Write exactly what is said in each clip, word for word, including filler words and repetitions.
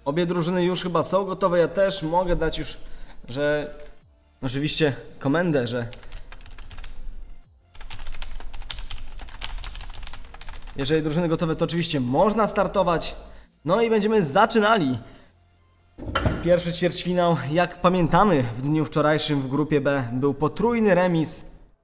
Obie drużyny już chyba są gotowe, ja też mogę dać już, że oczywiście komendę, że jeżeli drużyny gotowe, to oczywiście można startować. No i będziemy zaczynali pierwszy ćwierćfinał. Jak pamiętamy, w dniu wczorajszym w grupie B był potrójny remis.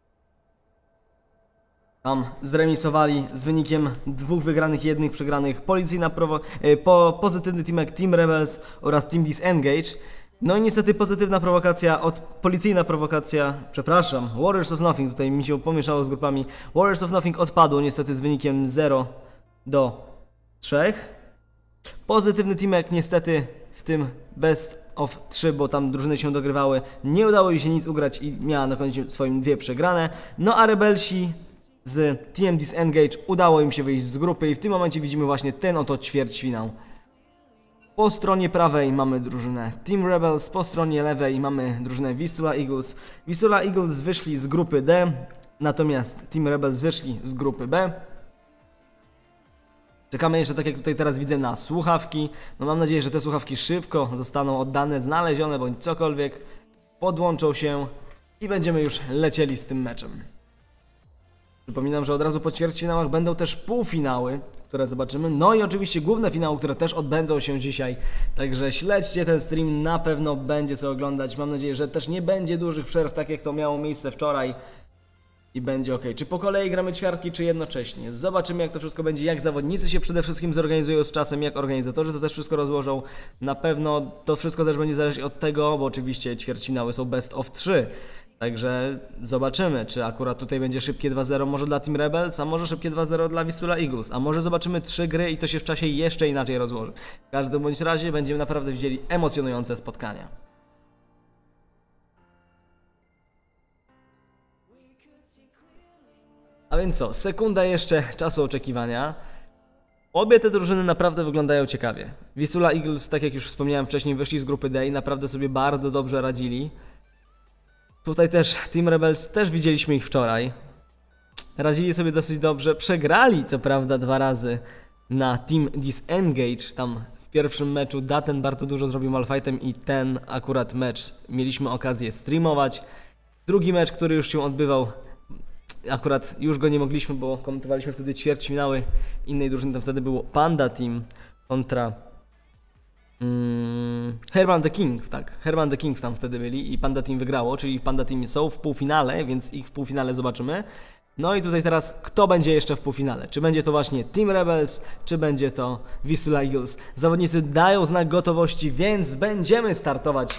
Tam zremisowali z wynikiem dwóch wygranych i jednych przegranych policyjna prowo po pozytywny teamek Team Rebels oraz Team Disengage. No i niestety pozytywna prowokacja, od policyjna prowokacja, przepraszam, Warriors of Nothing, tutaj mi się pomieszało z grupami. Warriors of Nothing odpadło niestety z wynikiem zero do trzech. Pozytywny teamek niestety w tym best of trzy, bo tam drużyny się dogrywały, nie udało jej się nic ugrać i miała na końcu swoim dwie przegrane. No a Rebelsi z Team Disengage udało im się wyjść z grupy i w tym momencie widzimy właśnie ten oto ćwierćfinał. Po stronie prawej mamy drużynę Team Rebels, po stronie lewej mamy drużynę Vistula Eagles. Vistula Eagles wyszli z grupy D, natomiast Team Rebels wyszli z grupy B. Czekamy jeszcze, tak jak tutaj teraz widzę, na słuchawki. No mam nadzieję, że te słuchawki szybko zostaną oddane, znalezione bądź cokolwiek. Podłączą się i będziemy już lecieli z tym meczem. Przypominam, że od razu po ćwierćfinałach będą też półfinały, które zobaczymy. No i oczywiście główne finały, które też odbędą się dzisiaj. Także śledźcie ten stream, na pewno będzie co oglądać. Mam nadzieję, że też nie będzie dużych przerw, tak jak to miało miejsce wczoraj. I będzie ok. Czy po kolei gramy ćwiartki, czy jednocześnie? Zobaczymy, jak to wszystko będzie, jak zawodnicy się przede wszystkim zorganizują z czasem, jak organizatorzy to też wszystko rozłożą. Na pewno to wszystko też będzie zależeć od tego, bo oczywiście ćwierćfinały są best of trzy. Także zobaczymy, czy akurat tutaj będzie szybkie dwa zero może dla Team Rebels, a może szybkie dwa zero dla Vistula Eagles, a może zobaczymy trzy gry i to się w czasie jeszcze inaczej rozłoży. W każdym bądź razie będziemy naprawdę widzieli emocjonujące spotkania. A więc co, sekunda jeszcze czasu oczekiwania. Obie te drużyny naprawdę wyglądają ciekawie. Vistula Eagles, tak jak już wspomniałem wcześniej, wyszli z grupy D i naprawdę sobie bardzo dobrze radzili. Tutaj też Team Rebels, też widzieliśmy ich wczoraj. Radzili sobie dosyć dobrze, przegrali co prawda dwa razy na Team Disengage. Tam w pierwszym meczu Daten bardzo dużo zrobił malfightem i ten akurat mecz mieliśmy okazję streamować. Drugi mecz, który już się odbywał, akurat już go nie mogliśmy, bo komentowaliśmy wtedy ćwierćfinały innej drużyny, to wtedy było Panda Team kontra Hmm, Herman the King, tak, Herman the Kings tam wtedy byli i Panda Team wygrało, czyli Panda Team są w półfinale, więc ich w półfinale zobaczymy. No i tutaj teraz, kto będzie jeszcze w półfinale? Czy będzie to właśnie Team Rebels, czy będzie to Vistula Eagles? Zawodnicy dają znak gotowości, więc będziemy startować.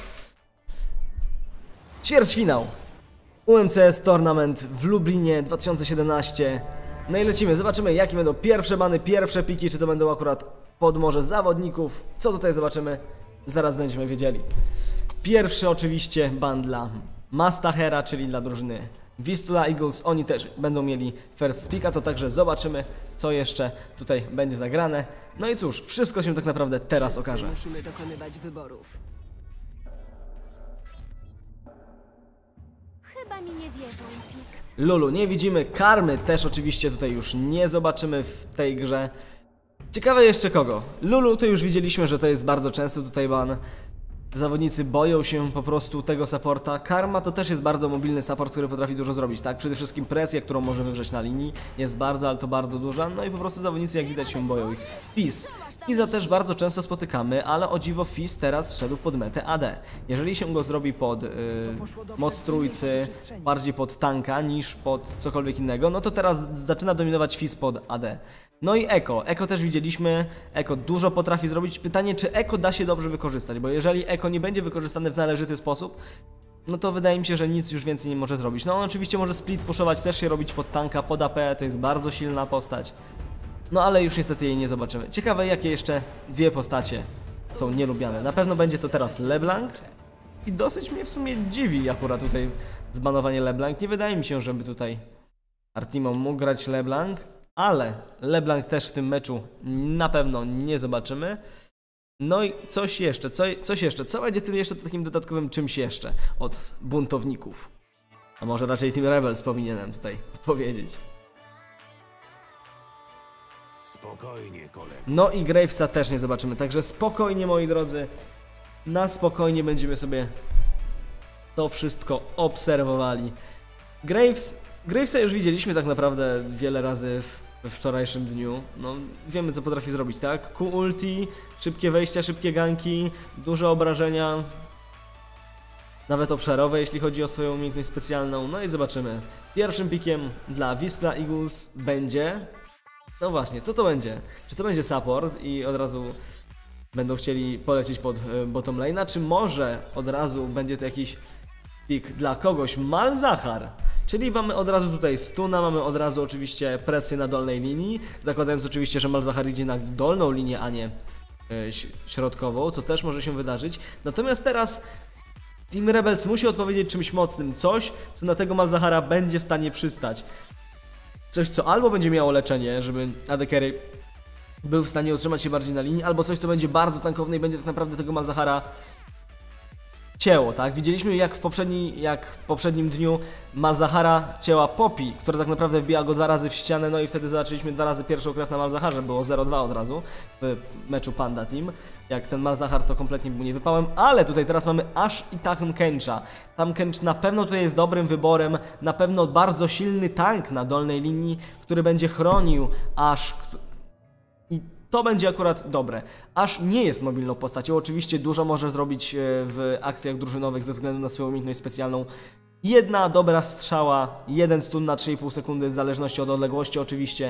Ćwierćfinał U M C S Tournament w Lublinie dwa tysiące siedemnaście. No i lecimy, zobaczymy, jakie będą pierwsze bany, pierwsze piki, czy to będą akurat pod morze zawodników. Co tutaj zobaczymy? Zaraz będziemy wiedzieli. Pierwszy oczywiście ban dla Mastahera, czyli dla drużyny Vistula Eagles. Oni też będą mieli first picka, to także zobaczymy, co jeszcze tutaj będzie zagrane. No i cóż, wszystko się tak naprawdę teraz okaże. Musimy dokonywać wyborów. Chyba mi nie wierzą, Pix. Lulu nie widzimy, Karmy też oczywiście tutaj już nie zobaczymy w tej grze. Ciekawe jeszcze kogo. Lulu to już widzieliśmy, że to jest bardzo często tutaj ban. Zawodnicy boją się po prostu tego supporta. Karma to też jest bardzo mobilny support, który potrafi dużo zrobić, tak? Przede wszystkim presja, którą może wywrzeć na linii, jest bardzo, ale to bardzo duża. No i po prostu zawodnicy, jak widać, się boją ich. Fizz. Fizza też bardzo często spotykamy, ale o dziwo Fizz teraz wszedł pod metę A D. Jeżeli się go zrobi pod yy, moc trójcy, bardziej pod tanka niż pod cokolwiek innego, no to teraz zaczyna dominować Fizz pod A D. No i Eko. Eko też widzieliśmy. Eko dużo potrafi zrobić. Pytanie, czy Eko da się dobrze wykorzystać, bo jeżeli Eko nie będzie wykorzystane w należyty sposób, no to wydaje mi się, że nic już więcej nie może zrobić. No on oczywiście może split pushować, też się robić pod tanka, pod A P, to jest bardzo silna postać. No ale już niestety jej nie zobaczymy. Ciekawe, jakie jeszcze dwie postacie są nielubiane. Na pewno będzie to teraz LeBlanc i dosyć mnie w sumie dziwi akurat tutaj zbanowanie LeBlanc. Nie wydaje mi się, żeby tutaj Artimo mógł grać LeBlanc, ale LeBlanc też w tym meczu na pewno nie zobaczymy. No i coś jeszcze, co, coś jeszcze, co będzie tym jeszcze takim dodatkowym czymś jeszcze od buntowników? A może raczej Team Rebels powinienem tutaj powiedzieć. Spokojnie, kolego. No i Gravesa też nie zobaczymy, także spokojnie, moi drodzy. Na spokojnie będziemy sobie to wszystko obserwowali. Graves, Gravesa już widzieliśmy tak naprawdę wiele razy w we wczorajszym dniu. No, wiemy co potrafi zrobić, tak? Q ulti, szybkie wejścia, szybkie ganki, duże obrażenia, nawet obszarowe, jeśli chodzi o swoją umiejętność specjalną. No i zobaczymy. Pierwszym pikiem dla Wisla Eagles będzie... No właśnie, co to będzie? Czy to będzie support i od razu będą chcieli polecieć pod y, bottom lane'a, czy może od razu będzie to jakiś pik dla kogoś? Malzahar! Czyli mamy od razu tutaj stuna, mamy od razu oczywiście presję na dolnej linii, zakładając oczywiście, że Malzahar idzie na dolną linię, a nie y, środkową, co też może się wydarzyć. Natomiast teraz Team Rebels musi odpowiedzieć czymś mocnym, coś, co na tego Malzahara będzie w stanie przystać. Coś, co albo będzie miało leczenie, żeby A D Carry był w stanie utrzymać się bardziej na linii, albo coś, co będzie bardzo tankowne i będzie tak naprawdę tego Malzahara cięło, tak? Widzieliśmy jak w, poprzedni, jak w poprzednim dniu Malzahara cięła Poppy, która tak naprawdę wbiła go dwa razy w ścianę, no i wtedy zobaczyliśmy dwa razy pierwszą krew na Malzaharze, było zero dwa od razu w meczu Panda Team, jak ten Malzahar to kompletnie był nie wypałem, ale tutaj teraz mamy Ashe i Tahm Kencha. Tahm Kench na pewno tutaj jest dobrym wyborem, na pewno bardzo silny tank na dolnej linii, który będzie chronił Ashe i to będzie akurat dobre. Ashe nie jest mobilną postacią, oczywiście dużo może zrobić w akcjach drużynowych ze względu na swoją umiejętność specjalną. Jedna dobra strzała, jeden stun na trzy i pół sekundy, w zależności od odległości oczywiście.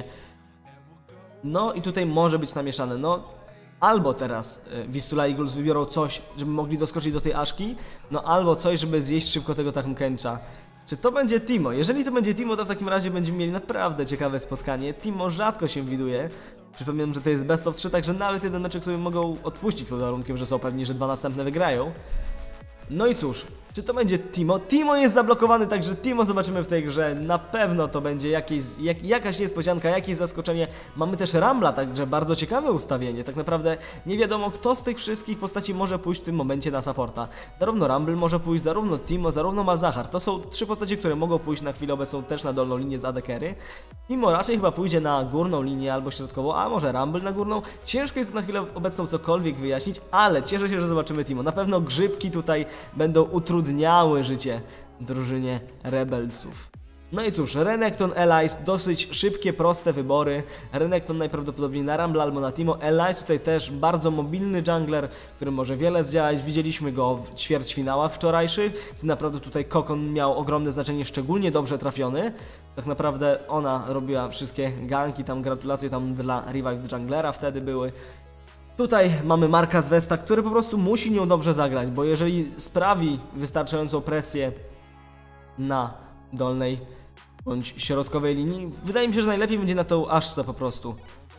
No i tutaj może być namieszane, no albo teraz Vistula Eagles wybiorą coś, żeby mogli doskoczyć do tej Ashki, no albo coś, żeby zjeść szybko tego Tahm Kencha. Czy to będzie Timo? Jeżeli to będzie Timo, to w takim razie będziemy mieli naprawdę ciekawe spotkanie. Timo rzadko się widuje. Przypominam, że to jest best of trzy, także nawet jeden meczek sobie mogą odpuścić pod warunkiem, że są pewni, że dwa następne wygrają. No i cóż, czy to będzie Timo? Timo jest zablokowany, także Timo zobaczymy w tej grze. Na pewno to będzie jakieś, jak, jakaś niespodzianka, jakieś zaskoczenie. Mamy też Rambla, także bardzo ciekawe ustawienie. Tak naprawdę nie wiadomo, kto z tych wszystkich postaci może pójść w tym momencie na supporta. Zarówno Rumble może pójść, zarówno Timo, zarówno Malzahar. To są trzy postacie, które mogą pójść na chwilę obecną też na dolną linię z A D Carry. Timo raczej chyba pójdzie na górną linię albo środkową, a może Rumble na górną. Ciężko jest na chwilę obecną cokolwiek wyjaśnić, ale cieszę się, że zobaczymy Timo. Na pewno grzybki tutaj będą utrudniały życie drużynie Rebelsów. No i cóż, Renekton, Elise, dosyć szybkie, proste wybory. Renekton najprawdopodobniej na Rumble albo na Timo. Elise tutaj też bardzo mobilny jungler, który może wiele zdziałać. Widzieliśmy go w ćwierćfinałach wczorajszych, gdzie naprawdę tutaj Kokon miał ogromne znaczenie, szczególnie dobrze trafiony. Tak naprawdę ona robiła wszystkie ganki, tam gratulacje tam dla Revive Junglera wtedy były. Tutaj mamy Marka z Westa, który po prostu musi nią dobrze zagrać, bo jeżeli sprawi wystarczającą presję na dolnej bądź środkowej linii, wydaje mi się, że najlepiej będzie na tą Ashce po prostu.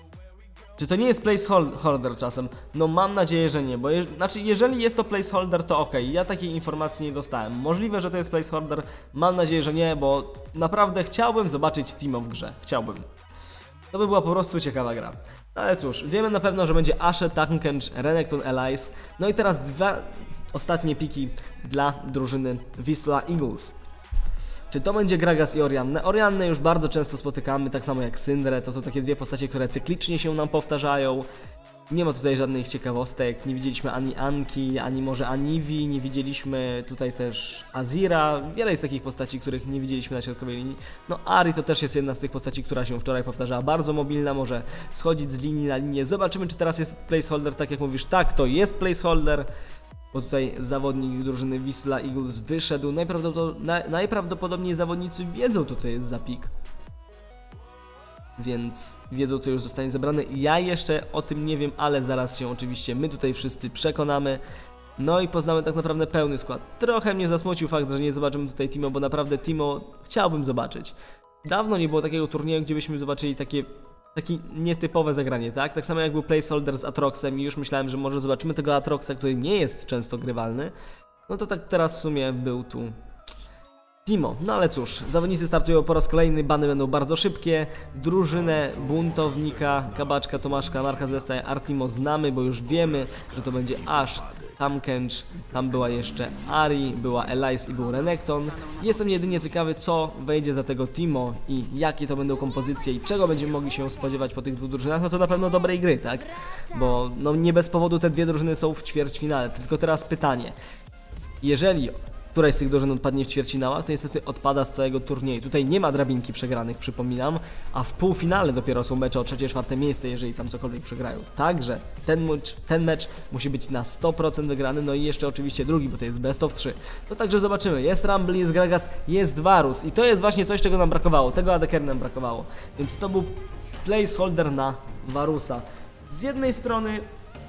Czy to nie jest placeholder czasem? No mam nadzieję, że nie, bo je, znaczy jeżeli jest to placeholder, to ok, ja takiej informacji nie dostałem. Możliwe, że to jest placeholder, mam nadzieję, że nie, bo naprawdę chciałbym zobaczyć Timo w grze, chciałbym. To by była po prostu ciekawa gra. Ale cóż, wiemy na pewno, że będzie Ashe, Tahm Kench, Renekton, Elise. No i teraz dwa ostatnie piki dla drużyny Wisla Eagles. Czy to będzie Gragas i Oriannę? Oriannę już bardzo często spotykamy, tak samo jak Syndrę. To są takie dwie postacie, które cyklicznie się nam powtarzają. Nie ma tutaj żadnych ciekawostek, nie widzieliśmy ani Anki, ani może Anivi, nie widzieliśmy tutaj też Azira. Wiele jest takich postaci, których nie widzieliśmy na środkowej linii. No Ari to też jest jedna z tych postaci, która się wczoraj powtarzała, bardzo mobilna, może schodzić z linii na linię. Zobaczymy, czy teraz jest placeholder, tak jak mówisz, tak, to jest placeholder. Bo tutaj zawodnik drużyny Wisla Eagles wyszedł, najprawdopodobniej, najprawdopodobniej zawodnicy wiedzą, co to jest za pik. Więc wiedzą, co już zostanie zebrane. Ja jeszcze o tym nie wiem, ale zaraz się oczywiście my tutaj wszyscy przekonamy. No i poznamy tak naprawdę pełny skład. Trochę mnie zasmucił fakt, że nie zobaczymy tutaj Timo, bo naprawdę Timo chciałbym zobaczyć. Dawno nie było takiego turnieju, gdzie byśmy zobaczyli takie, takie nietypowe zagranie, tak? Tak samo jak był placeholder z Aatroxem i już myślałem, że może zobaczymy tego Aatroxa, który nie jest często grywalny. No to tak teraz w sumie był tu Timo. No ale cóż, zawodnicy startują po raz kolejny, bany będą bardzo szybkie. Drużynę Buntownika, Kabaczka, Tomaszka, Marka z Westa, Artimo znamy, bo już wiemy, że to będzie Ashe, Tahm Kench, tam była jeszcze Ahri, była Elise i był Renekton. Jestem jedynie ciekawy, co wejdzie za tego Teemo i jakie to będą kompozycje i czego będziemy mogli się spodziewać po tych dwóch drużynach. No to na pewno dobrej gry, tak? Bo no nie bez powodu te dwie drużyny są w ćwierćfinale. Tylko teraz pytanie. Jeżeli któraś z tych drużyn odpadnie w ćwierćfinałach, to niestety odpada z całego turnieju. Tutaj nie ma drabinki przegranych, przypominam, a w półfinale dopiero są mecze o trzecie, czwarte miejsce, jeżeli tam cokolwiek przegrają. Także ten mecz, ten mecz musi być na sto procent wygrany, no i jeszcze oczywiście drugi, bo to jest best of trzy. No także zobaczymy. Jest Rumble, jest Gragas, jest Varus i to jest właśnie coś, czego nam brakowało. Tego A D Carry nam brakowało. Więc to był placeholder na Varusa. Z jednej strony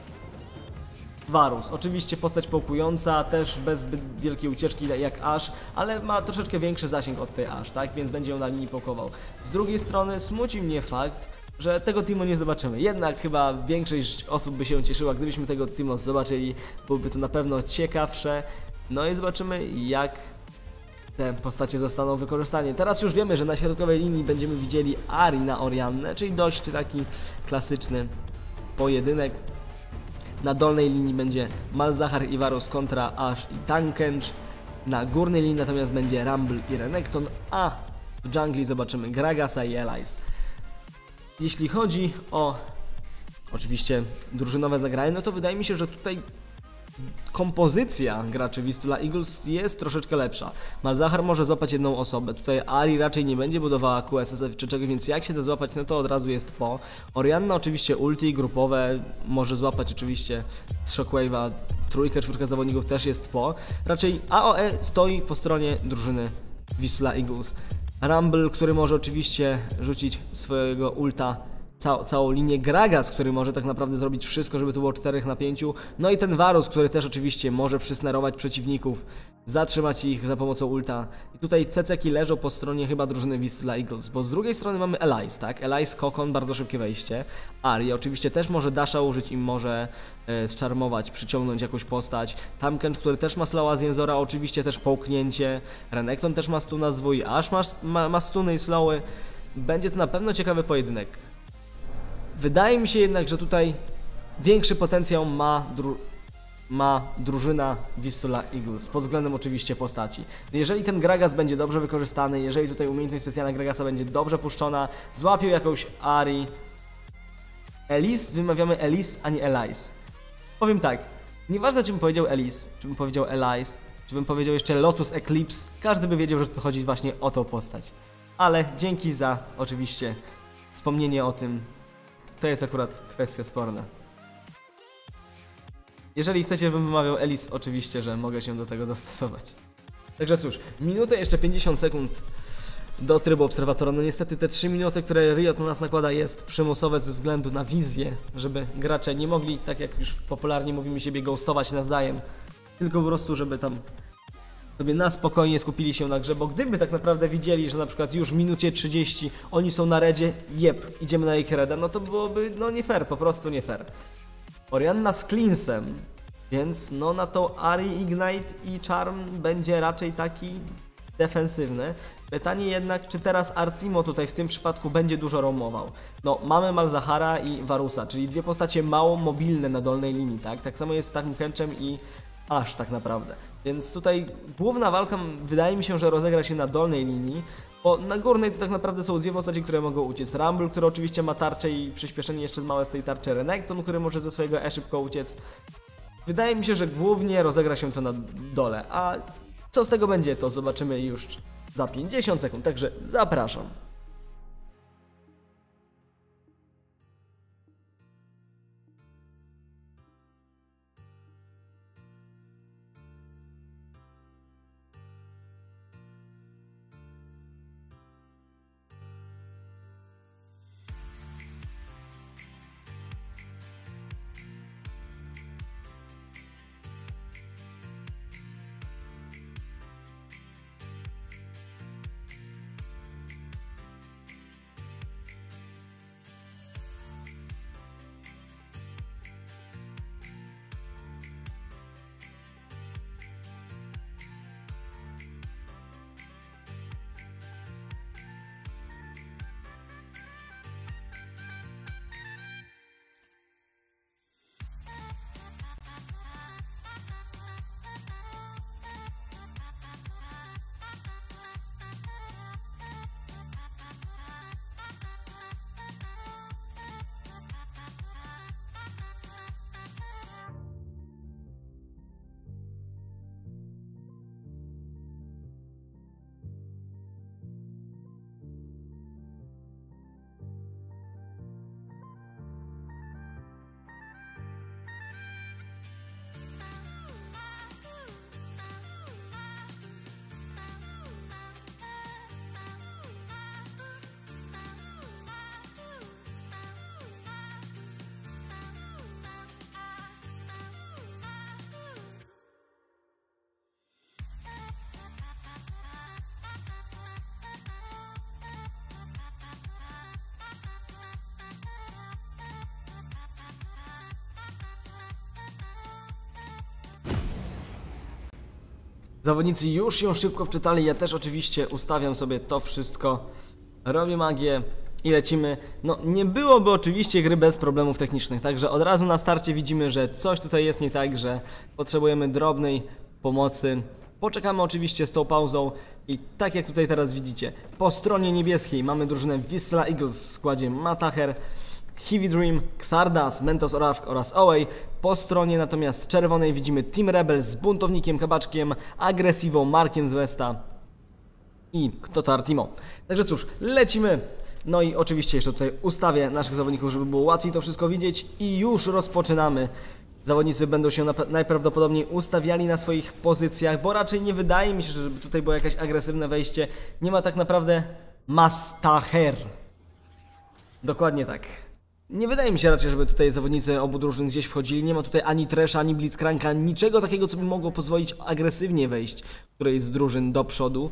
Varus, oczywiście postać połkująca, też bez zbyt wielkiej ucieczki jak Ashe, ale ma troszeczkę większy zasięg od tej Ashe, tak? Więc będzie ją na linii połkował. Z drugiej strony smuci mnie fakt, że tego Teemo nie zobaczymy. Jednak chyba większość osób by się cieszyła, gdybyśmy tego Teemo zobaczyli. Byłoby to na pewno ciekawsze. No i zobaczymy, jak te postacie zostaną wykorzystane. Teraz już wiemy, że na środkowej linii będziemy widzieli Ahri na Oriannę, czyli dość taki klasyczny pojedynek. Na dolnej linii będzie Malzahar i Varus kontra Ashe i Tahm Kench. Na górnej linii natomiast będzie Rumble i Renekton, a w dżungli zobaczymy Gragasa i Elise. Jeśli chodzi o oczywiście drużynowe zagranie, no to wydaje mi się, że tutaj kompozycja graczy Vistula Eagles jest troszeczkę lepsza. Malzahar może złapać jedną osobę, tutaj Ahri raczej nie będzie budowała Q S S czy czegoś, więc jak się da złapać, no to od razu jest po. Orianna oczywiście ulti grupowe może złapać oczywiście z Shockwave'a, trójkę, czwórkę zawodników też jest po. Raczej A O E stoi po stronie drużyny Vistula Eagles. Rumble, który może oczywiście rzucić swojego ulta Cał, całą linię, Gragas, który może tak naprawdę zrobić wszystko, żeby to było cztery na pięć, no i ten Varus, który też oczywiście może przysnarować przeciwników, zatrzymać ich za pomocą ulta. I tutaj ceceki leżą po stronie chyba drużyny Vistula Eagles, bo z drugiej strony mamy Elise, tak? Elise, Kokon, bardzo szybkie wejście. Ahri oczywiście też może dasha użyć i może e, zczarmować, przyciągnąć jakąś postać. Tahm Kench, który też ma slowa z Jęzora, oczywiście też połknięcie. Renekton też ma stuna zwój, Ashe ma, ma, ma stuny i slowy. Będzie to na pewno ciekawy pojedynek. Wydaje mi się jednak, że tutaj większy potencjał ma, dru ma drużyna Vistula Eagles, pod względem oczywiście postaci. Jeżeli ten Gragas będzie dobrze wykorzystany, jeżeli tutaj umiejętność specjalna Gragasa będzie dobrze puszczona, złapią jakąś Ahri. Elise, wymawiamy Elise, a nie Elise. Powiem tak, nieważne czy bym powiedział Elise, czy bym powiedział Elise, czy bym powiedział jeszcze Lotus Eclipse, każdy by wiedział, że to chodzi właśnie o tą postać. Ale dzięki za oczywiście wspomnienie o tym. To jest akurat kwestia sporna. Jeżeli chcecie, żebym wymawiał Elise, oczywiście, że mogę się do tego dostosować. Także cóż, minutę, jeszcze pięćdziesiąt sekund do trybu obserwatora. No niestety te trzy minuty, które Riot na nas nakłada, jest przymusowe ze względu na wizję, żeby gracze nie mogli, tak jak już popularnie mówimy, siebie ghostować nawzajem, tylko po prostu, żeby tam sobie na spokojnie skupili się na grze, bo gdyby tak naprawdę widzieli, że na przykład już w minucie trzydzieści oni są na redzie, jeb, idziemy na ich reda, no to byłoby no nie fair, po prostu nie fair. Orianna z Cleansem, więc no na tą Ahri, Ignite i Charm będzie raczej taki defensywny. Pytanie jednak, czy teraz Artimo tutaj w tym przypadku będzie dużo roamował. No, mamy Malzahara i Varusa, czyli dwie postacie mało mobilne na dolnej linii, tak? Tak samo jest z Tahm Kenchem i Ashe tak naprawdę. Więc tutaj główna walka wydaje mi się, że rozegra się na dolnej linii, bo na górnej to tak naprawdę są dwie postacie, które mogą uciec. Rumble, który oczywiście ma tarczę i przyspieszenie jeszcze małe z tej tarczy, Renekton, który może ze swojego E szybko uciec. Wydaje mi się, że głównie rozegra się to na dole, a co z tego będzie, to zobaczymy już za pięćdziesiąt sekund, także zapraszam. Zawodnicy już się szybko wczytali, ja też oczywiście ustawiam sobie to wszystko. Robię magię i lecimy. No nie byłoby oczywiście gry bez problemów technicznych, także od razu na starcie widzimy, że coś tutaj jest nie tak, że potrzebujemy drobnej pomocy. Poczekamy oczywiście z tą pauzą i tak jak tutaj teraz widzicie, po stronie niebieskiej mamy drużynę Wisla Eagles w składzie Mataher, Heavy Dream, Xardas, Mentos oraz Oway. Po stronie natomiast czerwonej widzimy Team Rebels z Buntownikiem, Kabaczkiem, Agresywą, Markiem z Westa i Ktotar Timo. Także cóż, lecimy. No i oczywiście jeszcze tutaj ustawię naszych zawodników, żeby było łatwiej to wszystko widzieć i już rozpoczynamy. Zawodnicy będą się najprawdopodobniej ustawiali na swoich pozycjach, bo raczej nie wydaje mi się, żeby tutaj było jakieś agresywne wejście. Nie ma tak naprawdę Mataher. Dokładnie tak. Nie wydaje mi się raczej, żeby tutaj zawodnicy obu drużyn gdzieś wchodzili. Nie ma tutaj ani Thrasha, ani Blitzcranka, niczego takiego, co by mogło pozwolić agresywnie wejść którejś z drużyn do przodu.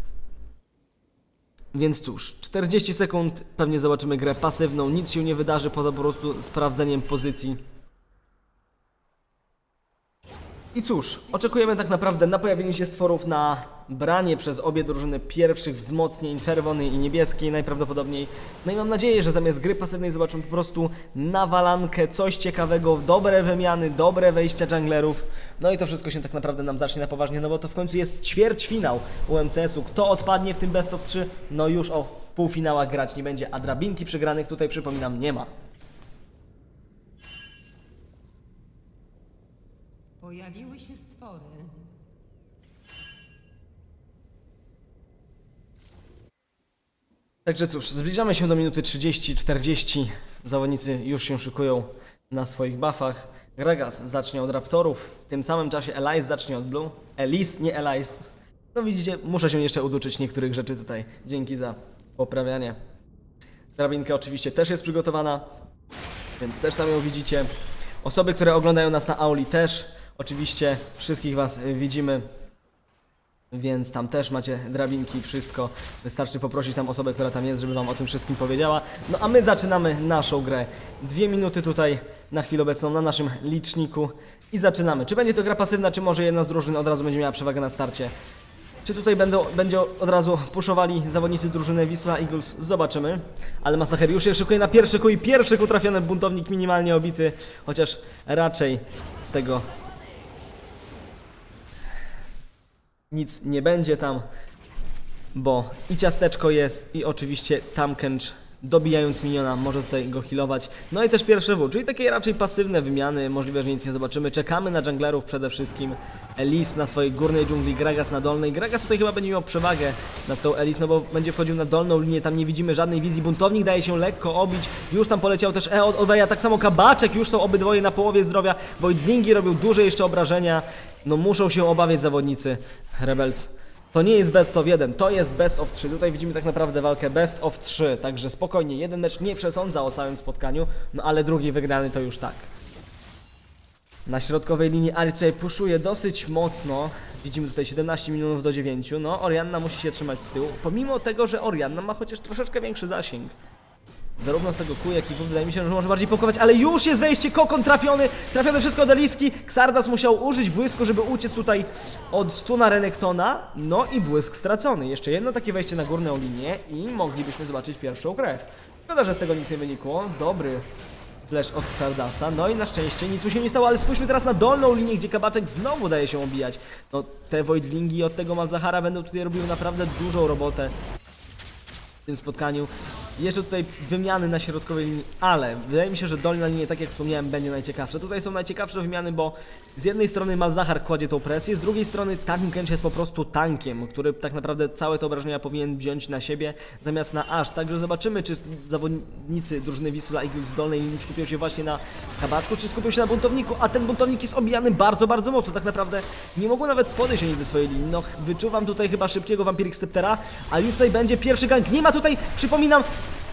Więc cóż, czterdzieści sekund, pewnie zobaczymy grę pasywną, nic się nie wydarzy poza po prostu sprawdzeniem pozycji. I cóż, oczekujemy tak naprawdę na pojawienie się stworów na branie przez obie drużyny pierwszych wzmocnień, czerwonej i niebieskiej najprawdopodobniej. No i mam nadzieję, że zamiast gry pasywnej zobaczymy po prostu nawalankę, coś ciekawego, dobre wymiany, dobre wejścia junglerów. No i to wszystko się tak naprawdę nam zacznie na poważnie, no bo to w końcu jest ćwierćfinał U M C S-u. Kto odpadnie w tym best of trzy? No już o półfinałach grać nie będzie, a drabinki przegranych tutaj, przypominam, nie ma. Pojawiły się stwory. Także cóż, zbliżamy się do minuty trzydzieści czterdzieści. Zawodnicy już się szykują na swoich buffach. Gragas zacznie od Raptorów, w tym samym czasie Elise zacznie od Blue. Elise, nie Elise. No widzicie, muszę się jeszcze uduczyć niektórych rzeczy tutaj. Dzięki za poprawianie. Drabinka oczywiście też jest przygotowana, więc też tam ją widzicie. Osoby, które oglądają nas na Auli też. Oczywiście wszystkich was widzimy, więc tam też macie drabinki, wszystko. Wystarczy poprosić tam osobę, która tam jest, żeby wam o tym wszystkim powiedziała. No a my zaczynamy naszą grę. Dwie minuty tutaj na chwilę obecną na naszym liczniku i zaczynamy. Czy będzie to gra pasywna, czy może jedna z drużyn od razu będzie miała przewagę na starcie? Czy tutaj będą, będzie od razu puszowali zawodnicy drużyny Wisla Eagles? Zobaczymy. Ale Mataher już się szykuje na pierwszy kół i pierwszy kół trafiony, buntownik minimalnie obity, chociaż raczej z tego nic nie będzie tam, bo i ciasteczko jest i oczywiście Tamkench, dobijając miniona, może tutaj go healować. No i też pierwsze W, czyli takie raczej pasywne wymiany, możliwe, że nic nie zobaczymy. Czekamy na junglerów przede wszystkim. Elise na swojej górnej dżungli, Gragas na dolnej. Gragas tutaj chyba będzie miał przewagę nad tą Elise, no bo będzie wchodził na dolną linię, tam nie widzimy żadnej wizji. Buntownik daje się lekko obić, już tam poleciał też E od Oweja, tak samo Kabaczek, już są obydwoje na połowie zdrowia. Voidlingi robią duże jeszcze obrażenia, no muszą się obawiać zawodnicy Rebels. To nie jest best of jeden, to jest best of trzy. Tutaj widzimy tak naprawdę walkę best of trzy. Także spokojnie, jeden mecz nie przesądza o całym spotkaniu, no ale drugi wygrany to już tak. Na środkowej linii Ari tutaj puszuje dosyć mocno. Widzimy tutaj siedemnaście milionów do dziewięciu. No, Orianna musi się trzymać z tyłu. Pomimo tego, że Orianna ma chociaż troszeczkę większy zasięg. Zarówno z tego kół, jak i wydaje mi się, że może bardziej pokować, ale już jest wejście, kokon trafiony, trafione wszystko od Eliski. Xardas musiał użyć błysku, żeby uciec tutaj od stuna Renektona, no i błysk stracony. Jeszcze jedno takie wejście na górną linię i moglibyśmy zobaczyć pierwszą krew. Szkoda, że z tego nic nie wynikło. Dobry flash od Xardasa, no i na szczęście nic mu się nie stało, ale spójrzmy teraz na dolną linię, gdzie Kabaczek znowu daje się obijać. No te Voidlingi od tego Malzahara będą tutaj robiły naprawdę dużą robotę w tym spotkaniu. Jeszcze tutaj wymiany na środkowej linii, ale wydaje mi się, że dolna linia, tak jak wspomniałem, będzie najciekawsza. Tutaj są najciekawsze wymiany, bo z jednej strony Malzahar kładzie tą presję, z drugiej strony Tamkench jest po prostu tankiem, który tak naprawdę całe te obrażenia powinien wziąć na siebie, natomiast na Ash. Także zobaczymy, czy zawodnicy drużyny Wisla Eagles z dolnej linii skupią się właśnie na Kabaczku, czy skupią się na buntowniku, a ten buntownik jest obijany bardzo, bardzo mocno. Tak naprawdę nie mogą nawet podejść oni do swojej linii. No, wyczuwam tutaj chyba szybkiego Vampiric Sceptera, a już tutaj będzie pierwszy gank. Nie ma tutaj, przypominam,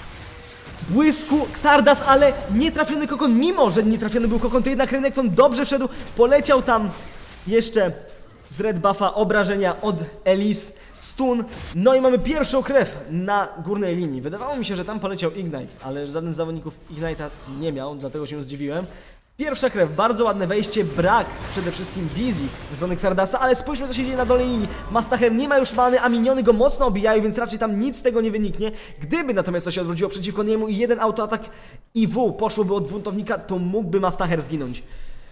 błysku Xardas, ale nie trafiony kokon, mimo że nie trafiony był kokon, to jednak Renekton dobrze wszedł, poleciał tam jeszcze z red buffa obrażenia od Elise, stun, no i mamy pierwszą krew na górnej linii. Wydawało mi się, że tam poleciał Ignite, ale żaden z zawodników Ignite'a nie miał, dlatego się zdziwiłem. Pierwsza krew, bardzo ładne wejście, brak przede wszystkim wizji ze strony Xardasa, ale spójrzmy, co się dzieje na dolnej linii. Mastacher nie ma już many, a miniony go mocno obijają, więc raczej tam nic z tego nie wyniknie. Gdyby natomiast to się odwróciło przeciwko niemu i jeden autoatak I W poszłoby od buntownika, to mógłby Mastacher zginąć.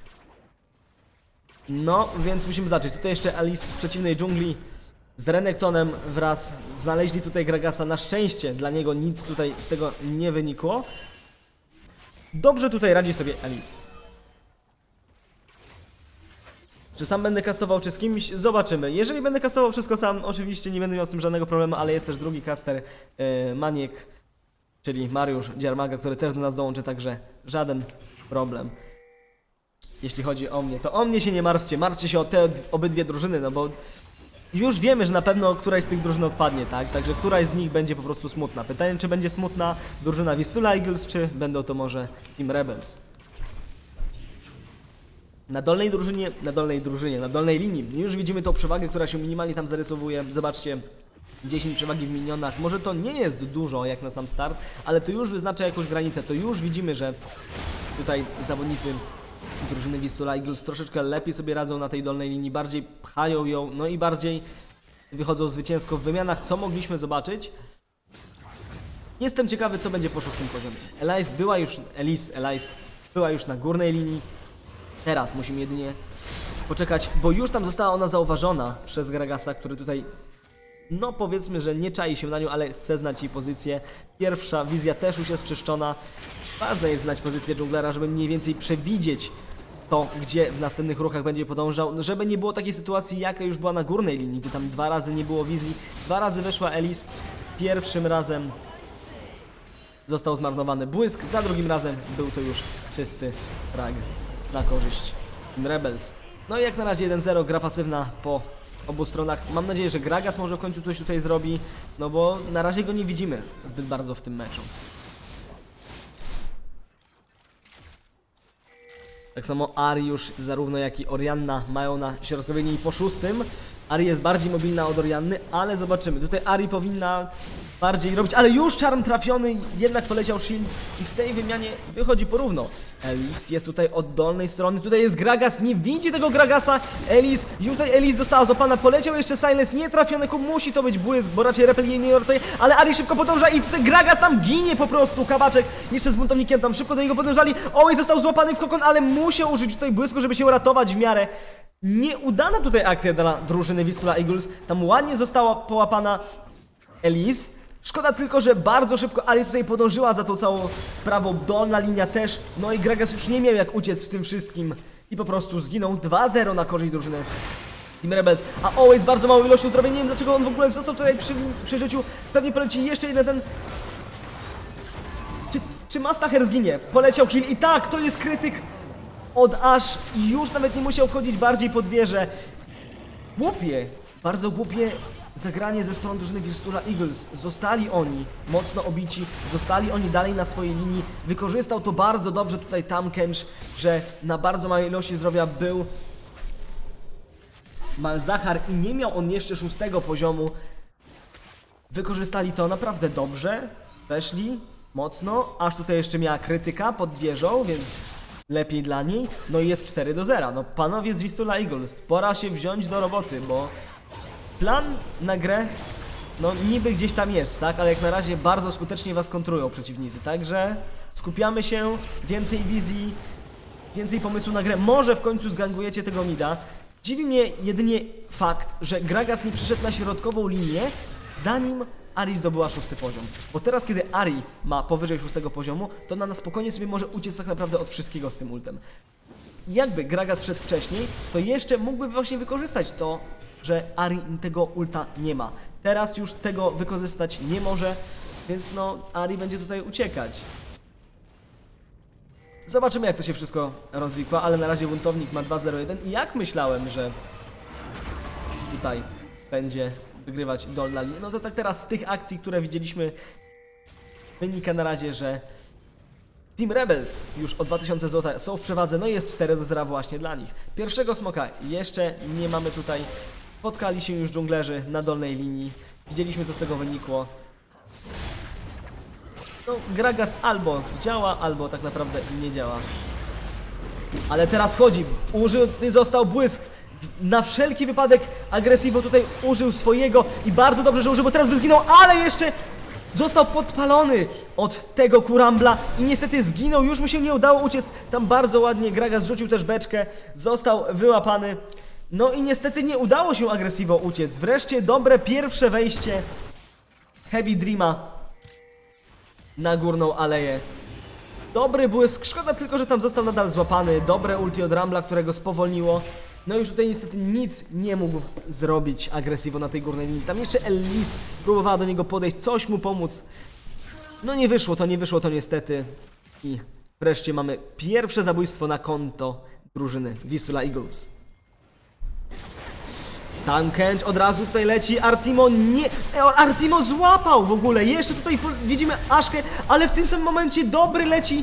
No, więc musimy zacząć. Tutaj jeszcze Alice w przeciwnej dżungli z Renektonem wraz znaleźli tutaj Gragasa. Na szczęście dla niego nic tutaj z tego nie wynikło. Dobrze tutaj radzi sobie Alice. Czy sam będę kastował, czy z kimś? Zobaczymy. Jeżeli będę kastował wszystko sam, oczywiście nie będę miał z tym żadnego problemu, ale jest też drugi caster, yy, Maniek, czyli Mariusz Dziarmaga, który też do nas dołączy, także żaden problem. Jeśli chodzi o mnie, to o mnie się nie martwcie, martwcie się o te obydwie drużyny, no bo już wiemy, że na pewno któraś z tych drużyn odpadnie, tak? Także któraś z nich będzie po prostu smutna. Pytanie, czy będzie smutna drużyna Vistula Eagles, czy będą to może Team Rebels. Na dolnej drużynie, na dolnej drużynie, na dolnej linii już widzimy tą przewagę, która się minimalnie tam zarysowuje. Zobaczcie, dziesięć przewagi w minionach. Może to nie jest dużo jak na sam start, ale to już wyznacza jakąś granicę. To już widzimy, że tutaj zawodnicy drużyny Vistula Eagles troszeczkę lepiej sobie radzą na tej dolnej linii, bardziej pchają ją, no i bardziej wychodzą zwycięsko w wymianach, co mogliśmy zobaczyć. Jestem ciekawy, co będzie po szóstym poziomie. Elise była już, Elise, Elise była już na górnej linii. Teraz musimy jedynie poczekać, bo już tam została ona zauważona przez Gragasa, który tutaj, no powiedzmy, że nie czai się na nią, ale chce znać jej pozycję. Pierwsza wizja też już jest czyszczona. Ważne jest znać pozycję dżunglera, żeby mniej więcej przewidzieć to, gdzie w następnych ruchach będzie podążał, żeby nie było takiej sytuacji, jaka już była na górnej linii, gdzie tam dwa razy nie było wizji, dwa razy weszła Elise, pierwszym razem został zmarnowany błysk, za drugim razem był to już czysty frag na korzyść Team Rebels. No i jak na razie jeden zero, gra pasywna po obu stronach. Mam nadzieję, że Gragas może w końcu coś tutaj zrobi, no bo na razie go nie widzimy zbyt bardzo w tym meczu. Tak samo Ari już zarówno jak i Orianna mają na środkowej linii po szóstym. Ari jest bardziej mobilna od Orianny, ale zobaczymy. Tutaj Ari powinna bardziej robić, ale już czarm trafiony, jednak poleciał shield i w tej wymianie wychodzi porówno. Elise jest tutaj od dolnej strony, tutaj jest Gragas, nie widzi tego Gragasa. Elise, już tutaj Elise została złapana, poleciał jeszcze Silence, nie trafiony, musi to być błysk, bo raczej repel jej nie ortuje, ale Ari szybko podąża i tutaj Gragas tam ginie po prostu, kawaczek jeszcze z buntownikiem tam szybko do niego podążali. Oj, został złapany w kokon, ale musiał użyć tutaj błysku, żeby się uratować w miarę. Nieudana tutaj akcja dla drużyny Vistula Eagles, tam ładnie została połapana Elise. Szkoda tylko, że bardzo szybko Ari tutaj podążyła za tą całą sprawą, dolna linia też, no i Gragas już nie miał jak uciec w tym wszystkim i po prostu zginął. Dwa zero na korzyść drużyny Team Rebels, a Always bardzo małą ilością zdrowia, nie wiem dlaczego on w ogóle został tutaj przy, przy życiu, pewnie poleci jeszcze jeden ten... Czy, czy Mastacher zginie? Poleciał kill i tak, to jest krytyk od Ash i już nawet nie musiał wchodzić bardziej pod wieżę. Głupie, bardzo głupie zagranie ze strony drużyny Vistula Eagles. Zostali oni mocno obici, zostali oni dalej na swojej linii. Wykorzystał to bardzo dobrze tutaj Tamkench, że na bardzo małej ilości zdrowia był Malzahar i nie miał on jeszcze szóstego poziomu. Wykorzystali to naprawdę dobrze, weszli mocno, aż tutaj jeszcze miała krytyka pod wieżą, więc lepiej dla niej. No i jest cztery do zera. No panowie z Vistula Eagles, pora się wziąć do roboty, bo plan na grę, no niby gdzieś tam jest, tak? Ale jak na razie bardzo skutecznie was kontrują przeciwnicy, także skupiamy się, więcej wizji, więcej pomysłu na grę. Może w końcu zgangujecie tego mida. Dziwi mnie jedynie fakt, że Gragas nie przyszedł na środkową linię, zanim Ari zdobyła szósty poziom. Bo teraz, kiedy Ari ma powyżej szóstego poziomu, to ona na spokojnie sobie może uciec tak naprawdę od wszystkiego z tym ultem. Jakby Gragas wszedł wcześniej, to jeszcze mógłby właśnie wykorzystać to, że Ari tego ulta nie ma. Teraz już tego wykorzystać nie może, więc no Ari będzie tutaj uciekać. Zobaczymy, jak to się wszystko rozwikła, ale na razie buntownik ma dwa zero jeden i jak myślałem, że tutaj będzie wygrywać dolna linia, no to tak teraz z tych akcji, które widzieliśmy, wynika na razie, że Team Rebels już o dwa tysiące złota są w przewadze, no i jest cztery do zera właśnie dla nich. Pierwszego smoka jeszcze nie mamy tutaj. Spotkali się już dżunglerzy na dolnej linii. Widzieliśmy, co z tego wynikło. No, Gragas albo działa, albo tak naprawdę nie działa. Ale teraz wchodzi, użył, został błysk. Na wszelki wypadek Agresivo tutaj użył swojego i bardzo dobrze, że użył, bo teraz by zginął, ale jeszcze został podpalony od tego Kurambla i niestety zginął, już mu się nie udało uciec. Tam bardzo ładnie Gragas rzucił też beczkę, został wyłapany. No i niestety nie udało się Agresivo uciec. Wreszcie dobre pierwsze wejście Heavy Dreama na górną aleję. Dobry błysk, szkoda tylko, że tam został nadal złapany. Dobre ulti od Rambla, którego spowolniło. No już tutaj niestety nic nie mógł zrobić Agresivo na tej górnej linii. Tam jeszcze Elise próbowała do niego podejść, coś mu pomóc. No nie wyszło to, nie wyszło to niestety. I wreszcie mamy pierwsze zabójstwo na konto drużyny Vistula Eagles. Tam Kench od razu tutaj leci, Artimo nie... Artimo złapał w ogóle, jeszcze tutaj widzimy Aszkę, ale w tym samym momencie dobry leci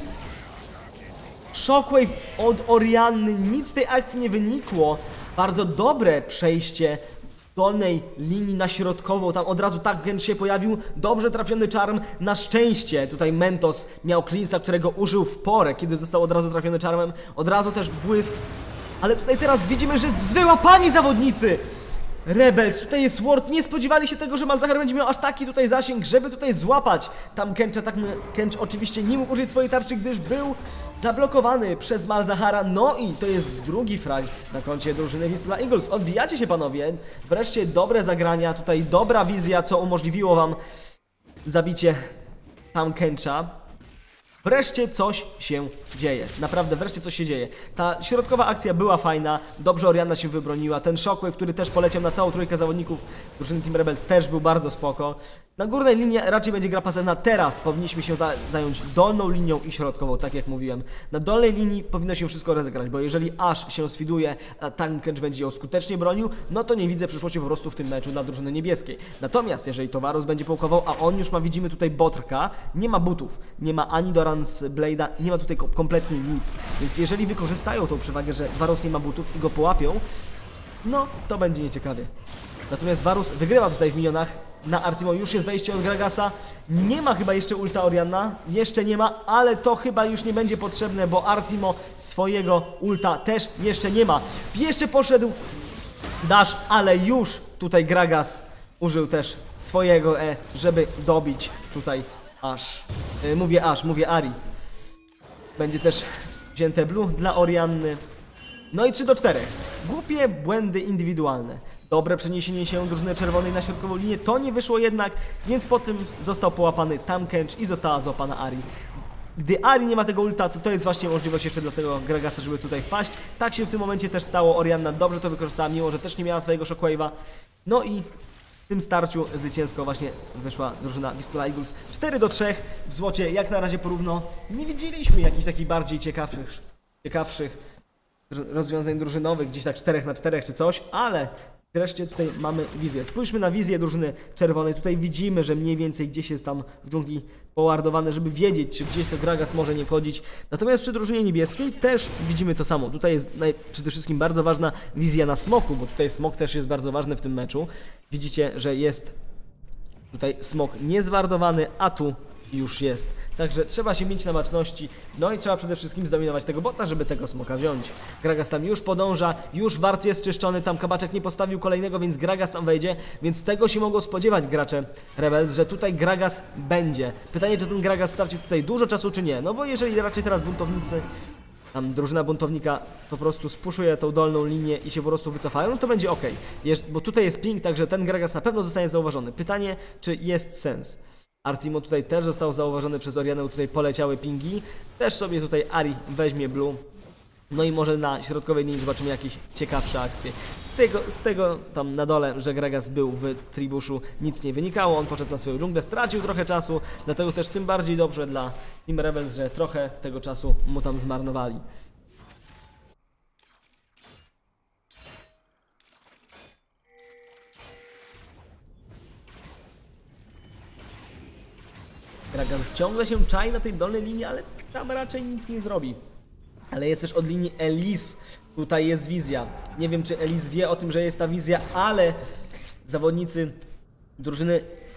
Shockwave od Orianny, nic z tej akcji nie wynikło. Bardzo dobre przejście dolnej linii na środkową, tam od razu tak Kench się pojawił, dobrze trafiony czarm, na szczęście tutaj Mentos miał Cleansa, którego użył w porę, kiedy został od razu trafiony czarmem, od razu też błysk, ale tutaj teraz widzimy, że wyłapani zawodnicy Rebels, tutaj jest Ward, nie spodziewali się tego, że Malzahar będzie miał aż taki tutaj zasięg, żeby tutaj złapać tam Kencha. Tak, Kench oczywiście nie mógł użyć swojej tarczy, gdyż był zablokowany przez Malzahara. No i to jest drugi frag na koncie drużyny Vistula Eagles. Odbijacie się, panowie, wreszcie dobre zagrania, tutaj dobra wizja, co umożliwiło wam zabicie tam Kencha. Wreszcie coś się dzieje, naprawdę wreszcie coś się dzieje. Ta środkowa akcja była fajna, dobrze Orianna się wybroniła, ten Shockwave, który też poleciał na całą trójkę zawodników drużyny Team Rebels, też był bardzo spoko. Na górnej linii raczej będzie gra pasywna, teraz powinniśmy się za zająć dolną linią i środkową, tak jak mówiłem. Na dolnej linii powinno się wszystko rozegrać, bo jeżeli Ash się sfiduje, a Tam Kench będzie ją skutecznie bronił, no to nie widzę przyszłości po prostu w tym meczu dla drużyny niebieskiej. Natomiast jeżeli to Varus będzie połkował, a on już ma, widzimy tutaj Botrka, nie ma butów, nie ma ani Doran's Blade'a, nie ma tutaj kompletnie nic, więc jeżeli wykorzystają tą przewagę, że Varus nie ma butów i go połapią, no to będzie nieciekawie. Natomiast Varus wygrywa tutaj w minionach. Na Artimo już jest wejście od Gragasa. Nie ma chyba jeszcze ulta Orianna. Jeszcze nie ma, ale to chyba już nie będzie potrzebne, bo Artimo swojego ulta też jeszcze nie ma. Jeszcze poszedł dash, ale już tutaj Gragas użył też swojego E, żeby dobić tutaj Ash. Yy, mówię Ash, mówię Ari. Będzie też wzięte blue dla Orianny. No i trzy do czterech. Głupie błędy indywidualne. Dobre przeniesienie się drużyny czerwonej na środkową linię, to nie wyszło jednak, więc po tym został połapany Tam Kench i została złapana Ari. Gdy Ari nie ma tego ulta, to to jest właśnie możliwość jeszcze dla tego Gragasa, żeby tutaj wpaść. Tak się w tym momencie też stało, Orianna dobrze to wykorzystała, mimo że też nie miała swojego Shockwave'a. No i w tym starciu zwycięsko właśnie wyszła drużyna Vistula Eagles. cztery do trzech w złocie, jak na razie porówno. Nie widzieliśmy jakichś takich bardziej ciekawszych, ciekawszych rozwiązań drużynowych, gdzieś tak cztery na cztery czy coś, ale wreszcie tutaj mamy wizję. Spójrzmy na wizję drużyny czerwonej. Tutaj widzimy, że mniej więcej gdzieś jest tam w dżungli poładowane, żeby wiedzieć, czy gdzieś to Gragas może nie wchodzić. Natomiast przy drużynie niebieskiej też widzimy to samo. Tutaj jest przede wszystkim bardzo ważna wizja na smoku, bo tutaj smok też jest bardzo ważny w tym meczu. Widzicie, że jest tutaj smok niezwardowany, a tu już jest. Także trzeba się mieć na baczności, no i trzeba przede wszystkim zdominować tego bota, żeby tego smoka wziąć. Gragas tam już podąża, już wart jest czyszczony, tam Kabaczek nie postawił kolejnego, więc Gragas tam wejdzie, więc tego się mogło spodziewać gracze Rebels, że tutaj Gragas będzie. Pytanie, czy ten Gragas stracił tutaj dużo czasu, czy nie, no bo jeżeli raczej teraz buntownicy, tam drużyna buntownika po prostu spuszuje tą dolną linię i się po prostu wycofają, no to będzie ok, bo tutaj jest ping, także ten Gragas na pewno zostanie zauważony. Pytanie, czy jest sens. Artimo tutaj też został zauważony przez Oriannę, tutaj poleciały pingi. Też sobie tutaj Ari weźmie blue. No i może na środkowej linii zobaczymy jakieś ciekawsze akcje. Z tego, z tego tam na dole, że Gragas był w tribuszu, nic nie wynikało. On poszedł na swoją dżunglę, stracił trochę czasu. Dlatego też tym bardziej dobrze dla Team Rebels, że trochę tego czasu mu tam zmarnowali. Gragas ciągle się czai na tej dolnej linii, ale tam raczej nic nie zrobi. Ale jest też od linii Elise. Tutaj jest wizja. Nie wiem, czy Elise wie o tym, że jest ta wizja, ale zawodnicy drużyny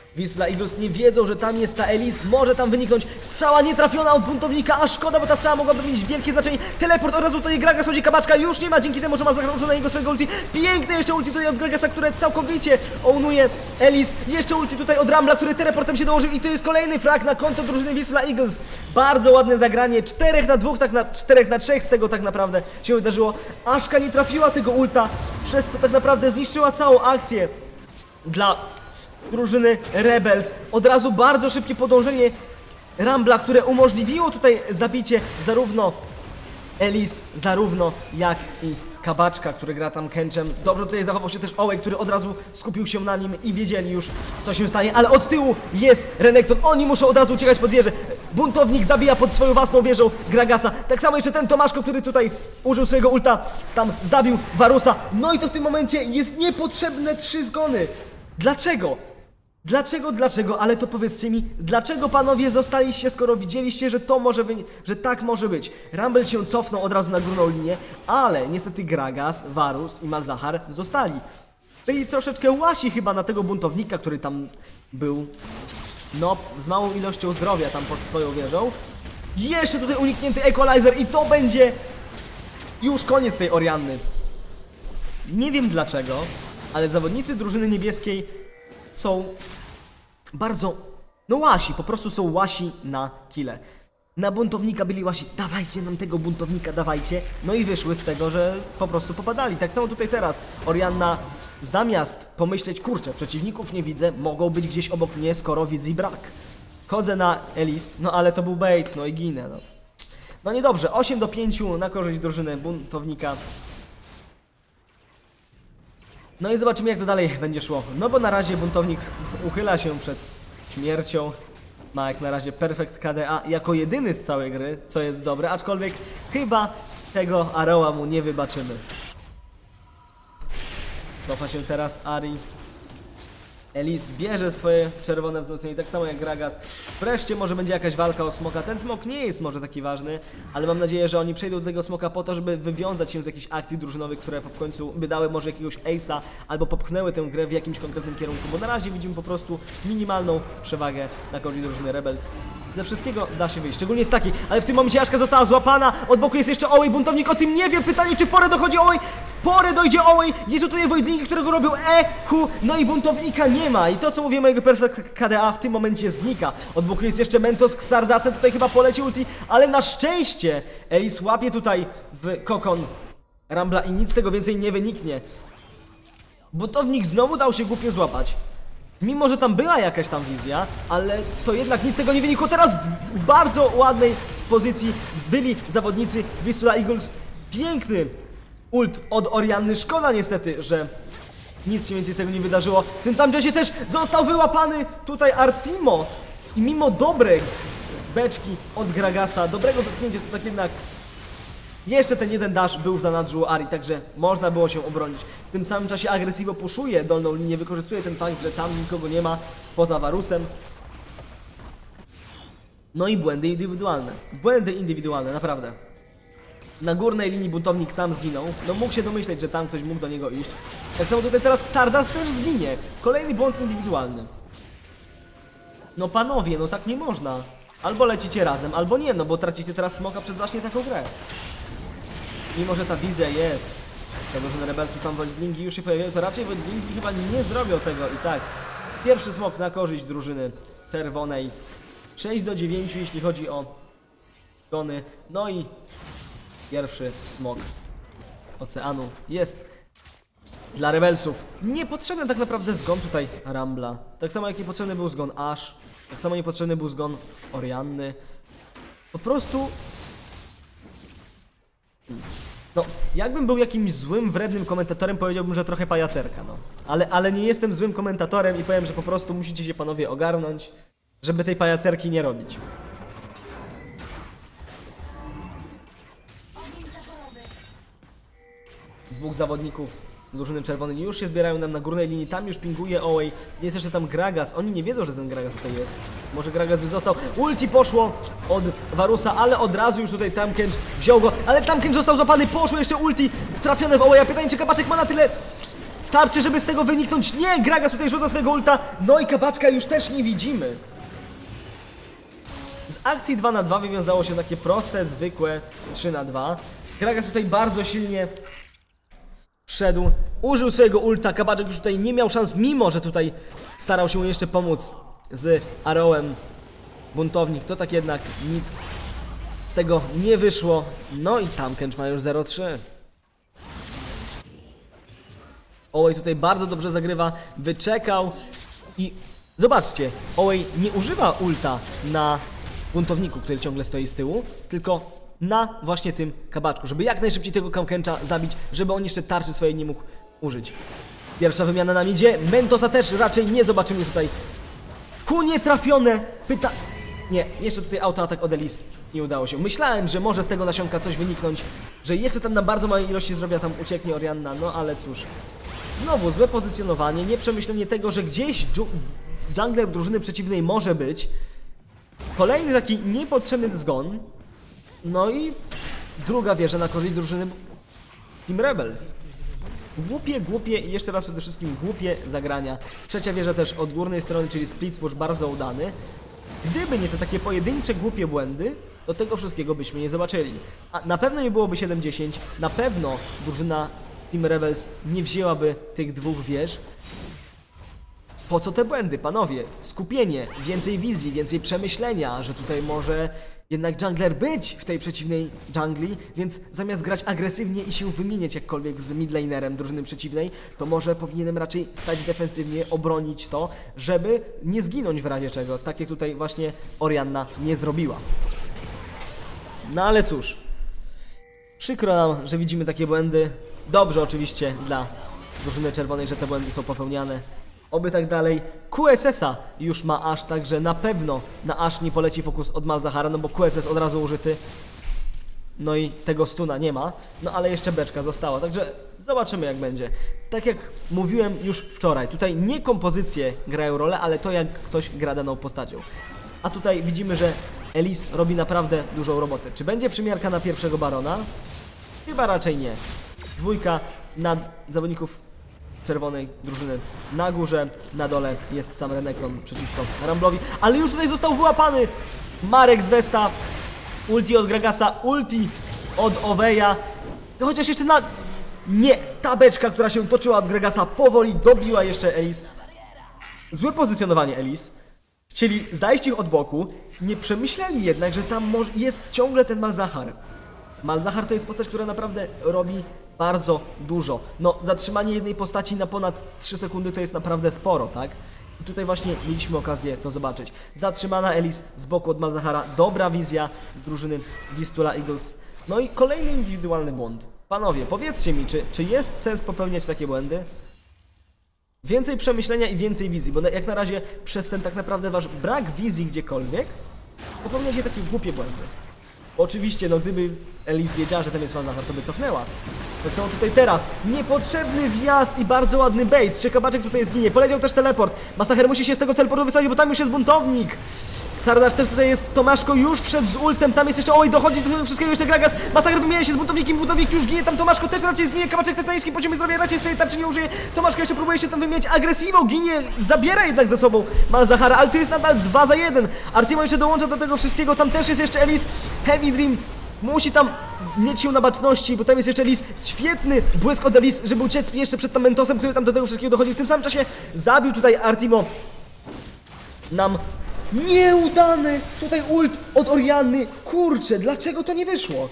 Wisla Eagles nie wiedzą, że tam jest ta Elise, może tam wyniknąć strzała nietrafiona od buntownika, a szkoda, bo ta strzała mogłaby mieć wielkie znaczenie. Teleport od razu tutaj Gragas, chodzi kabaczka, już nie ma, dzięki temu, że ma zagrożone jego swojego ulti. Piękne jeszcze ulti tutaj od Gragasa, które całkowicie ołnuje Elise. Jeszcze ulti tutaj od Rambla, który teleportem się dołożył i to jest kolejny frag na konto drużyny Wisla Eagles. Bardzo ładne zagranie, czterech na dwóch, tak na czterech na trzech z tego tak naprawdę się wydarzyło. Aszka nie trafiła tego ulta, przez co tak naprawdę zniszczyła całą akcję dla drużyny Rebels. Od razu bardzo szybkie podążenie Rambla, które umożliwiło tutaj zabicie zarówno Elise, zarówno jak i Kabaczka, który gra tam Kenchem. Dobrze tutaj zachował się też Ołej, który od razu skupił się na nim i wiedzieli już, co się stanie, ale od tyłu jest Renekton. Oni muszą od razu uciekać pod wieżę. Buntownik zabija pod swoją własną wieżą Gragasa. Tak samo jeszcze ten Tomaszko, który tutaj użył swojego ulta, tam zabił Varusa. No i to w tym momencie jest niepotrzebne trzy zgony. Dlaczego? Dlaczego, dlaczego? Ale to powiedzcie mi, dlaczego panowie zostaliście, skoro widzieliście, że to może wy... że tak może być. Rumble się cofnął od razu na górną linię, ale niestety Gragas, Varus i Malzahar zostali. Byli troszeczkę łasi chyba na tego buntownika, który tam był, no, z małą ilością zdrowia tam pod swoją wieżą. Jeszcze tutaj uniknięty Equalizer i to będzie już koniec tej Orianny. Nie wiem dlaczego, ale zawodnicy drużyny niebieskiej są bardzo, no łasi, po prostu są łasi na kile. Na buntownika byli łasi, dawajcie nam tego buntownika, dawajcie. No i wyszły z tego, że po prostu popadali. Tak samo tutaj teraz Orianna, zamiast pomyśleć, kurczę, przeciwników nie widzę, mogą być gdzieś obok mnie, skoro wizji brak. Chodzę na Elise, no ale to był bait, no i ginę, no. No niedobrze, osiem do pięciu na korzyść drużyny buntownika. No i zobaczymy, jak to dalej będzie szło. No bo na razie buntownik uchyla się przed śmiercią. Ma jak na razie perfekt K D A jako jedyny z całej gry, co jest dobre, aczkolwiek chyba tego Aroa mu nie wybaczymy. Cofa się teraz Ari. Elise bierze swoje czerwone wzmocnienie, tak samo jak Gragas. Wreszcie może będzie jakaś walka o smoka. Ten smok nie jest może taki ważny, ale mam nadzieję, że oni przejdą do tego smoka po to, żeby wywiązać się z jakichś akcji drużynowych, które w końcu by dały może jakiegoś ace'a, albo popchnęły tę grę w jakimś konkretnym kierunku, bo na razie widzimy po prostu minimalną przewagę na korzyść drużyny Rebels. Ze wszystkiego da się wyjść, szczególnie z takiej, ale w tym momencie Aszka została złapana, od boku jest jeszcze Ołej, buntownik o tym nie wie, pytanie, czy w porę dochodzi Ołej, w porę dojdzie Ołej, jest tutaj Voidlingi, którego robią E, Q, no i buntownika nie ma i to, co mówię, mojego perfekt K D A w tym momencie znika. Od boku jest jeszcze Mentos z Xardasem, tutaj chyba poleci ulti, ale na szczęście Elise łapie tutaj w kokon Rambla i nic z tego więcej nie wyniknie. Buntownik znowu dał się głupio złapać. Mimo, że tam była jakaś tam wizja, ale to jednak nic z tego nie wynikło. Teraz w bardzo ładnej pozycji byli zawodnicy Wisla Eagles. Piękny ult od Orianny. Szkoda niestety, że nic się więcej z tego nie wydarzyło. W tym samym czasie też został wyłapany tutaj Artimo. I mimo dobrej beczki od Gragasa, dobrego dotknięcia, to tak jednak jeszcze ten jeden dash był w zanadrzu Ari, także można było się obronić. W tym samym czasie Agresivo puszuje dolną linię, wykorzystuje ten fakt, że tam nikogo nie ma poza Varusem. No i błędy indywidualne. Błędy indywidualne, naprawdę. Na górnej linii buntownik sam zginął. No mógł się domyśleć, że tam ktoś mógł do niego iść. Tak samo tutaj teraz Xardas też zginie. Kolejny błąd indywidualny. No panowie, no tak nie można. Albo lecicie razem, albo nie, no bo tracicie teraz smoka przez właśnie taką grę. Mimo, że ta wizja jest, to drużyny Rebelsów, tam Voidlingi już się pojawiają, to raczej Voidlingi chyba nie zrobią tego i tak. Pierwszy smok na korzyść drużyny czerwonej. sześć do dziewięciu, jeśli chodzi o gony. No i pierwszy smok oceanu jest dla Rebelsów. Niepotrzebny tak naprawdę zgon tutaj Rambla. Tak samo jak niepotrzebny był zgon Ashe. Tak samo niepotrzebny był zgon Orianny. Po prostu... No, jakbym był jakimś złym, wrednym komentatorem, powiedziałbym, że trochę pajacerka, no. Ale, ale nie jestem złym komentatorem i powiem, że po prostu musicie się panowie ogarnąć, żeby tej pajacerki nie robić. Dwóch zawodników z drużyny czerwonej już się zbierają nam na górnej linii, tam już pinguje Ołej, jest jeszcze tam Gragas, oni nie wiedzą, że ten Gragas tutaj jest. Może Gragas by został, ulti poszło od Varusa, ale od razu już tutaj Tahm Kench wziął go, ale Tahm Kench został złapany, poszło jeszcze ulti trafione w Ołeja, pytanie, czy Kabaczek ma na tyle tarczy, żeby z tego wyniknąć. Nie, Gragas tutaj rzuca swojego ulta. No i Kabaczka już też nie widzimy. Z akcji dwa na dwa wywiązało się takie proste, zwykłe trzy na dwa. Gragas tutaj bardzo silnie wszedł, użył swojego ulta. Kabaczek już tutaj nie miał szans, mimo że tutaj starał się jeszcze pomóc z Arrowem. Buntownik, to tak jednak nic z tego nie wyszło. No i Tankęcz ma już zero trzy. Owej tutaj bardzo dobrze zagrywa, wyczekał i zobaczcie, Owej nie używa ulta na buntowniku, który ciągle stoi z tyłu, tylko na właśnie tym Kabaczku, żeby jak najszybciej tego Tankęcza zabić, żeby on jeszcze tarczy swojej nie mógł użyć. Pierwsza wymiana nam idzie, Mentosa też raczej nie zobaczymy już tutaj. Ku nietrafione pyta... Nie, jeszcze tutaj autoatak od Elise nie udało się. Myślałem, że może z tego nasionka coś wyniknąć, że jeszcze tam na bardzo małej ilości zdrowia tam ucieknie Orianna, no ale cóż. Znowu złe pozycjonowanie, nieprzemyślenie tego, że gdzieś jungler drużyny przeciwnej może być. Kolejny taki niepotrzebny zgon. No i druga wieża na korzyść drużyny Team Rebels. Głupie, głupie i jeszcze raz przede wszystkim głupie zagrania. Trzecia wieża też od górnej strony, czyli split push bardzo udany. Gdyby nie te takie pojedyncze, głupie błędy, to tego wszystkiego byśmy nie zobaczyli. A na pewno nie byłoby siedem dziesięć, na pewno drużyna Team Rebels nie wzięłaby tych dwóch wież. Po co te błędy, panowie? Skupienie, więcej wizji, więcej przemyślenia, że tutaj może jednak jungler być w tej przeciwnej jungli, więc zamiast grać agresywnie i się wymieniać jakkolwiek z midlanerem drużyny przeciwnej, to może powinienem raczej stać defensywnie, obronić to, żeby nie zginąć w razie czego, tak jak tutaj właśnie Orianna nie zrobiła. No ale cóż, przykro nam, że widzimy takie błędy. Dobrze oczywiście dla drużyny czerwonej, że te błędy są popełniane. Oby tak dalej. Q S S a już ma Ash, także na pewno na Ash nie poleci fokus od Malzahara, no bo Q S S od razu użyty. No i tego stuna nie ma, no ale jeszcze beczka została, także zobaczymy jak będzie. Tak jak mówiłem już wczoraj, tutaj nie kompozycje grają rolę, ale to jak ktoś gra daną postacią. A tutaj widzimy, że Elise robi naprawdę dużą robotę. Czy będzie przymiarka na pierwszego barona? Chyba raczej nie. Dwójka na zawodników czerwonej drużyny na górze, na dole jest sam Renekton przeciwko Ramblowi, ale już tutaj został wyłapany Marek z Westa, ulti od Gragasa, ulti od Oweja, chociaż jeszcze na... Nie, ta beczka, która się toczyła od Gragasa powoli dobiła jeszcze Elise. Złe pozycjonowanie Elise, chcieli zajść ich od boku, nie przemyśleli jednak, że tam jest ciągle ten Malzahar. Malzahar to jest postać, która naprawdę robi bardzo dużo. No, zatrzymanie jednej postaci na ponad trzy sekundy to jest naprawdę sporo, tak? I tutaj właśnie mieliśmy okazję to zobaczyć. Zatrzymana Elise z boku od Malzahara, dobra wizja drużyny Vistula Eagles. No i kolejny indywidualny błąd. Panowie, powiedzcie mi, czy, czy jest sens popełniać takie błędy? Więcej przemyślenia i więcej wizji, bo jak na razie przez ten tak naprawdę wasz brak wizji gdziekolwiek popełniacie takie głupie błędy. Oczywiście, no gdyby Elise wiedziała, że tam jest Malzahar, to by cofnęła. Tak samo tutaj teraz. Niepotrzebny wjazd i bardzo ładny bait. Czy Kabaczek tutaj zginie? Poleciał też teleport. Mastacher musi się z tego teleportu wystawić, bo tam już jest buntownik. Sardasz też tutaj jest, Tomaszko już wszedł z ultem, tam jest jeszcze, oj, dochodzi do tego wszystkiego jeszcze Gragas. Mastacher wymienia się z buntownikiem, buntownik już ginie, tam Tomaszko też raczej zginie, Kabaczek też na niskim poziomie zdrowia, raczej swojej tarczy nie użyje. Tomaszko jeszcze próbuje się tam wymieniać, agresywą ginie, zabiera jednak ze sobą Malzahara, ale to jest nadal dwa za jeden. Artimo jeszcze dołącza do tego wszystkiego, tam też jest jeszcze Elise, Heavy Dream. Musi tam mieć się na baczności, bo tam jest jeszcze Elise. Świetny błysk od Elise, żeby uciec jeszcze przed tam Mentosem, który tam do tego wszystkiego dochodzi. W tym samym czasie zabił tutaj Artimo nam nieudany tutaj ult od Orianny. Kurczę, dlaczego to nie wyszło?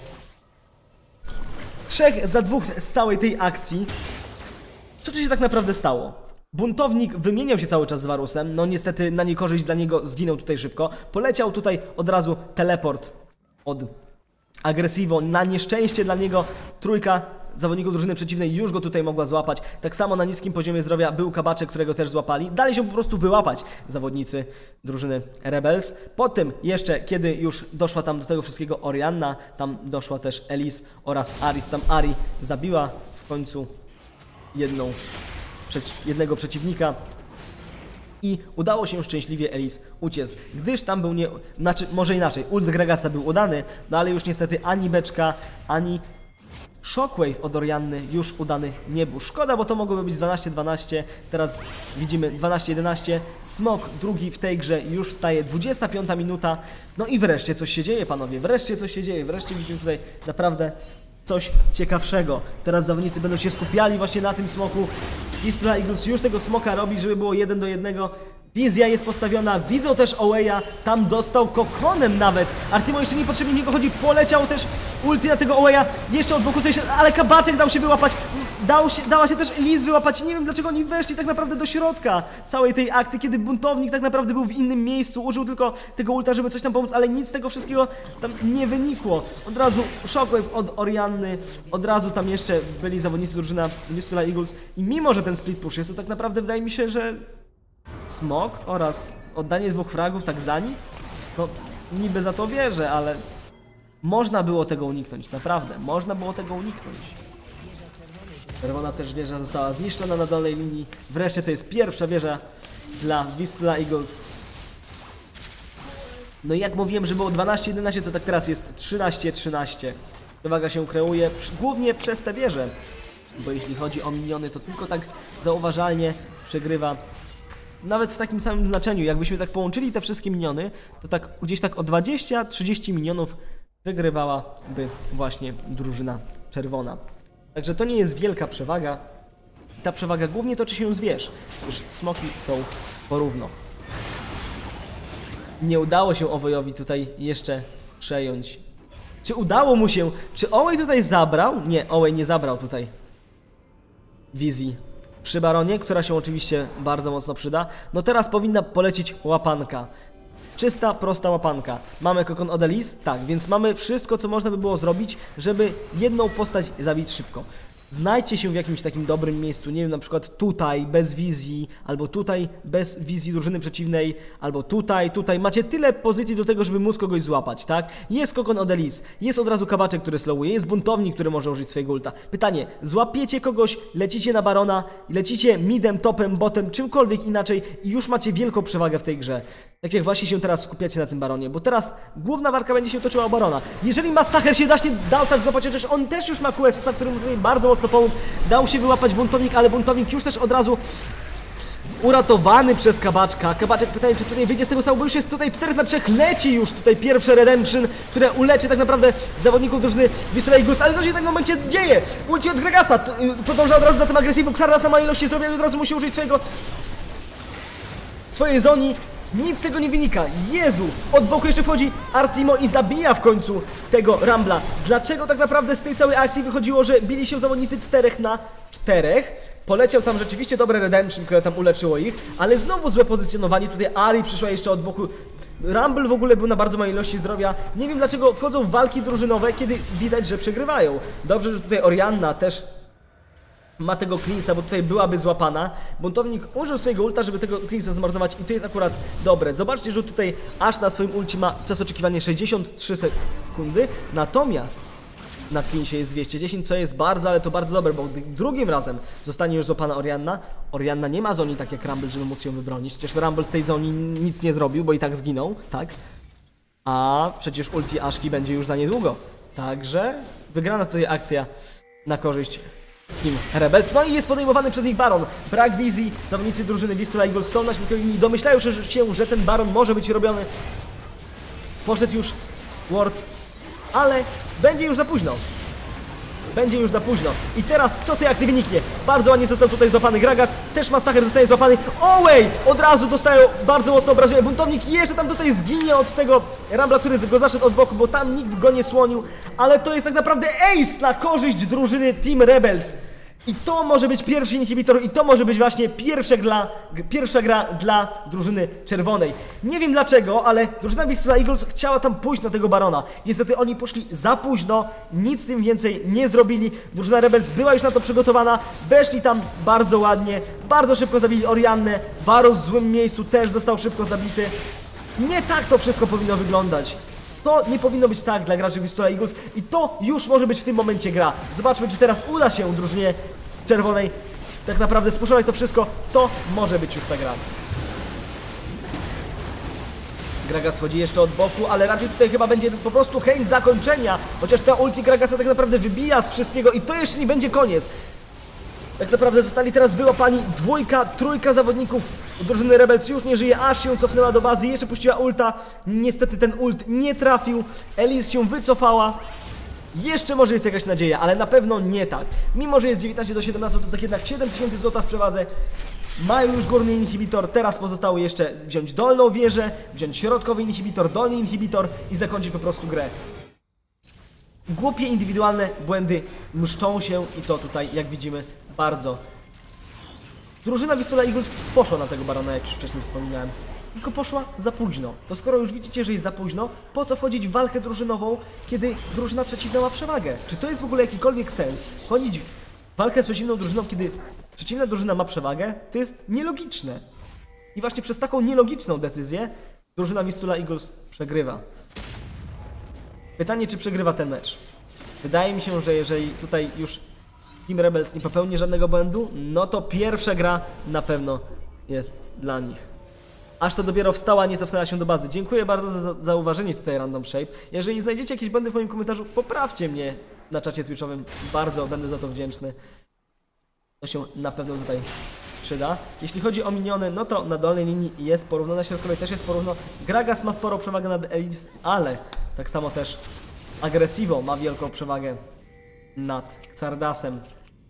Trzech za dwóch z całej tej akcji. Co tu się tak naprawdę stało? Buntownik wymieniał się cały czas z Varusem. No niestety na niekorzyść dla niego zginął tutaj szybko. Poleciał tutaj od razu teleport od Agresivo, na nieszczęście dla niego trójka zawodników drużyny przeciwnej już go tutaj mogła złapać. Tak samo na niskim poziomie zdrowia był Kabaczek, którego też złapali. Dali się po prostu wyłapać zawodnicy drużyny Rebels. Potem jeszcze, kiedy już doszła tam do tego wszystkiego Orianna, tam doszła też Elise oraz Ari. Tam Ari zabiła w końcu jedną, przeci jednego przeciwnika. I udało się szczęśliwie Elise uciec, gdyż tam był nie... Znaczy, może inaczej, ult Gragasa był udany, no ale już niestety ani beczka, ani Shockwave od Orianny już udany nie był. Szkoda, bo to mogłoby być dwanaście dwanaście. Teraz widzimy dwanaście jedenaście. Smok drugi w tej grze już wstaje. dwudziesta piąta minuta. No i wreszcie coś się dzieje, panowie. Wreszcie coś się dzieje. Wreszcie widzimy tutaj naprawdę coś ciekawszego. Teraz zawodnicy będą się skupiali właśnie na tym smoku. Vistula Eagles już tego smoka robi, żeby było jeden do jednego. Wizja jest postawiona, widzą też Oweya, tam dostał kokonem nawet. Artimo jeszcze niepotrzebnie w niego chodzi, poleciał też ulti na tego Oweya, jeszcze od boku się, ale Kabaczek dał się wyłapać, dał się, dała się też Liz wyłapać. Nie wiem dlaczego oni weszli tak naprawdę do środka całej tej akcji, kiedy buntownik tak naprawdę był w innym miejscu, użył tylko tego ulta, żeby coś tam pomóc, ale nic z tego wszystkiego tam nie wynikło. Od razu Shockwave od Orianny, od razu tam jeszcze byli zawodnicy drużyna Vistula Eagles i mimo, że ten split push jest, to tak naprawdę wydaje mi się, że smok oraz oddanie dwóch fragów tak za nic? No, niby za to wierzę, ale można było tego uniknąć, naprawdę, można było tego uniknąć. Czerwona też wieża została zniszczona na dolnej linii. Wreszcie to jest pierwsza wieża dla Vistula Eagles. No i jak mówiłem, że było dwanaście jedenaście, to tak teraz jest trzynaście trzynaście. Przewaga się kreuje głównie przez te wieże, bo jeśli chodzi o miniony, to tylko tak zauważalnie przegrywa. Nawet w takim samym znaczeniu, jakbyśmy tak połączyli te wszystkie miniony, to tak gdzieś tak o dwadzieścia trzydzieści minionów wygrywałaby właśnie drużyna czerwona. Także to nie jest wielka przewaga. Ta przewaga głównie toczy się z wież, gdyż smoki są porówno. Nie udało się Oweyowi tutaj jeszcze przejąć. Czy udało mu się? Czy Owey tutaj zabrał? Nie, Owey nie zabrał tutaj wizji przy baronie, która się oczywiście bardzo mocno przyda. No teraz powinna polecieć łapanka. Czysta, prosta łapanka. Mamy kokon od Elise? Tak, więc mamy wszystko, co można by było zrobić, żeby jedną postać zabić szybko. Znajdźcie się w jakimś takim dobrym miejscu, nie wiem, na przykład tutaj bez wizji, albo tutaj bez wizji drużyny przeciwnej, albo tutaj, tutaj. Macie tyle pozycji do tego, żeby móc kogoś złapać, tak? Jest kokon od Elise, jest od razu Kabaczek, który slowuje, jest buntownik, który może użyć swojego ulta. Pytanie, złapiecie kogoś, lecicie na barona, lecicie midem, topem, botem, czymkolwiek inaczej i już macie wielką przewagę w tej grze. Tak jak właśnie się teraz skupiacie na tym baronie, bo teraz główna walka będzie się toczyła o barona. Jeżeli Mastacher się daśnie dał tak złapać, chociaż on też już ma Q S S-a, który mu tutaj bardzo mocno pomógł. Dał się wyłapać buntownik, ale buntownik już też od razu uratowany przez Kabaczka. Kabaczek pytanie, czy tutaj wyjdzie z tego cało, bo już jest tutaj cztery na trzy, leci już tutaj pierwsze Redemption, które uleczy tak naprawdę zawodników drużyny Vistula Eagles, ale co się w tym momencie dzieje? Ulti od Gragasa, podąża od razu za tym agresywą, Xardas na małej ilości zdrowia i od razu musi użyć swojego swojej zoni. Nic z tego nie wynika. Jezu! Od boku jeszcze wchodzi Artimo i zabija w końcu tego Rambla. Dlaczego tak naprawdę z tej całej akcji wychodziło, że bili się zawodnicy czterech na czterech? Poleciał tam rzeczywiście dobre Redemption, które tam uleczyło ich, ale znowu złe pozycjonowanie. Tutaj Ari przyszła jeszcze od boku. Rumble w ogóle był na bardzo małej ilości zdrowia. Nie wiem dlaczego wchodzą w walki drużynowe, kiedy widać, że przegrywają. Dobrze, że tutaj Orianna też ma tego Cleansa, bo tutaj byłaby złapana. Buntownik użył swojego ulta, żeby tego Cleansa zmarnować i to jest akurat dobre. Zobaczcie, że tutaj aż na swoim ulcie ma czas oczekiwania sześćdziesiąt trzy sekundy, natomiast na Cleansie jest dwieście dziesięć, co jest bardzo, ale to bardzo dobre, bo drugim razem zostanie już złapana Orianna. Orianna nie ma zoni tak jak Rumble, żeby móc ją wybronić. Przecież Rumble z tej zoni nic nie zrobił, bo i tak zginął, tak? A przecież ulti Ashki będzie już za niedługo. Także wygrana tutaj akcja na korzyść Team Rebels. No i jest podejmowany przez nich baron. Brak wizji, zawodnicy drużyny Vistula Eagles są na środkowej linii. Domyślają się, że ten baron może być robiony. Poszedł już Ward, ale będzie już za późno. Będzie już za późno. I teraz co z tej akcji wyniknie? Bardzo ładnie został tutaj złapany Gragas. Też Mastacher zostaje złapany. Owey! Od razu dostają bardzo mocno obrażenia. Buntownik jeszcze tam tutaj zginie od tego Rambla, który go zaszedł od boku, bo tam nikt go nie słonił. Ale to jest tak naprawdę ace na korzyść drużyny Team Rebels. I to może być pierwszy inhibitor i to może być właśnie pierwsza gra, pierwsza gra dla drużyny czerwonej. Nie wiem dlaczego, ale drużyna Vistula Eagles chciała tam pójść na tego barona. Niestety oni poszli za późno, nic z tym więcej nie zrobili. Drużyna Rebels była już na to przygotowana, weszli tam bardzo ładnie, bardzo szybko zabili Oriannę. Varus w złym miejscu też został szybko zabity. Nie tak to wszystko powinno wyglądać. To nie powinno być tak dla graczy Vistula Eagles i to już może być w tym momencie gra. Zobaczmy, czy teraz uda się drużynie czerwonej tak naprawdę spuszować to wszystko. To może być już ta gra. Gragas wchodzi jeszcze od boku, ale raczej tutaj chyba będzie po prostu chęć zakończenia. Chociaż ta ulti Gragasa tak naprawdę wybija z wszystkiego i to jeszcze nie będzie koniec. Tak naprawdę zostali teraz wyłapani dwójka, trójka zawodników drużyny Rebels. Już nie żyje, aż się cofnęła do bazy, jeszcze puściła ulta. Niestety ten ult nie trafił, Elise się wycofała. Jeszcze może jest jakaś nadzieja, ale na pewno nie tak. Mimo że jest dziewiętnaście do siedemnastu, to tak jednak siedem tysięcy złota w przewadze. Mają już górny inhibitor, teraz pozostało jeszcze wziąć dolną wieżę, wziąć środkowy inhibitor, dolny inhibitor i zakończyć po prostu grę. Głupie indywidualne błędy mszczą się i to tutaj, jak widzimy, bardzo. Drużyna Vistula Eagles poszła na tego barona, jak już wcześniej wspominałem. Tylko poszła za późno. To skoro już widzicie, że jest za późno, po co wchodzić w walkę drużynową, kiedy drużyna przeciwna ma przewagę? Czy to jest w ogóle jakikolwiek sens? Chodzić w walkę z przeciwną drużyną, kiedy przeciwna drużyna ma przewagę? To jest nielogiczne. I właśnie przez taką nielogiczną decyzję drużyna Vistula Eagles przegrywa. Pytanie, czy przegrywa ten mecz? Wydaje mi się, że jeżeli tutaj już Team Rebels nie popełni żadnego błędu, no to pierwsza gra na pewno jest dla nich. Aż to dopiero wstała, nie cofnęła się do bazy. Dziękuję bardzo za zauważenie tutaj Random Shape. Jeżeli znajdziecie jakieś błędy w moim komentarzu, poprawcie mnie na czacie twitchowym. Bardzo będę za to wdzięczny. To się na pewno tutaj przyda. Jeśli chodzi o miniony, no to na dolnej linii jest porówno, na środkowej też jest porówno. Gragas ma sporą przewagę nad Elise, ale tak samo też Aggressivo ma wielką przewagę nad Xardasem.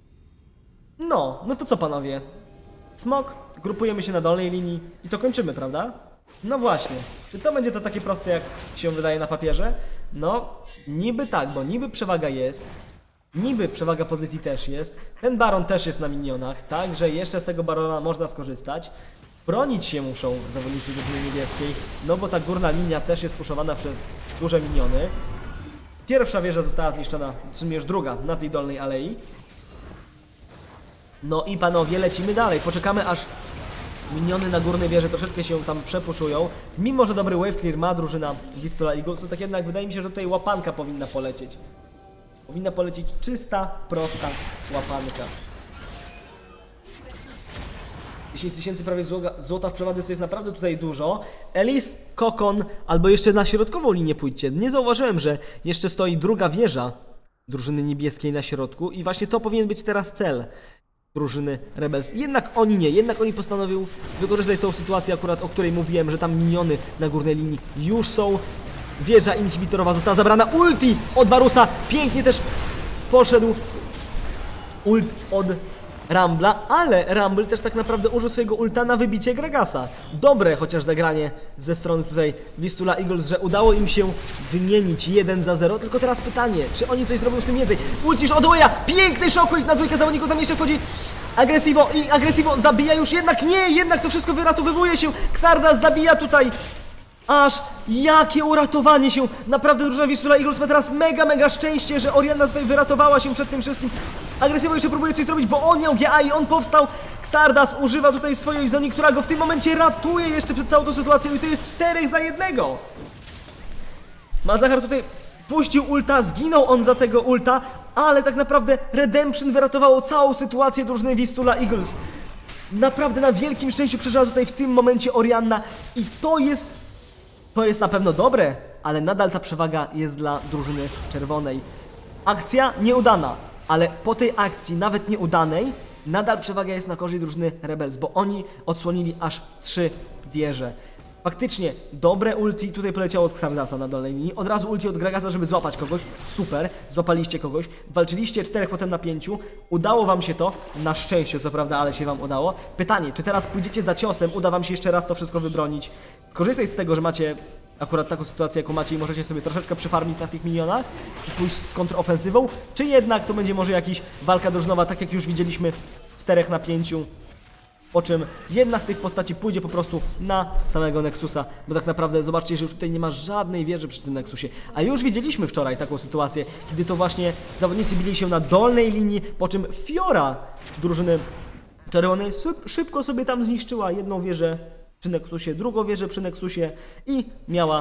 No, no to co panowie? Smok, grupujemy się na dolnej linii i to kończymy, prawda? No właśnie. Czy to będzie to takie proste, jak się wydaje na papierze? No, niby tak, bo niby przewaga jest. Niby przewaga pozycji też jest. Ten baron też jest na minionach, także jeszcze z tego barona można skorzystać. Bronić się muszą zawodnicy drużyny niebieskiej, no bo ta górna linia też jest puszowana przez duże miniony. Pierwsza wieża została zniszczona, w sumie już druga, na tej dolnej alei. No i panowie, lecimy dalej. Poczekamy, aż miniony na górnej wieży troszeczkę się tam przepuszują. Mimo że dobry wave clear ma drużyna Vistula Eagles, to tak jednak wydaje mi się, że tutaj łapanka powinna polecieć. Powinna polecieć czysta, prosta łapanka. dziesięć tysięcy prawie złota w przewadze, co jest naprawdę tutaj dużo. Elise, Kokon, albo jeszcze na środkową linię pójdźcie. Nie zauważyłem, że jeszcze stoi druga wieża drużyny niebieskiej na środku i właśnie to powinien być teraz cel drużyny Rebels. Jednak oni nie, jednak oni postanowił wykorzystać tą sytuację akurat, o której mówiłem, że tam miniony na górnej linii już są. Wieża inhibitorowa została zabrana. Ulti od Varusa. Pięknie też poszedł ult od Rambla, ale Rumble też tak naprawdę użył swojego ulta na wybicie Gragasa. Dobre chociaż zagranie ze strony tutaj Vistula Eagles, że udało im się wymienić jeden za zero. Tylko teraz pytanie, czy oni coś zrobią z tym więcej? Ultisz od Oja, piękny shockwave na dwójkę zawodników, tam jeszcze wchodzi Aggressivo i Aggressivo zabija już, jednak nie, jednak to wszystko wyratowywuje się. Xardas zabija tutaj. Aż jakie uratowanie się! Naprawdę drużyna Vistula Eagles ma teraz mega, mega szczęście, że Orianna tutaj wyratowała się przed tym wszystkim. Aggressivo jeszcze próbuje coś zrobić, bo on miał G A i on powstał. Xardas używa tutaj swojej Zoni, która go w tym momencie ratuje jeszcze przed całą tą sytuacją i to jest czterech za jednego. Mazahar tutaj puścił ulta, zginął on za tego ulta, ale tak naprawdę Redemption wyratowało całą sytuację drużyny Vistula Eagles. Naprawdę na wielkim szczęściu przeżyła tutaj w tym momencie Orianna i to jest... To jest na pewno dobre, ale nadal ta przewaga jest dla drużyny czerwonej. Akcja nieudana, ale po tej akcji, nawet nieudanej, nadal przewaga jest na korzyść drużyny Rebels, bo oni odsłonili aż trzy wieże. Faktycznie dobre ulti tutaj poleciało od Xardasa na dolnej linii. Od razu ulti od Gragasa, żeby złapać kogoś. Super, złapaliście kogoś. Walczyliście czterech, potem na pięciu. Udało wam się to. Na szczęście, co prawda, ale się wam udało. Pytanie, czy teraz pójdziecie za ciosem, uda wam się jeszcze raz to wszystko wybronić? Korzystać z tego, że macie akurat taką sytuację, jaką macie i możecie sobie troszeczkę przyfarmić na tych minionach i pójść z kontrofensywą, czy jednak to będzie może jakaś walka drużynowa, tak jak już widzieliśmy, czterech na pięciu. Po czym jedna z tych postaci pójdzie po prostu na samego Nexusa, bo tak naprawdę zobaczcie, że już tutaj nie ma żadnej wieży przy tym Nexusie. A już widzieliśmy wczoraj taką sytuację, kiedy to właśnie zawodnicy bili się na dolnej linii, po czym Fiora drużyny czerwonej szybko sobie tam zniszczyła jedną wieżę przy Nexusie, drugą wieżę przy Nexusie i miała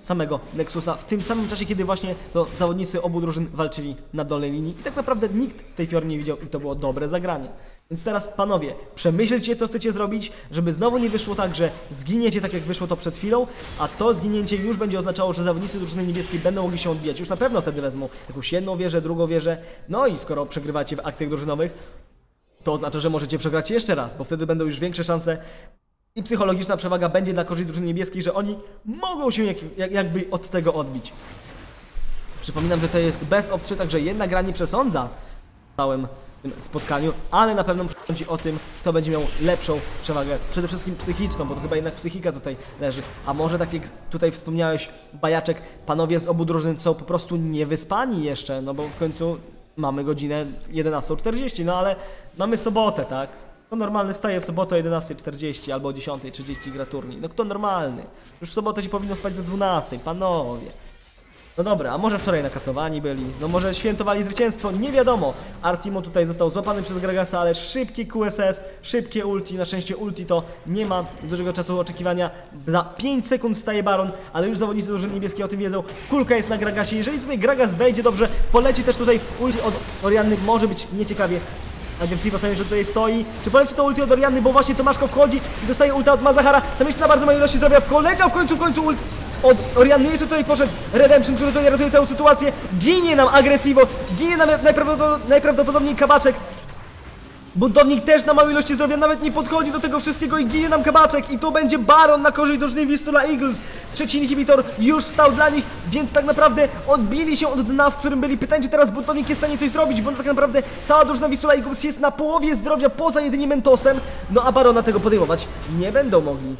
samego Nexusa w tym samym czasie, kiedy właśnie to zawodnicy obu drużyn walczyli na dolnej linii i tak naprawdę nikt tej Fiori nie widział i to było dobre zagranie. Więc teraz panowie, przemyślcie co chcecie zrobić, żeby znowu nie wyszło tak, że zginiecie tak jak wyszło to przed chwilą, a to zginięcie już będzie oznaczało, że zawodnicy drużyny niebieskiej będą mogli się odbijać. Już na pewno wtedy wezmą jakąś jedną wieżę, drugą wieżę, no i skoro przegrywacie w akcjach drużynowych, to oznacza, że możecie przegrać jeszcze raz, bo wtedy będą już większe szanse i psychologiczna przewaga będzie dla korzyści drużyny niebieskiej, że oni mogą się jak, jak, jakby od tego odbić. Przypominam, że to jest best of trzy, także jedna gra nie przesądza w całym tym spotkaniu, ale na pewno przesądzi o tym, kto będzie miał lepszą przewagę, przede wszystkim psychiczną, bo to chyba jednak psychika tutaj leży. A może tak jak tutaj wspomniałeś, Bajaczek, panowie z obu drużyn są po prostu niewyspani jeszcze, no bo w końcu mamy godzinę jedenastą czterdzieści, no ale mamy sobotę, tak? Kto normalny wstaje w sobotę o jedenastej czterdzieści albo o dziesiątej trzydzieści gra turniej? No kto normalny? Już w sobotę się powinno spać do dwunastej, panowie. No dobra, a może wczoraj nakacowani byli? No może świętowali zwycięstwo? Nie wiadomo. Artimo tutaj został złapany przez Gragasa, ale szybki Q S S, szybkie ulti. Na szczęście ulti to nie ma dużego czasu oczekiwania. Za pięć sekund staje Baron, ale już zawodnicy drużyny niebieskiej o tym wiedzą. Kulka jest na Gragasie. Jeżeli tutaj Gragas wejdzie dobrze, poleci też tutaj ulti od Orianny. Może być nieciekawie. Agresywno sami, że tutaj stoi. Czy poleci to ulti od Orianny, bo właśnie Tomaszko wchodzi i dostaje ulta od Mazahara. Tam jeszcze na bardzo małej ilości zdrowia. Wleciał w końcu, w końcu ult od Orianny. Jeszcze tutaj poszedł Redemption, który tutaj ratuje całą sytuację. Ginie nam Agresywno. Ginie nam najprawdopodobniej, najprawdopodobniej Kabaczek. Buntownik też na małej ilości zdrowia, nawet nie podchodzi do tego wszystkiego i ginie nam Kabaczek. I to będzie Baron na korzyść drużyny Vistula Eagles. Trzeci inhibitor już stał dla nich, więc tak naprawdę odbili się od dna, w którym byli. Pytanie, czy teraz Buntownik jest w stanie coś zrobić, bo tak naprawdę cała drużyna Vistula Eagles jest na połowie zdrowia, poza jedynie Mentosem. No a Barona tego podejmować nie będą mogli.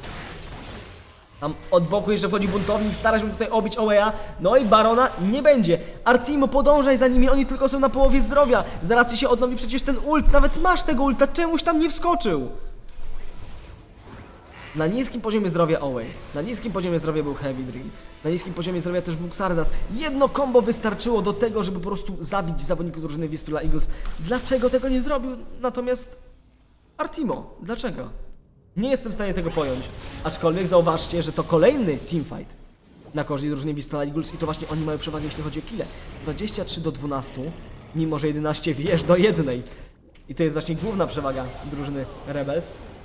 Tam od boku jeszcze wchodzi Buntownik, stara się tutaj obić Oweya, no i Barona nie będzie. Artimo, podążaj za nimi, oni tylko są na połowie zdrowia. Zaraz się odnowi przecież ten ult, nawet masz tego ulta, czemuś tam nie wskoczył. Na niskim poziomie zdrowia Owey, na niskim poziomie zdrowia był Heavy Drill, na niskim poziomie zdrowia też był Xardas. Jedno combo wystarczyło do tego, żeby po prostu zabić zawodników drużyny Vistula Eagles. Dlaczego tego nie zrobił? Natomiast Artimo, dlaczego? Nie jestem w stanie tego pojąć, aczkolwiek zauważcie, że to kolejny teamfight na korzyść drużyny Vistula Eagles i to właśnie oni mają przewagę, jeśli chodzi o kile. dwadzieścia trzy do dwunastu, mimo że jedenaście wież do jednej. I to jest właśnie główna przewaga drużyny Rebels.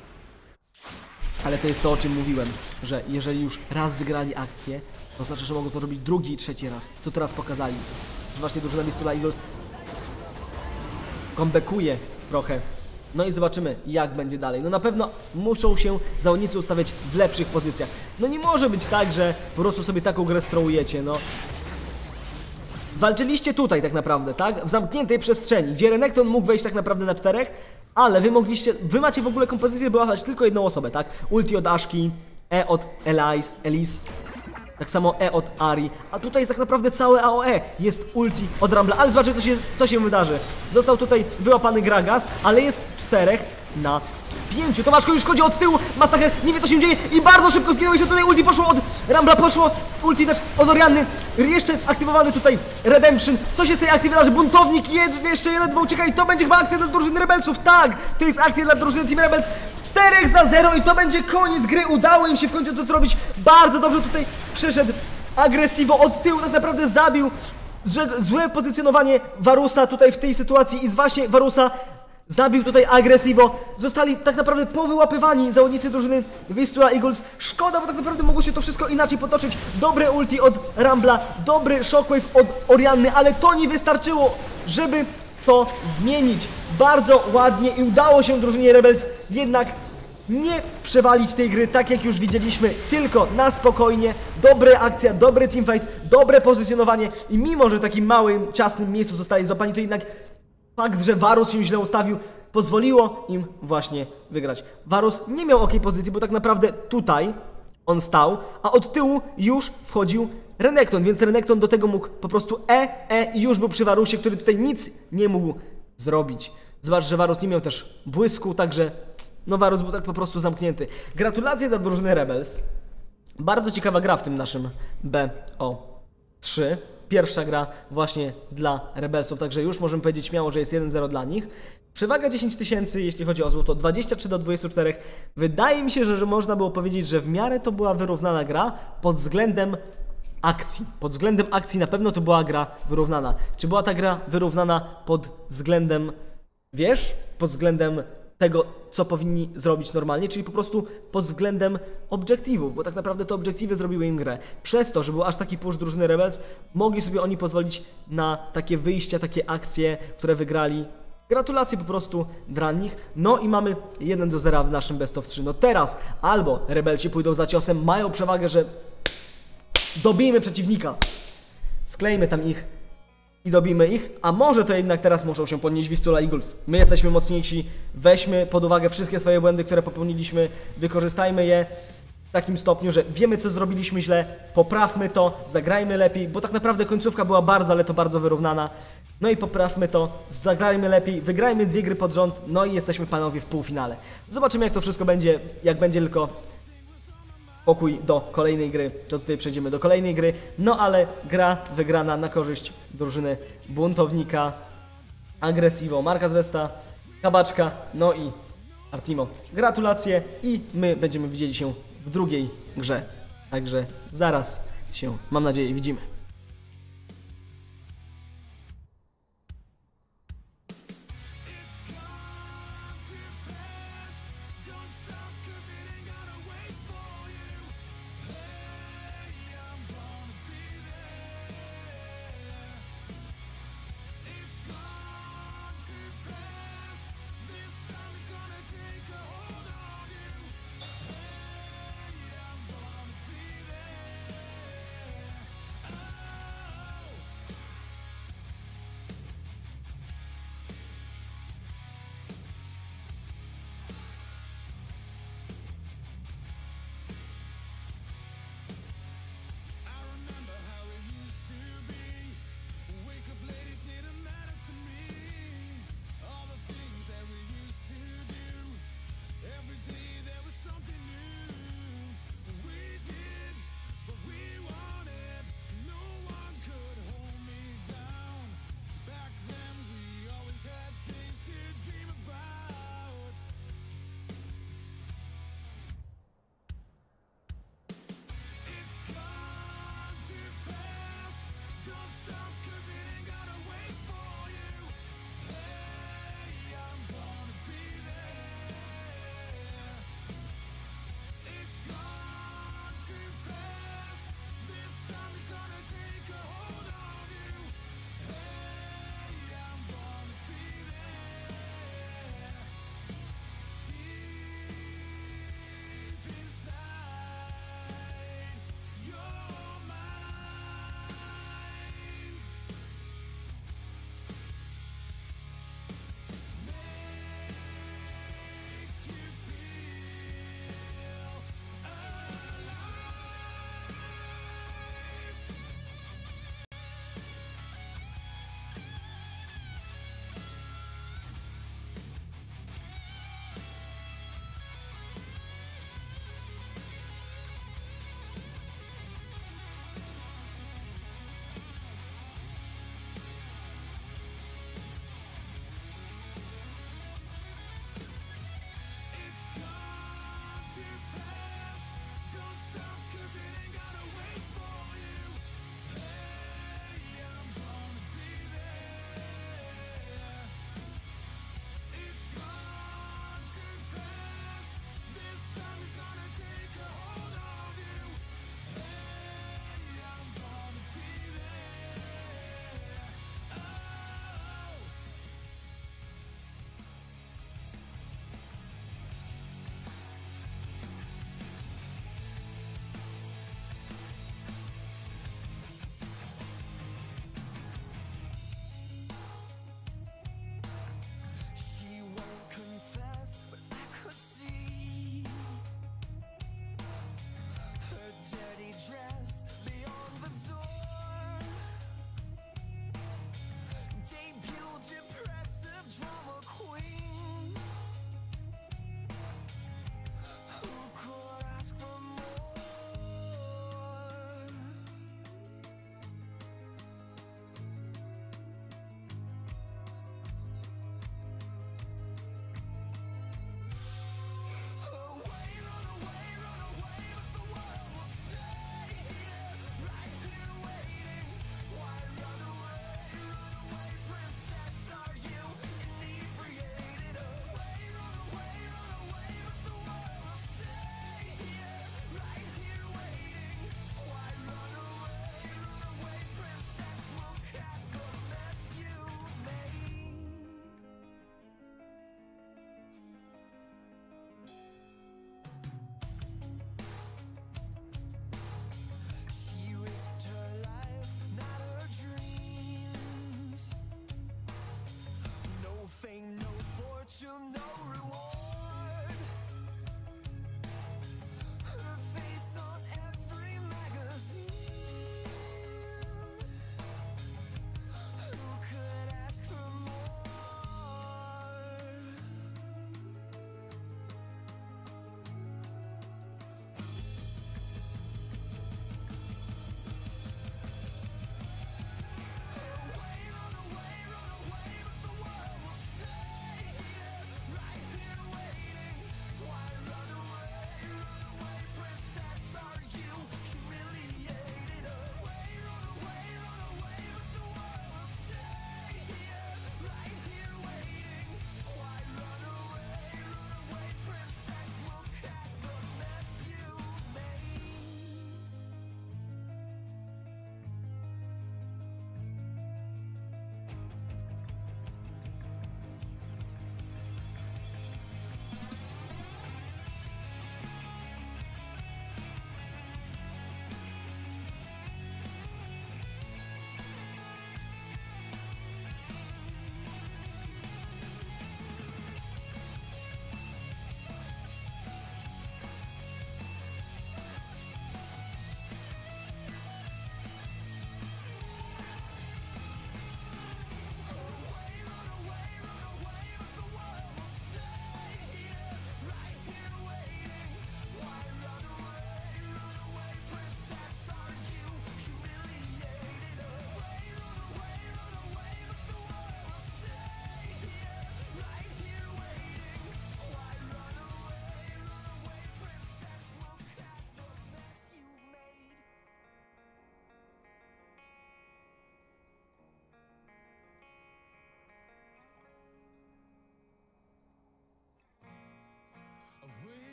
Ale to jest to, o czym mówiłem, że jeżeli już raz wygrali akcję, to znaczy, że mogą to robić drugi i trzeci raz, co teraz pokazali. Że właśnie drużyna Vistula Eagles comebackuje trochę. No i zobaczymy, jak będzie dalej. No na pewno muszą się zawodnicy ustawiać w lepszych pozycjach. No nie może być tak, że po prostu sobie taką grę strołujecie, no. Walczyliście tutaj tak naprawdę, tak? W zamkniętej przestrzeni, gdzie Renekton mógł wejść tak naprawdę na czterech, ale wy mogliście, wy macie w ogóle kompozycję, by łapać tylko jedną osobę, tak? Ulti od Ashki, E od Elise, Elise. Tak samo E od Ari, a tutaj jest tak naprawdę całe A O E. Jest ulti od Rambla, ale zobaczmy co się, co się wydarzy. Został tutaj wyłapany Gragas, ale jest czterech na pięciu. Tomaszko już chodzi od tyłu, Mastacher nie wie co się dzieje i bardzo szybko zginął się tutaj ulti, poszło od Rambla, poszło ulti też od Orianny. Jeszcze aktywowany tutaj Redemption. Co się z tej akcji wydarzy? Buntownik je, jeszcze ledwo ucieka i to będzie chyba akcja dla drużyny Rebelsów. Tak, to jest akcja dla drużyny Team Rebels. cztery za zero i to będzie koniec gry. Udało im się w końcu to zrobić. Bardzo dobrze tutaj przyszedł Agresywno od tyłu, tak naprawdę zabił. Złe, złe pozycjonowanie Varusa tutaj w tej sytuacji i z właśnie Varusa zabił tutaj Agresywno. Zostali tak naprawdę powyłapywani zawodnicy drużyny Vistula Eagles. Szkoda, bo tak naprawdę mogło się to wszystko inaczej potoczyć. Dobre ulti od Rambla, dobry shockwave od Orianny, ale to nie wystarczyło, żeby to zmienić. Bardzo ładnie i udało się drużynie Rebels jednak nie przewalić tej gry, tak jak już widzieliśmy, tylko na spokojnie. Dobra akcja, dobry teamfight, dobre pozycjonowanie i mimo, że w takim małym, ciasnym miejscu zostali złapani, to jednak fakt, że Varus się źle ustawił, pozwoliło im właśnie wygrać. Varus nie miał okiej pozycji, bo tak naprawdę tutaj on stał, a od tyłu już wchodził Renekton, więc Renekton do tego mógł po prostu E, E i już był przy Varusie, który tutaj nic nie mógł zrobić. Zobacz, że Varus nie miał też błysku, także no Varus był tak po prostu zamknięty. Gratulacje dla drużyny Rebels. Bardzo ciekawa gra w tym naszym B O trzy. Pierwsza gra właśnie dla Rebelsów, także już możemy powiedzieć śmiało, że jest jeden zero dla nich. Przewaga dziesięć tysięcy, jeśli chodzi o złoto, dwadzieścia trzy do dwudziestu czterech. Wydaje mi się, że, że można było powiedzieć, że w miarę to była wyrównana gra pod względem akcji. Pod względem akcji na pewno to była gra wyrównana. Czy była ta gra wyrównana pod względem, wiesz, pod względem tego, co powinni zrobić normalnie, czyli po prostu pod względem obiektywów, bo tak naprawdę te obiektywy zrobiły im grę. Przez to, że był aż taki push drużyny Rebels, mogli sobie oni pozwolić na takie wyjścia, takie akcje, które wygrali. Gratulacje po prostu dla nich. No i mamy jeden do zera w naszym best of trzy. No teraz albo Rebelsi pójdą za ciosem, mają przewagę, że dobijmy przeciwnika, sklejmy tam ich i dobijmy ich, a może to jednak teraz muszą się podnieść Vistula Eagles. My jesteśmy mocniejsi, weźmy pod uwagę wszystkie swoje błędy, które popełniliśmy, wykorzystajmy je w takim stopniu, że wiemy, co zrobiliśmy źle, poprawmy to, zagrajmy lepiej, bo tak naprawdę końcówka była bardzo, ale to bardzo wyrównana. No i poprawmy to, zagrajmy lepiej, wygrajmy dwie gry pod rząd, no i jesteśmy panowie w półfinale. Zobaczymy, jak to wszystko będzie, jak będzie tylko pokój do kolejnej gry, to tutaj przejdziemy do kolejnej gry, no ale gra wygrana na korzyść drużyny Buntownika, Aggressivo, Marka Zwesta, Kabaczka, no i Artimo. Gratulacje i my będziemy widzieli się w drugiej grze, także zaraz się, mam nadzieję, widzimy.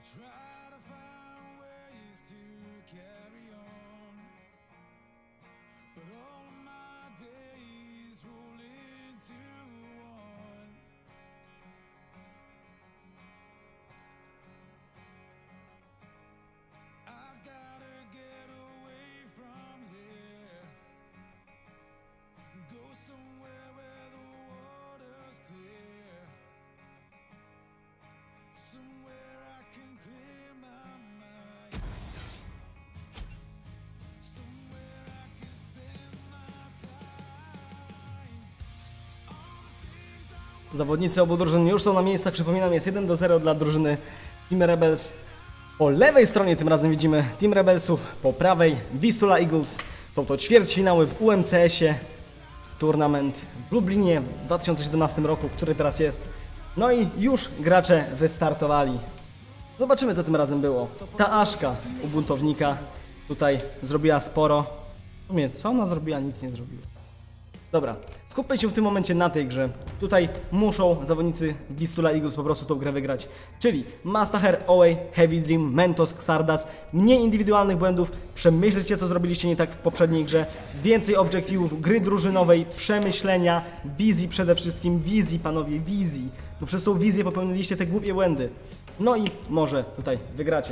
Zawodnicy obu drużyn już są na miejscach, przypominam, jest jeden do zera dla drużyny Team Rebels. Po lewej stronie tym razem widzimy Team Rebelsów, po prawej Vistula Eagles. Są to ćwierćfinały w U M C S-ie, turnament w Lublinie w dwa tysiące siedemnastym roku, który teraz jest. No i już gracze wystartowali. Zobaczymy, co tym razem było. Ta Aszka u buntownika tutaj zrobiła sporo. W sumie, co ona zrobiła? Nic nie zrobiła. Dobra, skupmy się w tym momencie na tej grze. Tutaj muszą zawodnicy Vistula Eagles po prostu tą grę wygrać. Czyli Mastaher, Oway, Heavy Dream, Mentos, Xardas. Mniej indywidualnych błędów. Przemyślcie, co zrobiliście nie tak w poprzedniej grze. Więcej obiektywów, gry drużynowej, przemyślenia, wizji przede wszystkim. Wizji, panowie, wizji. Bo przez tą wizję popełniliście te głupie błędy. No i może tutaj wygracie.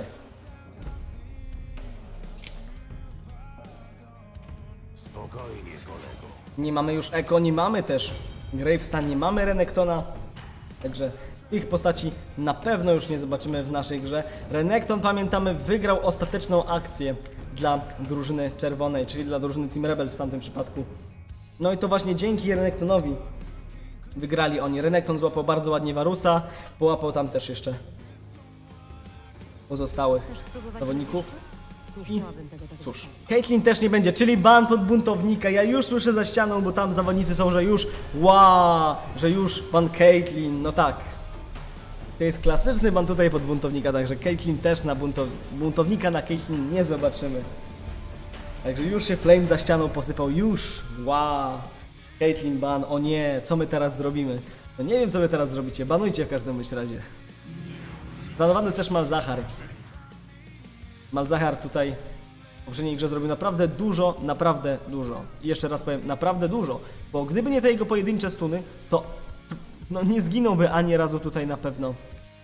Spokojnie, kolego. Nie mamy już Eko, nie mamy też Gravestone, nie mamy Renektona. Także ich postaci na pewno już nie zobaczymy w naszej grze. Renekton, pamiętamy, wygrał ostateczną akcję dla drużyny czerwonej, czyli dla drużyny Team Rebels w tamtym przypadku. No i to właśnie dzięki Renektonowi wygrali oni. Renekton złapał bardzo ładnie Varusa, połapał tam też jeszcze pozostałych Chcesz spróbować zawodników. Nie I chciałabym tego tak cóż, Caitlyn też nie będzie, czyli ban pod buntownika. Ja już słyszę za ścianą, bo tam zawodnicy są, że już wow, że już ban Caitlyn, no tak. To jest klasyczny ban tutaj pod buntownika, także Caitlyn też na buntow buntownika na Caitlyn nie zobaczymy. Także już się Flame za ścianą posypał, już, wow. Caitlyn ban, o nie, co my teraz zrobimy? No nie wiem, co wy teraz zrobicie, banujcie w każdym bądź razie. Planowany też Malzahar. Malzahar tutaj w poprzedniej grze zrobił naprawdę dużo, naprawdę dużo. I jeszcze raz powiem, naprawdę dużo, bo gdyby nie te jego pojedyncze stuny, to no, nie zginąłby ani razu tutaj na pewno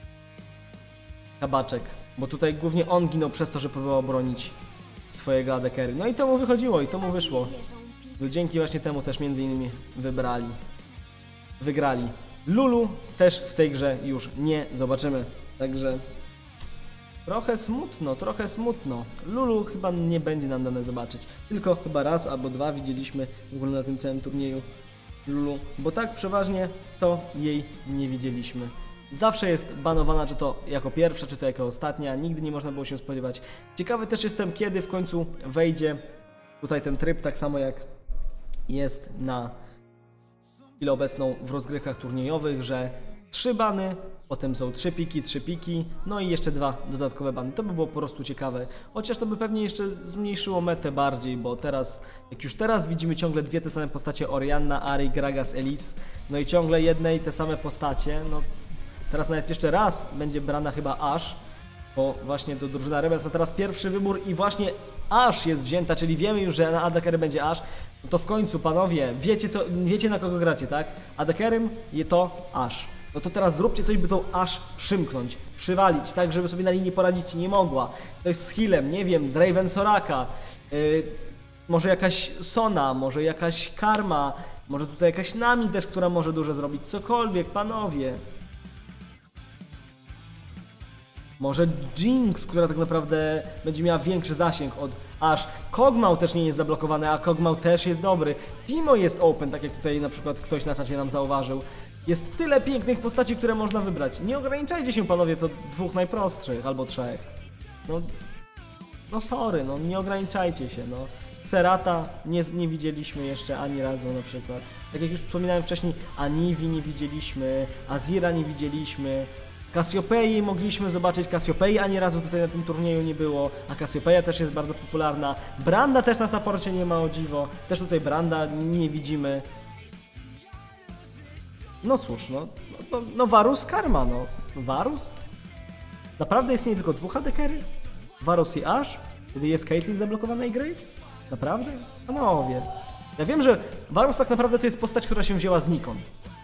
Kabaczek, bo tutaj głównie on ginął przez to, że próbował bronić swojego A D carry. No i to mu wychodziło, i to mu wyszło. No, dzięki właśnie temu też między innymi wybrali, wygrali. Lulu też w tej grze już nie zobaczymy, także trochę smutno, trochę smutno. Lulu chyba nie będzie nam dane zobaczyć. Tylko chyba raz albo dwa widzieliśmy w ogóle na tym całym turnieju Lulu, bo tak przeważnie to jej nie widzieliśmy. Zawsze jest banowana, czy to jako pierwsza, czy to jako ostatnia. Nigdy nie można było się spodziewać. Ciekawy też jestem, kiedy w końcu wejdzie tutaj ten tryb, tak samo jak jest na chwilę obecną w rozgrywkach turniejowych, że trzy bany, potem są trzy piki, trzy piki, no i jeszcze dwa dodatkowe bany. To by było po prostu ciekawe. Chociaż to by pewnie jeszcze zmniejszyło metę bardziej, bo teraz, jak już teraz widzimy ciągle dwie te same postacie, Orianna, Ahri, Gragas, Elise, no i ciągle jedne i te same postacie, no teraz nawet jeszcze raz będzie brana chyba Ashe, bo właśnie do drużyna Rebels ma teraz pierwszy wybór i właśnie Ashe jest wzięta, czyli wiemy już, że na A D carry będzie Ashe. No to w końcu, panowie, wiecie, co, wiecie na kogo gracie, tak? A D carrym je to Ashe. No to teraz zróbcie coś, by tą Ashe przymknąć, przywalić, tak żeby sobie na linii poradzić nie mogła. To jest z healem, nie wiem, Draven Soraka, yy, może jakaś Sona, może jakaś Karma, może tutaj jakaś Nami też, która może dużo zrobić, cokolwiek, panowie. Może Jinx, która tak naprawdę będzie miała większy zasięg od Ashe. Kog'Maw też nie jest zablokowany, a Kog'Maw też jest dobry. Teemo jest open, tak jak tutaj na przykład ktoś na czacie nam zauważył. Jest tyle pięknych postaci, które można wybrać. Nie ograniczajcie się, panowie, to dwóch najprostszych albo trzech. No, no sorry, no nie ograniczajcie się, no. Serata nie, nie widzieliśmy jeszcze ani razu na przykład. Tak jak już wspominałem wcześniej, Anivi nie widzieliśmy, Azira nie widzieliśmy. Cassiopeii mogliśmy zobaczyć, Cassiopei ani razu tutaj na tym turnieju nie było, a Cassiopeia też jest bardzo popularna. Branda też na saporcie nie ma, o dziwo. Też tutaj Branda nie widzimy. No cóż, no, no, no Varus Karma, no. Varus? Naprawdę istnieje tylko dwóch A D carry? Varus i Ashe? Kiedy jest Caitlyn zablokowana i Graves? Naprawdę? Panowie. Ja wiem, że Varus tak naprawdę to jest postać, która się wzięła znikąd.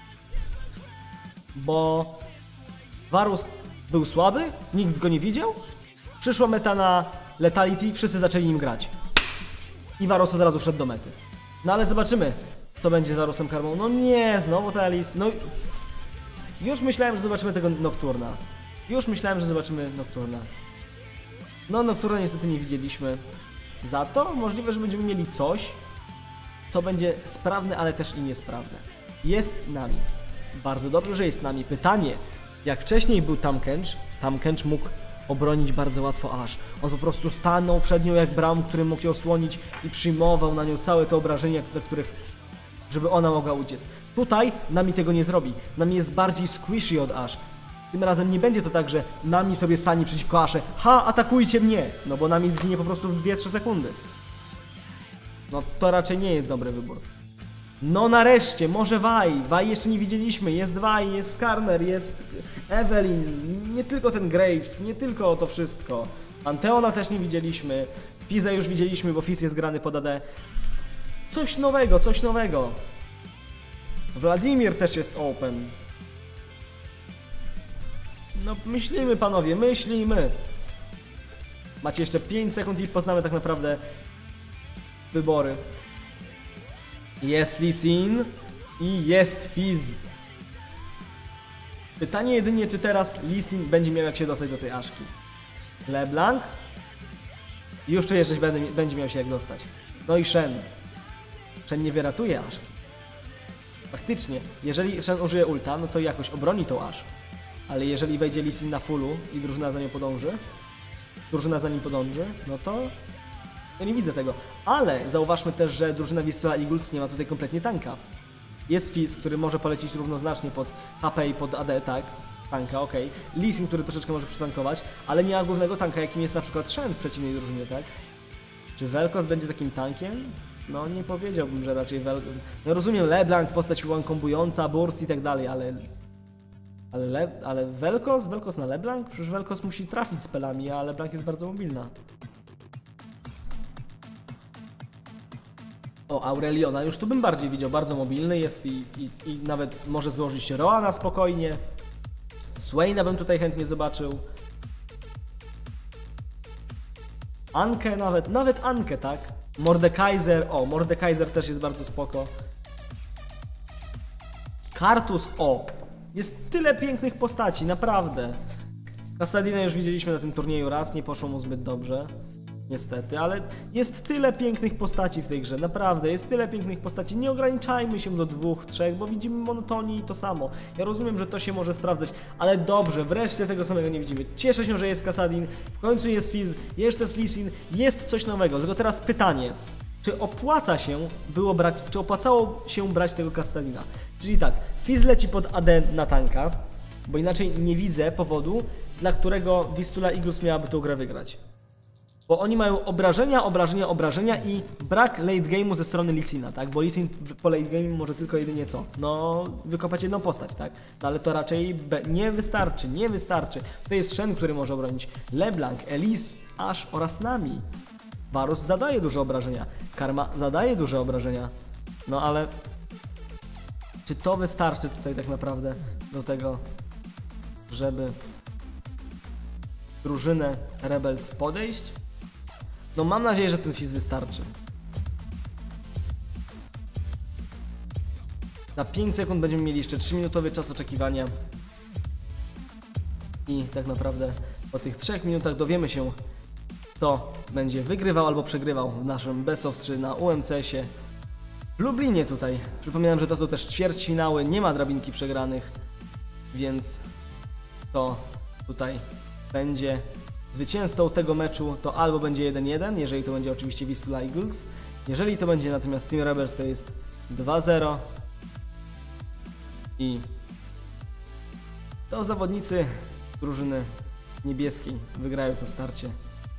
Bo Varus był słaby, nikt go nie widział. Przyszła meta na Lethality, wszyscy zaczęli nim grać. I Varus od razu wszedł do mety. No ale zobaczymy, co będzie z Varusem karmą. No nie, znowu ta Alice. No już myślałem, że zobaczymy tego Nocturna. Już myślałem, że zobaczymy Nocturna. No Nocturna niestety nie widzieliśmy. Za to możliwe, że będziemy mieli coś, co będzie sprawne, ale też i niesprawne. Jest nami. Bardzo dobrze, że jest nami. Pytanie, jak wcześniej był Tahm-Kench, Tahm-Kench mógł obronić bardzo łatwo Ashe. On po prostu stanął przed nią jak Braum, który mógł ją osłonić i przyjmował na nią całe te obrażenia, do których, żeby ona mogła uciec. Tutaj Nami tego nie zrobi. Nami jest bardziej squishy od Ashe. Tym razem nie będzie to tak, że Nami sobie stanie przeciwko Ashe. Ha, atakujcie mnie! No bo Nami zginie po prostu w dwie trzy sekundy. No to raczej nie jest dobry wybór. No nareszcie, może Vi. Vi jeszcze nie widzieliśmy. Jest Vi, jest Skarner, jest Evelynn. Nie tylko ten Graves, nie tylko to wszystko. Pantheona też nie widzieliśmy. Fizza już widzieliśmy, bo Fizz jest grany pod A D. Coś nowego, coś nowego. Wladimir też jest open. No myślimy panowie, myślimy. Macie jeszcze pięć sekund i poznamy tak naprawdę wybory. Jest Lee Sin i jest Fizz. Pytanie jedynie, czy teraz Lee Sin będzie miał jak się dostać do tej Ashki. LeBlanc? Już czuję, że będzie, będzie miał się jak dostać. No i Shen. Shen nie wyratuje Ashki. Faktycznie, jeżeli Shen użyje ulta, no to jakoś obroni tą Ashe. Ale jeżeli wejdzie Lee Sin na fullu i drużyna za nią podąży, drużyna za nim podąży, no to ja nie widzę tego. Ale zauważmy też, że drużyna Wisła Eagles nie ma tutaj kompletnie tanka. Jest Fizz, który może polecić równoznacznie pod H P i pod A D, tak? Tanka, okej. Okay. Lee Sin, który troszeczkę może przytankować, ale nie ma głównego tanka, jakim jest na przykład Shen w przeciwnej drużynie, tak? Czy Vel'Koz będzie takim tankiem? No nie powiedziałbym, że raczej Vel'Koz... No rozumiem, LeBlanc, postać one-kombująca, burst i tak dalej, ale... Ale, Le... ale Vel'Koz? Vel'Koz na LeBlanc? Przecież Vel'Koz musi trafić spelami, a LeBlanc jest bardzo mobilna. O, Aureliona już tu bym bardziej widział, bardzo mobilny jest i, i, i nawet może złożyć Roa na spokojnie. Swaina bym tutaj chętnie zobaczył. Ankę nawet, nawet Ankę, tak? Mordekaiser, o, Mordekaiser też jest bardzo spoko. Kartus, o, jest tyle pięknych postaci, naprawdę. Kassadina już widzieliśmy na tym turnieju raz, nie poszło mu zbyt dobrze. Niestety, ale jest tyle pięknych postaci w tej grze, naprawdę, jest tyle pięknych postaci. Nie ograniczajmy się do dwóch, trzech, bo widzimy monotonię i to samo. Ja rozumiem, że to się może sprawdzać, ale dobrze, wreszcie tego samego nie widzimy. Cieszę się, że jest Kassadin, w końcu jest Fizz, jeszcze jest Lee Sin, jest coś nowego. Tylko teraz pytanie, czy opłaca się było brać, czy opłacało się brać tego Kassadina? Czyli tak, Fizz leci pod A D na tanka, bo inaczej nie widzę powodu, dla którego Vistula Eagles miałaby tą grę wygrać. Bo oni mają obrażenia, obrażenia, obrażenia i brak late game'u ze strony Lee Sina, tak? Bo Lee Sin po late game'u może tylko jedynie co? No, wykopać jedną postać, tak? No, ale to raczej nie wystarczy, nie wystarczy. To jest Shen, który może obronić. LeBlanc, Elise, Ashe oraz Nami. Varus zadaje duże obrażenia. Karma zadaje duże obrażenia. No ale... Czy to wystarczy tutaj tak naprawdę do tego, żeby drużynę Rebels podejść? No mam nadzieję, że ten Fizz wystarczy. Na pięć sekund będziemy mieli jeszcze trzy minutowy czas oczekiwania. I tak naprawdę po tych trzech minutach dowiemy się, kto będzie wygrywał albo przegrywał w naszym Best of trzy na U M C S-ie w Lublinie tutaj. Przypominam, że to są też ćwierćfinały, nie ma drabinki przegranych, więc to tutaj będzie zwycięzcą tego meczu, to albo będzie jeden jeden, jeżeli to będzie oczywiście Wisła Eagles, jeżeli to będzie natomiast Team Rebels, to jest dwa zero i to zawodnicy drużyny niebieskiej wygrają to starcie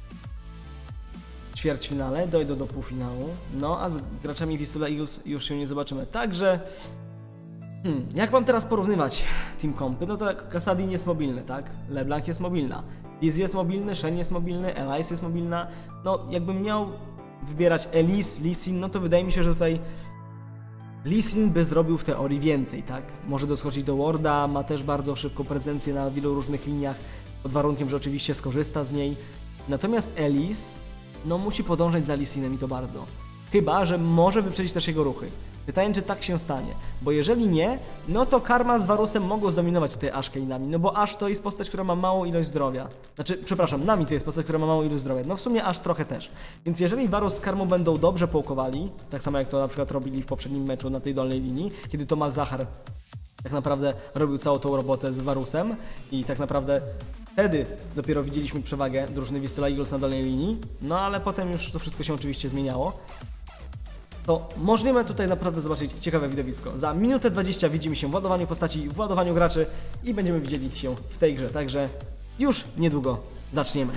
w ćwierćfinale, dojdą do półfinału, no a z graczami Wisła Eagles już się nie zobaczymy, także Hmm, jak mam teraz porównywać team kompy? No to tak, Kassadin jest mobilny, tak? LeBlanc jest mobilna. Fizz jest mobilny, Shen jest mobilny, Elise jest mobilna. No, jakbym miał wybierać Elise, Lee Sin, no to wydaje mi się, że tutaj Lee Sin by zrobił w teorii więcej, tak? Może doskoczyć do Warda, ma też bardzo szybką prezencję na wielu różnych liniach, pod warunkiem, że oczywiście skorzysta z niej. Natomiast Elise, no musi podążać za Lee Sinem i to bardzo. Chyba że może wyprzedzić też jego ruchy. Pytanie, czy tak się stanie, bo jeżeli nie, no to Karma z Varusem mogą zdominować tutaj Ashkę i Nami, no bo Ash to jest postać, która ma małą ilość zdrowia. Znaczy, przepraszam, Nami to jest postać, która ma małą ilość zdrowia, no w sumie Ash trochę też. Więc jeżeli Varus z Karmą będą dobrze połkowali, tak samo jak to na przykład robili w poprzednim meczu na tej dolnej linii, kiedy to Malzahar tak naprawdę robił całą tą robotę z Varusem i tak naprawdę wtedy dopiero widzieliśmy przewagę drużyny Vistula Eagles na dolnej linii, no ale potem już to wszystko się oczywiście zmieniało. To możemy tutaj naprawdę zobaczyć ciekawe widowisko. Za minutę dwadzieścia widzimy się w ładowaniu postaci, w ładowaniu graczy i będziemy widzieli się w tej grze, także już niedługo zaczniemy.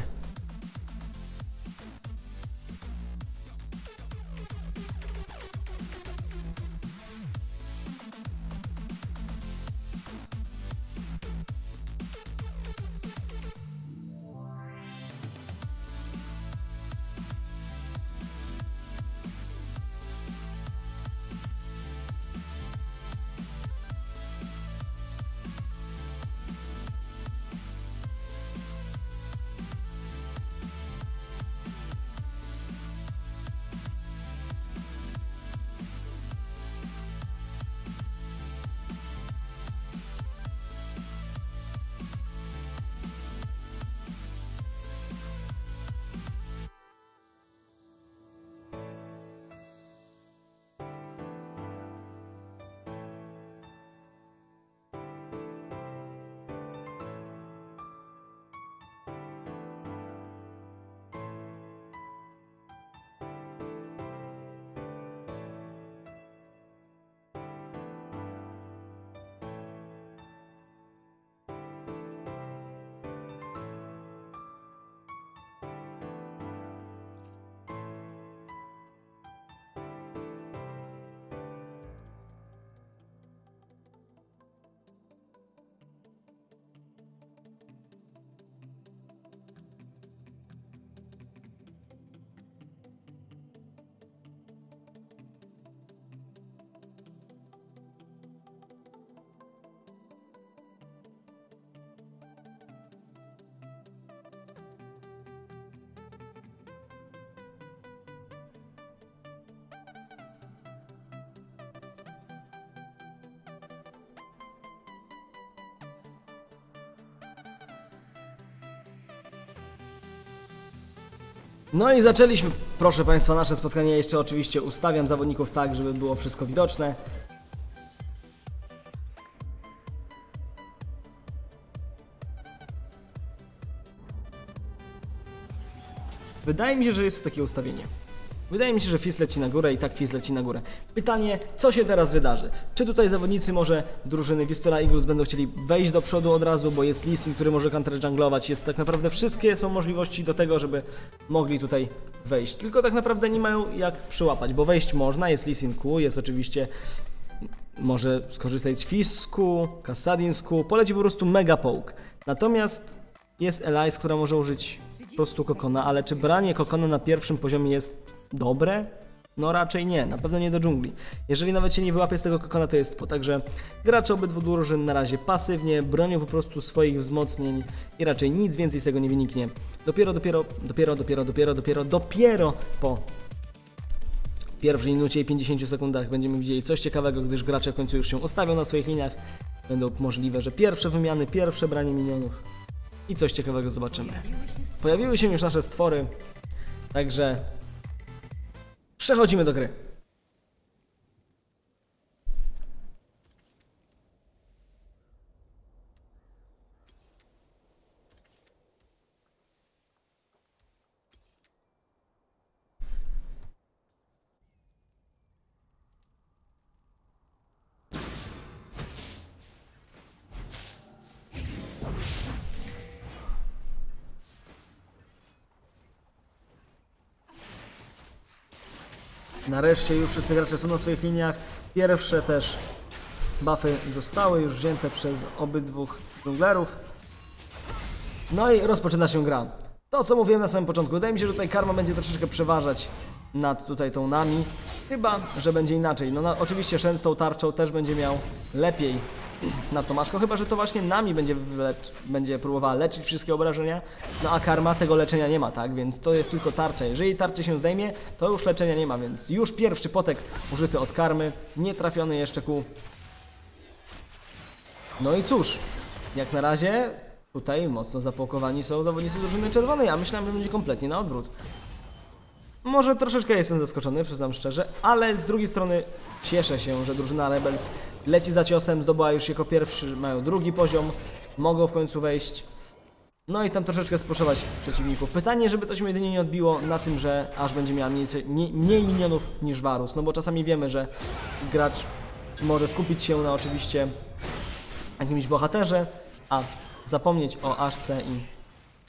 No i zaczęliśmy, proszę Państwa, nasze spotkanie. Jeszcze oczywiście ustawiam zawodników tak, żeby było wszystko widoczne. Wydaje mi się, że jest tu takie ustawienie. Wydaje mi się, że Fizz leci na górę i tak Fizz leci na górę. Pytanie, co się teraz wydarzy? Czy tutaj zawodnicy może drużyny Vistula Eagles będą chcieli wejść do przodu od razu, bo jest Lee Sin, który może counter-junglować. Jest tak naprawdę wszystkie są możliwości do tego, żeby mogli tutaj wejść. Tylko tak naprawdę nie mają jak przyłapać, bo wejść można, jest Lee Sin Q, jest oczywiście... Może skorzystać z Fizz Q, Kassadin z Q, poleci po prostu mega poke. Natomiast jest Elise, która może użyć po prostu kokona, ale czy branie kokona na pierwszym poziomie jest dobre? No raczej nie, na pewno nie do dżungli. Jeżeli nawet się nie wyłapie z tego kokona, to jest po. Także gracze obydwu drużyn na razie pasywnie bronią po prostu swoich wzmocnień i raczej nic więcej z tego nie wyniknie. Dopiero, dopiero, dopiero, dopiero, dopiero, dopiero, dopiero po pierwszej minucie i pięćdziesięciu sekundach będziemy widzieli coś ciekawego, gdyż gracze w końcu już się ustawią na swoich liniach. Będą możliwe, że pierwsze wymiany, pierwsze branie minionów i coś ciekawego zobaczymy. Pojawiły się już nasze stwory, także przechodzimy do gry. Nareszcie już wszyscy gracze są na swoich liniach. Pierwsze też Buffy zostały już wzięte przez obydwóch dżunglerów. No i rozpoczyna się gra. To, co mówiłem na samym początku, wydaje mi się, że tutaj karma będzie troszeczkę przeważać nad tutaj tą Nami. Chyba że będzie inaczej. No, no oczywiście Shen z tą tarczą też będzie miał lepiej na Tomaszko, chyba że to właśnie Nami będzie, lecz, będzie próbowała leczyć wszystkie obrażenia. No a karma tego leczenia nie ma, tak? Więc to jest tylko tarcza. Jeżeli tarczy się zdejmie, to już leczenia nie ma, więc już pierwszy potek użyty od karmy, nie trafiony jeszcze ku. No i cóż, jak na razie tutaj mocno zapałkowani są zawodnicy drużyny czerwonej, a myślałem, że będzie kompletnie na odwrót. Może troszeczkę jestem zaskoczony, przyznam szczerze, ale z drugiej strony cieszę się, że drużyna Rebels leci za ciosem, zdobyła już jako pierwszy, mają drugi poziom, mogą w końcu wejść. No i tam troszeczkę spuszować przeciwników. Pytanie, żeby to się jedynie nie odbiło na tym, że aż będzie miała mniej, mniej, mniej minionów niż Varus, no bo czasami wiemy, że gracz może skupić się na oczywiście jakimś bohaterze, a zapomnieć o Ashce i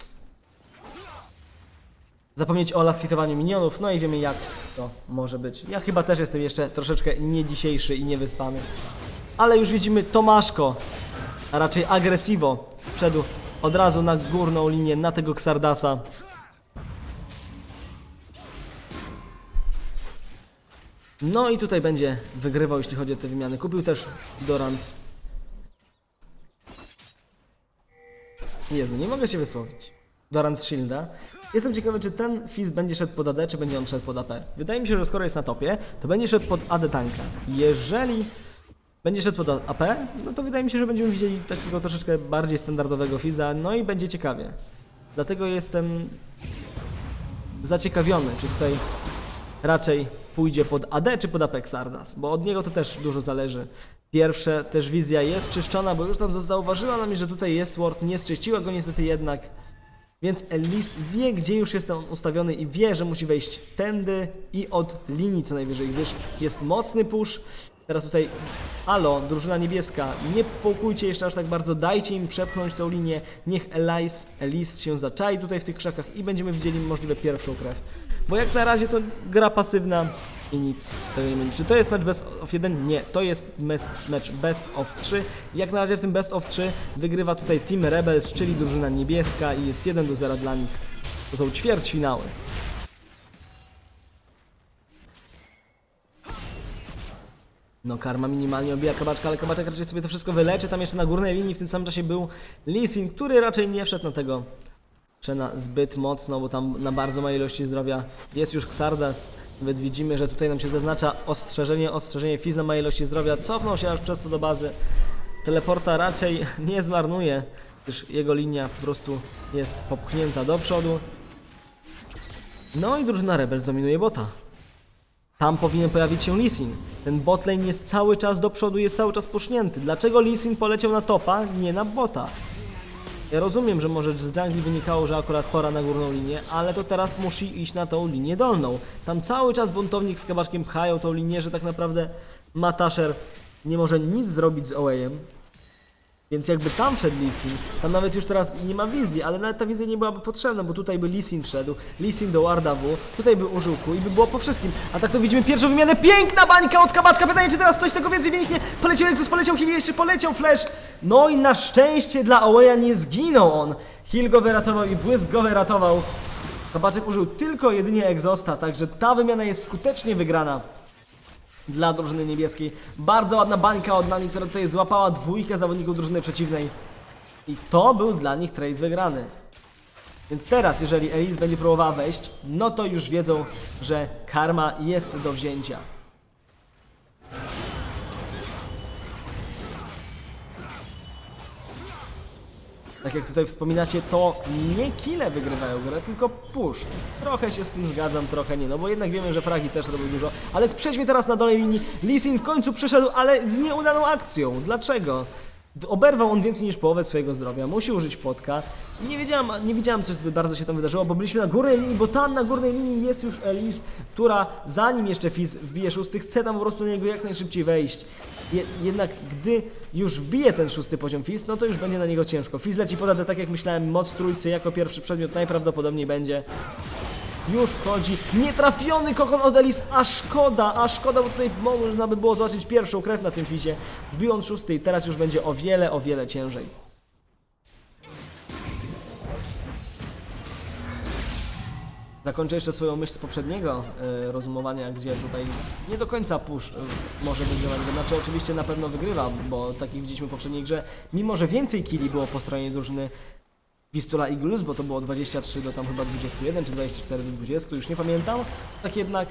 zapomnieć o last-hitowaniu minionów, no i wiemy jak to może być. Ja chyba też jestem jeszcze troszeczkę nie dzisiejszy i niewyspany. Ale już widzimy Tomaszko, a raczej Agresivo, wszedł od razu na górną linię, na tego Xardasa. No i tutaj będzie wygrywał, jeśli chodzi o te wymiany. Kupił też Dorans. Jezu, nie mogę się wysłowić. Dorans Shielda. Jestem ciekawy, czy ten Fizz będzie szedł pod A D, czy będzie on szedł pod A P. Wydaje mi się, że skoro jest na topie, to będzie szedł pod A D tanka. Jeżeli będzie szedł pod A P, no to wydaje mi się, że będziemy widzieli takiego troszeczkę bardziej standardowego Fizza, no i będzie ciekawie. Dlatego jestem zaciekawiony, czy tutaj raczej pójdzie pod A D, czy pod A P Xardas, bo od niego to też dużo zależy. Pierwsze, też wizja jest czyszczona, bo już tam zauważyła na mnie, że tutaj jest ward, nie zczyściła go niestety jednak. Więc Elise wie, gdzie już jest on ustawiony i wie, że musi wejść tędy i od linii co najwyżej, gdyż jest mocny push. Teraz tutaj, halo, drużyna niebieska, nie połkujcie jeszcze aż tak bardzo, dajcie im przepchnąć tą linię, niech Elise, Elise się zaczai tutaj w tych krzakach i będziemy widzieli możliwe pierwszą krew. Bo jak na razie to gra pasywna i nic z tego nie będzie. Czy to jest mecz best of jeden? Nie, to jest mecz best of trzy. Jak na razie w tym best of trzy wygrywa tutaj Team Rebels, czyli drużyna niebieska i jest jeden do zera dla nich. To są ćwierćfinały. No karma minimalnie obija kabaczka, ale kabaczek raczej sobie to wszystko wyleczy. Tam jeszcze na górnej linii w tym samym czasie był Lee Sin, który raczej nie wszedł na tego Shena zbyt mocno, bo tam na bardzo małej ilości zdrowia jest już Xardas. Nawet widzimy, że tutaj nam się zaznacza ostrzeżenie, ostrzeżenie Fizz na małej ilości zdrowia. Cofnął się aż przez to do bazy. Teleporta raczej nie zmarnuje, gdyż jego linia po prostu jest popchnięta do przodu. No i drużyna Rebels dominuje bota. Tam powinien pojawić się Lee Sin. Ten botlane jest cały czas do przodu, jest cały czas pusznięty. Dlaczego Lee Sin poleciał na topa, nie na bota? Ja rozumiem, że może z jungli wynikało, że akurat pora na górną linię, ale to teraz musi iść na tą linię dolną. Tam cały czas buntownik z kabaczkiem pchają tą linię, że tak naprawdę Matasher nie może nic zrobić z Owejem. Więc jakby tam wszedł Lee Sin, tam nawet już teraz nie ma wizji, ale nawet ta wizja nie byłaby potrzebna, bo tutaj by Lee Sin wszedł, Lee Sin do Warda W, tutaj by użył Q i by było po wszystkim. A tak to widzimy pierwszą wymianę, piękna bańka od kabaczka, pytanie czy teraz coś tego więcej wyniknie, poleciał Exus, poleciał Heal, jeszcze poleciał Flash. No i na szczęście dla Oweja nie zginął on, Heal go wyratował i błysk go wyratował. Kabaczek użył tylko jedynie Exhausta, także ta wymiana jest skutecznie wygrana dla drużyny niebieskiej. Bardzo ładna bańka od nami, która tutaj złapała dwójkę zawodników drużyny przeciwnej. I to był dla nich trade wygrany. Więc teraz, jeżeli Elise będzie próbowała wejść, no to już wiedzą, że karma jest do wzięcia. Tak jak tutaj wspominacie, to nie kile wygrywają grę, tylko push. Trochę się z tym zgadzam, trochę nie, no bo jednak wiemy, że fragi też robią dużo. Ale przejdźmy teraz na dolnej linii. Lee Sin w końcu przyszedł, ale z nieudaną akcją. Dlaczego? Oberwał on więcej niż połowę swojego zdrowia, musi użyć płotka. Nie wiedziałam, nie wiedziałam, co bardzo się tam wydarzyło, bo byliśmy na górnej linii, bo tam na górnej linii jest już Elise, która zanim jeszcze Fizz wbije szósty, chce tam po prostu na niego jak najszybciej wejść. Je, jednak gdy już wbije ten szósty poziom Fizz, no to już będzie na niego ciężko. Fizz leci pod A D, tak jak myślałem, moc trójcy jako pierwszy przedmiot najprawdopodobniej będzie. już wchodzi. Nietrafiony kokon od Elis, a szkoda, a szkoda, bo tutaj można by było zobaczyć pierwszą krew na tym fizie. Wbił on szósty i teraz już będzie o wiele, o wiele ciężej. Zakończę jeszcze swoją myśl z poprzedniego y, rozumowania, gdzie tutaj nie do końca push y, może wygrywać. Znaczy oczywiście na pewno wygrywa, bo tak jak widzieliśmy w poprzedniej grze, mimo że więcej killi było po stronie drużyny Vistula Eagles, bo to było dwadzieścia trzy do tam chyba dwudziestu jeden, czy dwadzieścia cztery do dwudziestu, już nie pamiętam. Tak jednak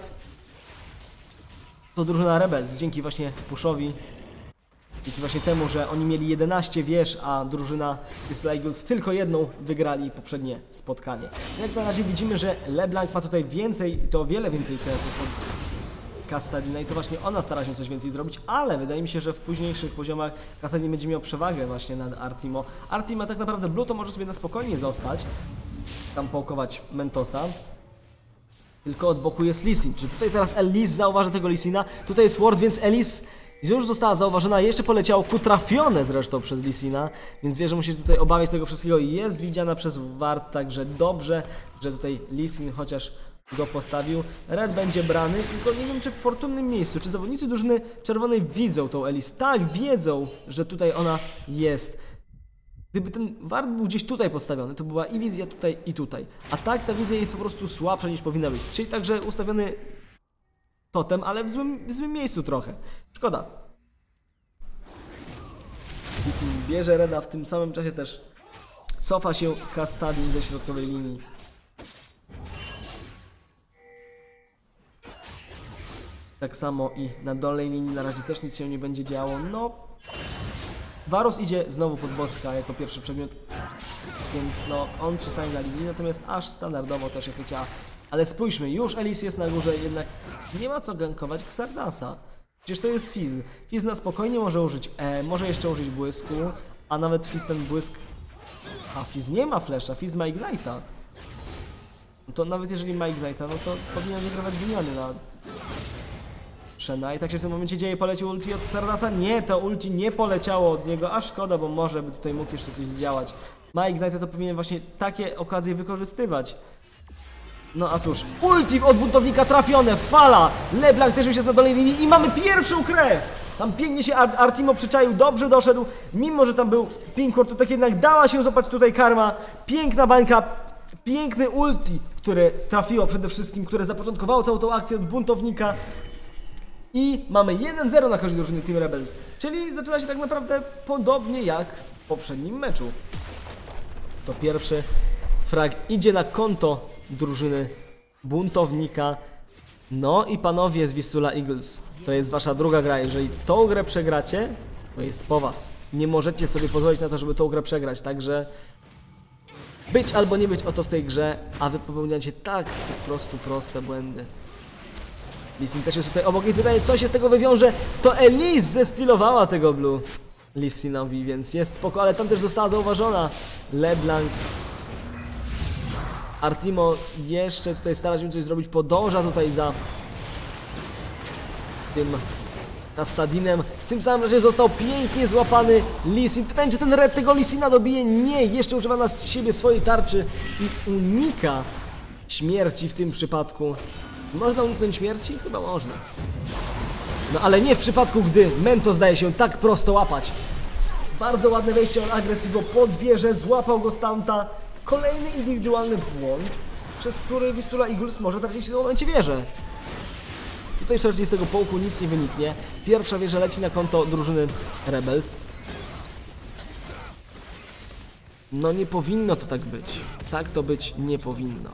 to drużyna Rebels dzięki właśnie pushowi, dzięki właśnie temu, że oni mieli jedenaście wież, a drużyna Vistula Eagles tylko jedną, wygrali poprzednie spotkanie. Jak na razie widzimy, że LeBlanc ma tutaj więcej, to o wiele więcej C S-ów od Kassadina i to właśnie ona stara się coś więcej zrobić, ale wydaje mi się, że w późniejszych poziomach Kassadin będzie miał przewagę właśnie nad Artimo. Artimo tak naprawdę Blue to może sobie na spokojnie zostać, tam połkować Mentosa. Tylko od boku jest Lee Sin. Czy tutaj teraz Elise zauważy tego Lee Sina? Tutaj jest Ward, więc Elise już została zauważona, jeszcze poleciało ku trafione zresztą przez Lee Sina, więc wie, że musi tutaj obawiać tego wszystkiego i jest widziana przez Ward, także dobrze, że tutaj Lee Sin chociaż go postawił. Red będzie brany, tylko nie wiem, czy w fortunnym miejscu, czy zawodnicy drużyny czerwonej widzą tą Elise. Tak, wiedzą, że tutaj ona jest. Gdyby ten wart był gdzieś tutaj postawiony, to była i wizja tutaj, i tutaj. A tak ta wizja jest po prostu słabsza niż powinna być. Czyli także ustawiony totem, ale w złym, w złym miejscu trochę. Szkoda. Lisin bierze Reda, w tym samym czasie też cofa się Kassadin ze środkowej linii. Tak samo i na dolnej linii na razie też nic się nie będzie działo. No, Varus idzie znowu pod botka jako pierwszy przedmiot, więc no on przystanie na linii, natomiast aż standardowo też jak leciała. Ale spójrzmy, już Elise jest na górze, jednak nie ma co gankować Xardasa. Przecież to jest Fizz. Fizz na spokojnie może użyć E, może jeszcze użyć błysku, a nawet Fizz ten błysk... A Fizz nie ma flasha, Fizz ma Ignite'a. No to nawet jeżeli ma Ignite'a, no to powinien wygrywać wymiany na... Shena. I tak się w tym momencie dzieje, polecił ulti od Xardasa. Nie, to ulti nie poleciało od niego, a szkoda, bo może by tutaj mógł jeszcze coś zdziałać. Ma Ignite, to powinien właśnie takie okazje wykorzystywać. No a cóż, ulti od buntownika trafione, fala! LeBlanc też już jest na dolnej linii i mamy pierwszą krew! Tam pięknie się Ar Artimo przyczaił, dobrze doszedł, mimo że tam był Pinkor, to tak jednak dała się złapać tutaj karma. Piękna bańka, piękny ulti, które trafiło przede wszystkim, które zapoczątkowało całą tą akcję od buntownika. I mamy jeden zero na korzyść drużyny Team Rebels, czyli zaczyna się tak naprawdę podobnie jak w poprzednim meczu. To pierwszy frag idzie na konto drużyny buntownika. No i panowie z Vistula Eagles, to jest wasza druga gra. Jeżeli tą grę przegracie, to jest po was. Nie możecie sobie pozwolić na to, żeby tą grę przegrać, także być albo nie być oto w tej grze, a wy popełniacie tak po prostu proste błędy. Lisin też jest tutaj obok i pytanie, co się z tego wywiąże, to Elise zestylowała tego Blue Lisinowi, więc jest spoko, ale tam też została zauważona. LeBlanc, Artimo jeszcze tutaj stara się coś zrobić, podąża tutaj za tym Kassadinem. W tym samym razie został pięknie złapany Lisin. Pytanie, czy ten Red tego Lisina dobije? Nie, jeszcze używa na siebie swojej tarczy i unika śmierci w tym przypadku. Można uniknąć śmierci? Chyba można. No ale nie w przypadku, gdy Mentos daje się tak prosto łapać. Bardzo ładne wejście od Aggressivo pod wieżę, złapał go stamta. Kolejny indywidualny błąd, przez który Vistula Eagles może tracić w tym momencie wieżę. Tutaj przecież z tego połku nic nie wyniknie. Pierwsza wieża leci na konto drużyny Rebels. No nie powinno to tak być. Tak to być nie powinno.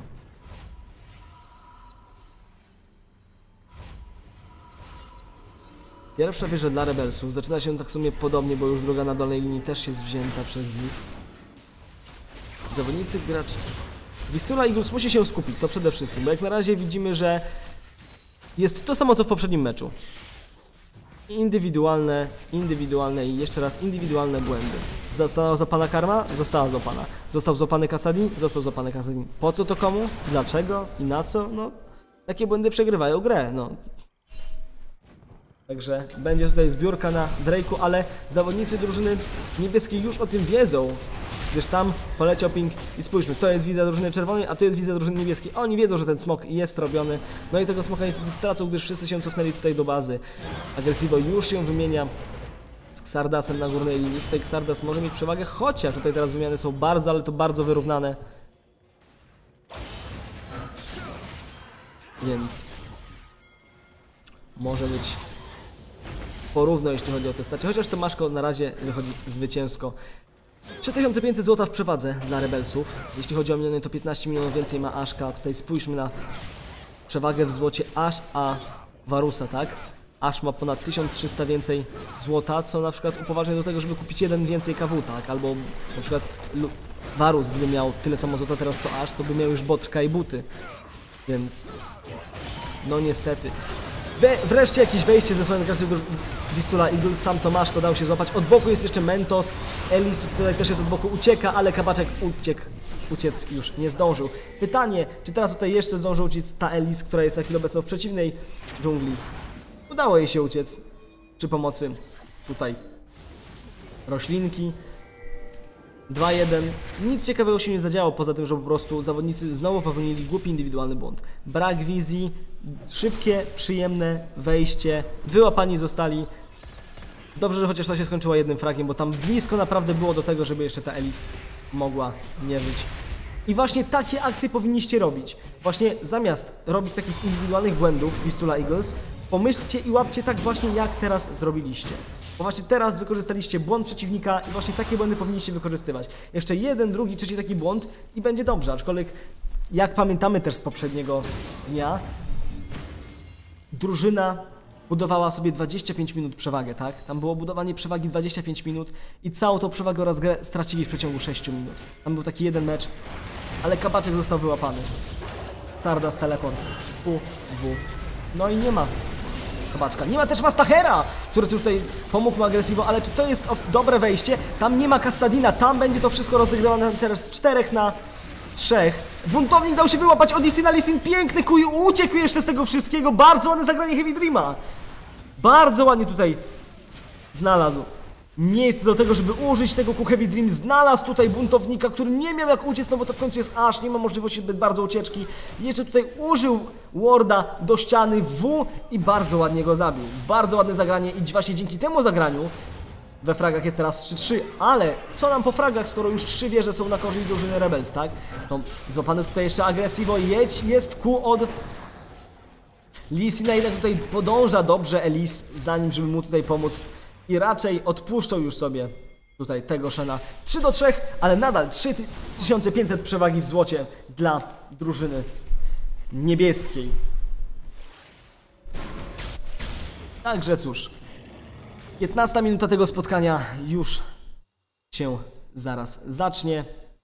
Pierwsza wieża dla Rebelsów. Zaczyna się tak w sumie podobnie, bo już druga na dolnej linii też jest wzięta przez nich. Zawodnicy gracze. Vistula Eagles musi się skupić, to przede wszystkim, bo jak na razie widzimy, że jest to samo co w poprzednim meczu. Indywidualne, indywidualne i jeszcze raz indywidualne błędy. Została złapana karma? Została złapana. Został złapany Kassadin? Został złapany Kassadin. Po co to komu? Dlaczego? I na co? No, takie błędy przegrywają grę, no. Także będzie tutaj zbiórka na Drake'u, ale zawodnicy drużyny niebieskiej już o tym wiedzą. gdyż tam poleciał ping i spójrzmy, to jest wizja drużyny czerwonej, a to jest wizja drużyny niebieskiej. Oni wiedzą, że ten smok jest robiony, no i tego smoka niestety stracą, gdyż wszyscy się cofnęli tutaj do bazy. Agresivo już się wymienia z Xardasem na górnej linii. Tutaj Xardas może mieć przewagę, chociaż tutaj teraz wymiany są bardzo, ale to bardzo wyrównane. Więc może być porówno, jeśli chodzi o te stacje, chociaż Tomaszko na razie wychodzi zwycięsko. trzy tysiące pięćset złota w przewadze dla Rebelsów. Jeśli chodzi o miliony, to piętnaście milionów więcej ma Aszka. Tutaj spójrzmy na przewagę w złocie Ash a Varusa, tak? Ash ma ponad tysiąc trzysta więcej złota, co na przykład upoważnia do tego, żeby kupić jeden więcej K W, tak? Albo na przykład Varus, gdyby miał tyle samo złota teraz co Ash, to by miał już botrka i buty. Więc no niestety. We, wreszcie jakieś wejście ze strony klasy Vistula Eagles, tam Tomaszko dał się złapać. Od boku jest jeszcze Mentos, Elis tutaj też jest od boku, ucieka, ale Kabaczek uciekł, uciec już nie zdążył. Pytanie, czy teraz tutaj jeszcze zdąży uciec ta Elis, która jest na chwilę obecną w przeciwnej dżungli. Udało jej się uciec przy pomocy tutaj roślinki. dwa jeden. Nic ciekawego się nie zadziało, poza tym, że po prostu zawodnicy znowu popełnili głupi indywidualny błąd. Brak wizji, szybkie, przyjemne wejście, wyłapani zostali. Dobrze, że chociaż to się skończyło jednym fragiem, bo tam blisko naprawdę było do tego, żeby jeszcze ta Elis mogła nie żyć. I właśnie takie akcje powinniście robić. Właśnie zamiast robić takich indywidualnych błędów Vistula Eagles, pomyślcie i łapcie tak właśnie, jak teraz zrobiliście. Bo właśnie teraz wykorzystaliście błąd przeciwnika i właśnie takie błędy powinniście wykorzystywać. Jeszcze jeden, drugi, trzeci taki błąd i będzie dobrze, aczkolwiek jak pamiętamy też z poprzedniego dnia, drużyna budowała sobie dwadzieścia pięć minut przewagę, tak? Tam było budowanie przewagi dwadzieścia pięć minut i całą tą przewagę oraz grę stracili w przeciągu sześciu minut. Tam był taki jeden mecz, ale Kabaczek został wyłapany. Xardas teleport. U W. No i nie ma Kabaczka. Nie ma też Mastachera, który tutaj pomógł mu Agresivo, ale czy to jest dobre wejście? Tam nie ma Kastadina, tam będzie to wszystko rozgrywane teraz czterech na trzech. Buntownik dał się wyłapać od Lisina, Lisin piękny kuj, uciekł jeszcze z tego wszystkiego. Bardzo ładne zagranie Heavy Dreama. Bardzo ładnie tutaj znalazł miejsce do tego, żeby użyć tego ku Heavy Dream. Znalazł tutaj buntownika, który nie miał jak uciec, no bo to w końcu jest Ash, nie ma możliwości zbyt bardzo ucieczki. Jeszcze tutaj użył warda do ściany W i bardzo ładnie go zabił. Bardzo ładne zagranie i właśnie dzięki temu zagraniu we fragach jest teraz trzy trzy, ale co nam po fragach, skoro już trzy wieże są na korzyść drużyny Rebels, tak? No, złapany tutaj jeszcze Agresivo, jedź, jest Q od Lisina, ile tutaj podąża dobrze Elis za nim, żeby mu tutaj pomóc i raczej odpuszczą już sobie tutaj tego Shena. trzy do trzech, ale nadal trzy tysiące pięćset przewagi w złocie dla drużyny niebieskiej. Także cóż, piętnasta minuta tego spotkania już się zaraz zacznie.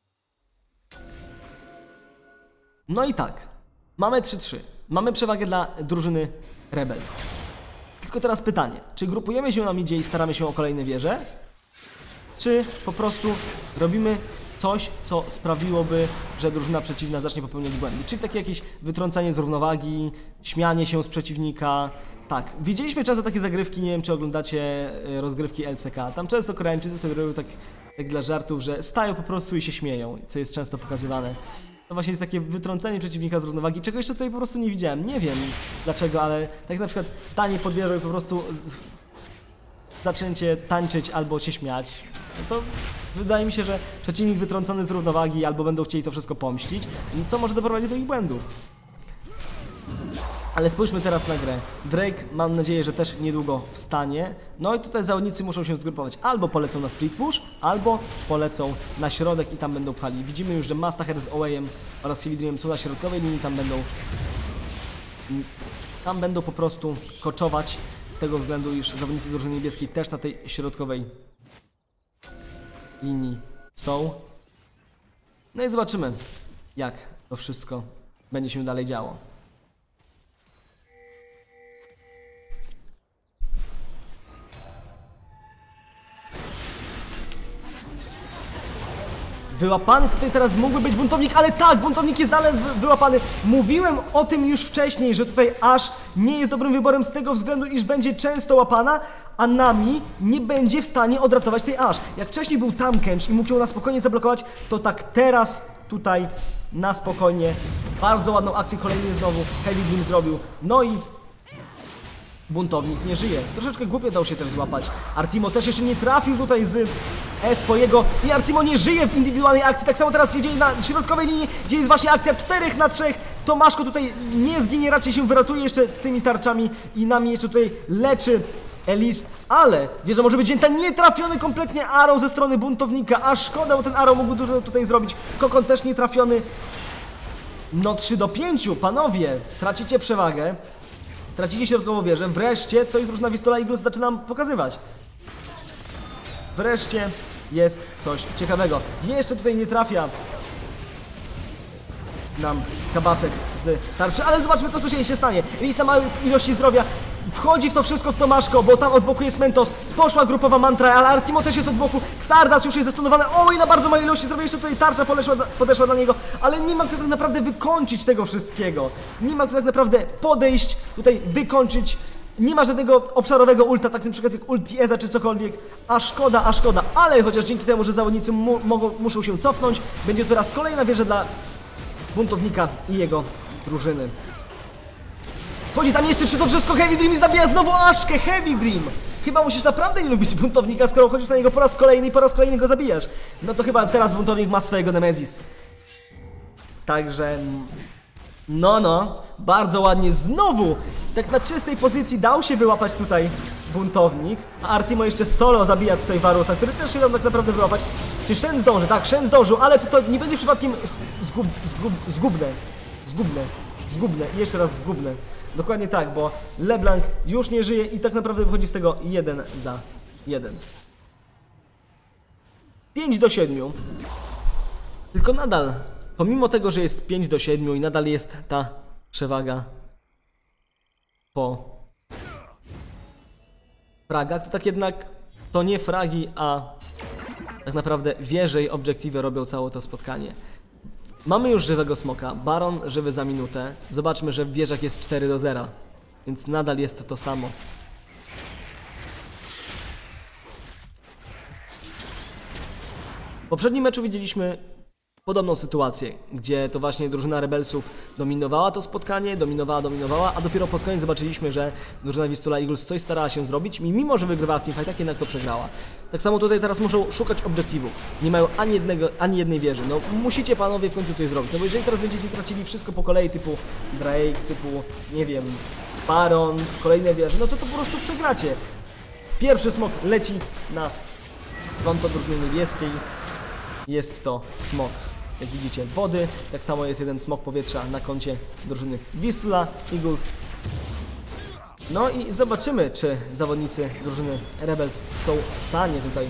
No i tak, mamy trzy trzy. Mamy przewagę dla drużyny Rebels. Tylko teraz pytanie, czy grupujemy się na midzie i staramy się o kolejne wieże? Czy po prostu robimy coś, co sprawiłoby, że drużyna przeciwna zacznie popełniać błędy? Czy takie jakieś wytrącanie z równowagi, śmianie się z przeciwnika? Tak, widzieliśmy często takie zagrywki, nie wiem czy oglądacie rozgrywki L C K. Tam często Koreańczycy sobie robią tak, tak dla żartów, że stają po prostu i się śmieją, co jest często pokazywane. To właśnie jest takie wytrącenie przeciwnika z równowagi, czego jeszcze tutaj po prostu nie widziałem. Nie wiem dlaczego, ale tak na przykład stanie pod wieżą i po prostu zaczęcie tańczyć albo się śmiać. No to wydaje mi się, że przeciwnik wytrącony z równowagi albo będą chcieli to wszystko pomścić, co może doprowadzić do ich błędów. Ale spójrzmy teraz na grę. Drake, mam nadzieję, że też niedługo wstanie. No i tutaj zawodnicy muszą się zgrupować. Albo polecą na split push, albo polecą na środek i tam będą pchali. Widzimy już, że Mastacher z Owejem oraz Heavy Dreamem są na środkowej linii, tam będą tam będą po prostu koczować z tego względu, iż zawodnicy drużyny niebieskiej też na tej środkowej linii są. No i zobaczymy, jak to wszystko będzie się dalej działo. Wyłapany tutaj teraz mógłby być buntownik, ale tak, buntownik jest dalej wyłapany. Mówiłem o tym już wcześniej, że tutaj aż nie jest dobrym wyborem z tego względu, iż będzie często łapana, a Nami nie będzie w stanie odratować tej Ashe. Jak wcześniej był tam Kench i mógł ją na spokojnie zablokować, to tak teraz tutaj na spokojnie. Bardzo ładną akcję kolejny znowu Heavy Dream zrobił. No i buntownik nie żyje. Troszeczkę głupio dał się też złapać. Artimo też jeszcze nie trafił tutaj z E swojego i Artimo nie żyje w indywidualnej akcji. Tak samo teraz się dzieje na środkowej linii, gdzie jest właśnie akcja czterech na trzech. Tomaszko tutaj nie zginie, raczej się wyratuje jeszcze tymi tarczami i Nami jeszcze tutaj leczy Elise, ale wieża może być wzięta, nie trafiony kompletnie arrow ze strony buntownika, a szkoda, bo ten arrow mógł dużo tutaj zrobić. Kokon też nie trafiony. No trzy do pięciu, panowie, tracicie przewagę. Tracicie środkową wieżę. Wreszcie coś drużyna Vistula Eagles zaczyna nam pokazywać. Wreszcie jest coś ciekawego. Jeszcze tutaj nie trafia nam kabaczek z tarczy, ale zobaczmy, co tu się, się stanie. Lista małej ilości zdrowia. Wchodzi w to wszystko w Tomaszko, bo tam od boku jest Mentos. Poszła grupowa mantra, ale Artimo też jest od boku. Xardas już jest zestunowany. Oj, na bardzo małej ilości zdrowia. Jeszcze tutaj tarcza podeszła, podeszła do niego, ale nie ma kto tak naprawdę wykończyć tego wszystkiego. Nie ma kto tak naprawdę podejść, tutaj wykończyć. Nie ma żadnego obszarowego ulta, tak na przykład jak ulti Eza czy cokolwiek. A szkoda, a szkoda. Ale chociaż dzięki temu, że zawodnicy mu mogą, muszą się cofnąć, będzie teraz kolejna wieża dla buntownika i jego drużyny. Wchodzi tam jeszcze przy to wszystko Heavy Dream i zabija znowu Ashkę. Heavy Dream! Chyba musisz naprawdę nie lubić buntownika, skoro chodzisz na niego po raz kolejny i po raz kolejny go zabijasz. No to chyba teraz buntownik ma swojego Nemesis. Także... No, no, bardzo ładnie. Znowu, tak na czystej pozycji dał się wyłapać tutaj buntownik, a Artimo jeszcze solo zabija tutaj Varusa, który też się dał tak naprawdę wyłapać. Czy Shen zdąży? Tak, Shen zdążył, ale czy to nie będzie przypadkiem zgub, zgub, zgubne? Zgubne, zgubne i jeszcze raz zgubne. Dokładnie tak, bo LeBlanc już nie żyje i tak naprawdę wychodzi z tego jeden za jeden. pięć do siedmiu. Tylko nadal, pomimo tego, że jest pięć do siedmiu i nadal jest ta przewaga po fragach, to tak jednak to nie fragi, a tak naprawdę wieże i obiektywy robią całe to spotkanie. Mamy już żywego smoka, Baron żywy za minutę. Zobaczmy, że w wieżach jest cztery do zera, więc nadal jest to to samo. W poprzednim meczu widzieliśmy podobną sytuację, gdzie to właśnie drużyna Rebelsów dominowała to spotkanie, dominowała, dominowała, a dopiero pod koniec zobaczyliśmy, że drużyna Vistula Eagles coś starała się zrobić i mimo, że wygrywała w teamfightach, jednak to przegrała. Tak samo tutaj teraz muszą szukać obiektywów. Nie mają ani jednego, ani jednej wieży. No musicie panowie w końcu coś zrobić, no bo jeżeli teraz będziecie tracili wszystko po kolei typu Drake, typu, nie wiem, Baron, kolejne wieże, no to to po prostu przegracie. Pierwszy smok leci na konto drużyny niebieskiej. Jest to smok, jak widzicie, wody. Tak samo jest jeden smok powietrza na koncie drużyny Vistula Eagles. No i zobaczymy, czy zawodnicy drużyny Rebels są w stanie tutaj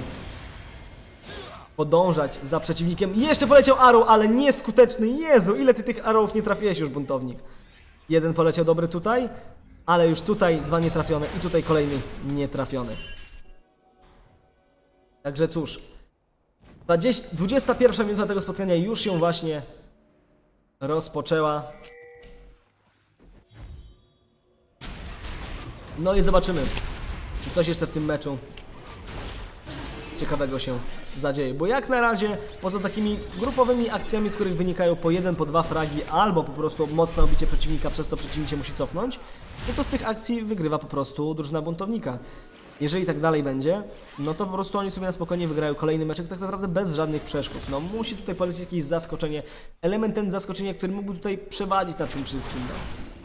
podążać za przeciwnikiem. Jeszcze poleciał arrow, ale nieskuteczny. Jezu, ile ty tych arrowów nie trafiłeś już, buntownik. Jeden poleciał dobry tutaj, ale już tutaj dwa nietrafione i tutaj kolejny nietrafiony. Także cóż, dwudziesta pierwsza minuta tego spotkania już się właśnie rozpoczęła. No i zobaczymy, czy coś jeszcze w tym meczu ciekawego się zadzieje. Bo jak na razie, poza takimi grupowymi akcjami, z których wynikają po jeden, po dwa fragi, albo po prostu mocne obicie przeciwnika, przez to przeciwnik się musi cofnąć, no to z tych akcji wygrywa po prostu drużyna buntownika. Jeżeli tak dalej będzie, no to po prostu oni sobie na spokojnie wygrają kolejny meczek, tak naprawdę bez żadnych przeszkód. No musi tutaj polecieć jakieś zaskoczenie, element ten zaskoczenia, który mógłby tutaj przewadzić nad tym wszystkim. No.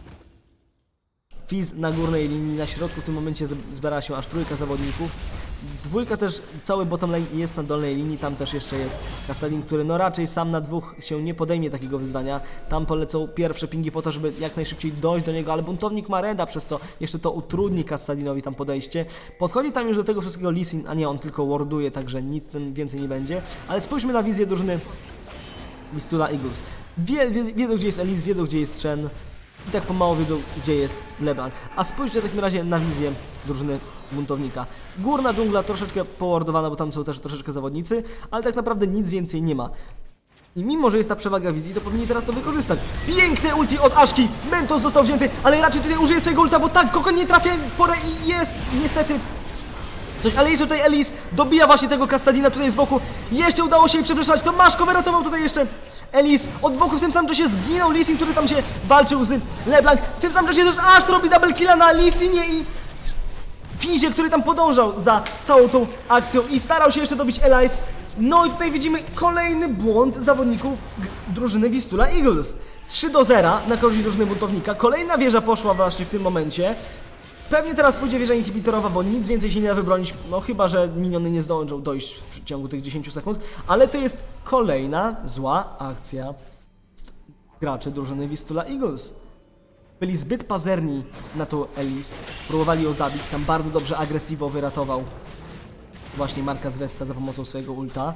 Fizz na górnej linii, na środku w tym momencie zbiera się aż trójka zawodników. Dwójka też, cały bottom lane jest na dolnej linii, tam też jeszcze jest Kassadin, który no raczej sam na dwóch się nie podejmie takiego wyzwania. Tam polecą pierwsze pingi po to, żeby jak najszybciej dojść do niego, ale buntownik ma reda, przez co jeszcze to utrudni Kassadinowi tam podejście. Podchodzi tam już do tego wszystkiego Lee Sin, a nie, on tylko warduje, także nic ten więcej nie będzie. Ale spójrzmy na wizję drużyny Vistula Eagles. Wie, wie, wiedzą, gdzie jest Elise, wiedzą, gdzie jest Shen. I tak pomału wiedzą, gdzie jest LeBlanc. A spójrzcie w takim razie na wizję drużyny buntownika. Górna dżungla troszeczkę powardowana, bo tam są też troszeczkę zawodnicy, ale tak naprawdę nic więcej nie ma. I mimo, że jest ta przewaga wizji, to powinni teraz to wykorzystać. Piękne ulti od Aszki. Mentos został wzięty, ale raczej tutaj użyje swojego ulta, bo tak, Koko nie trafia w porę i jest niestety coś, ale jeszcze tutaj Elise dobija właśnie tego Kastadina tutaj z boku. Jeszcze udało się jej przefleszować, to Maszko wyratował tutaj jeszcze Elise. Od boku w tym samym czasie zginął Lee Sin, który tam się walczył z LeBlanc. W tym samym czasie też Ash robi double killa na Lee Sinie i Fizie, który tam podążał za całą tą akcją i starał się jeszcze dobić Elise. No i tutaj widzimy kolejny błąd zawodników drużyny Vistula Eagles. trzy do zera na korzyść drużyny buntownika. Kolejna wieża poszła właśnie w tym momencie. Pewnie teraz pójdzie wieża inhibitorowa, bo nic więcej się nie da wybronić, no chyba że miniony nie zdążą dojść w ciągu tych dziesięciu sekund. Ale to jest kolejna zła akcja graczy drużyny Vistula Eagles. Byli zbyt pazerni na tą Elise, próbowali ją zabić, tam bardzo dobrze agresywo wyratował właśnie Marka Zwesta za pomocą swojego ulta.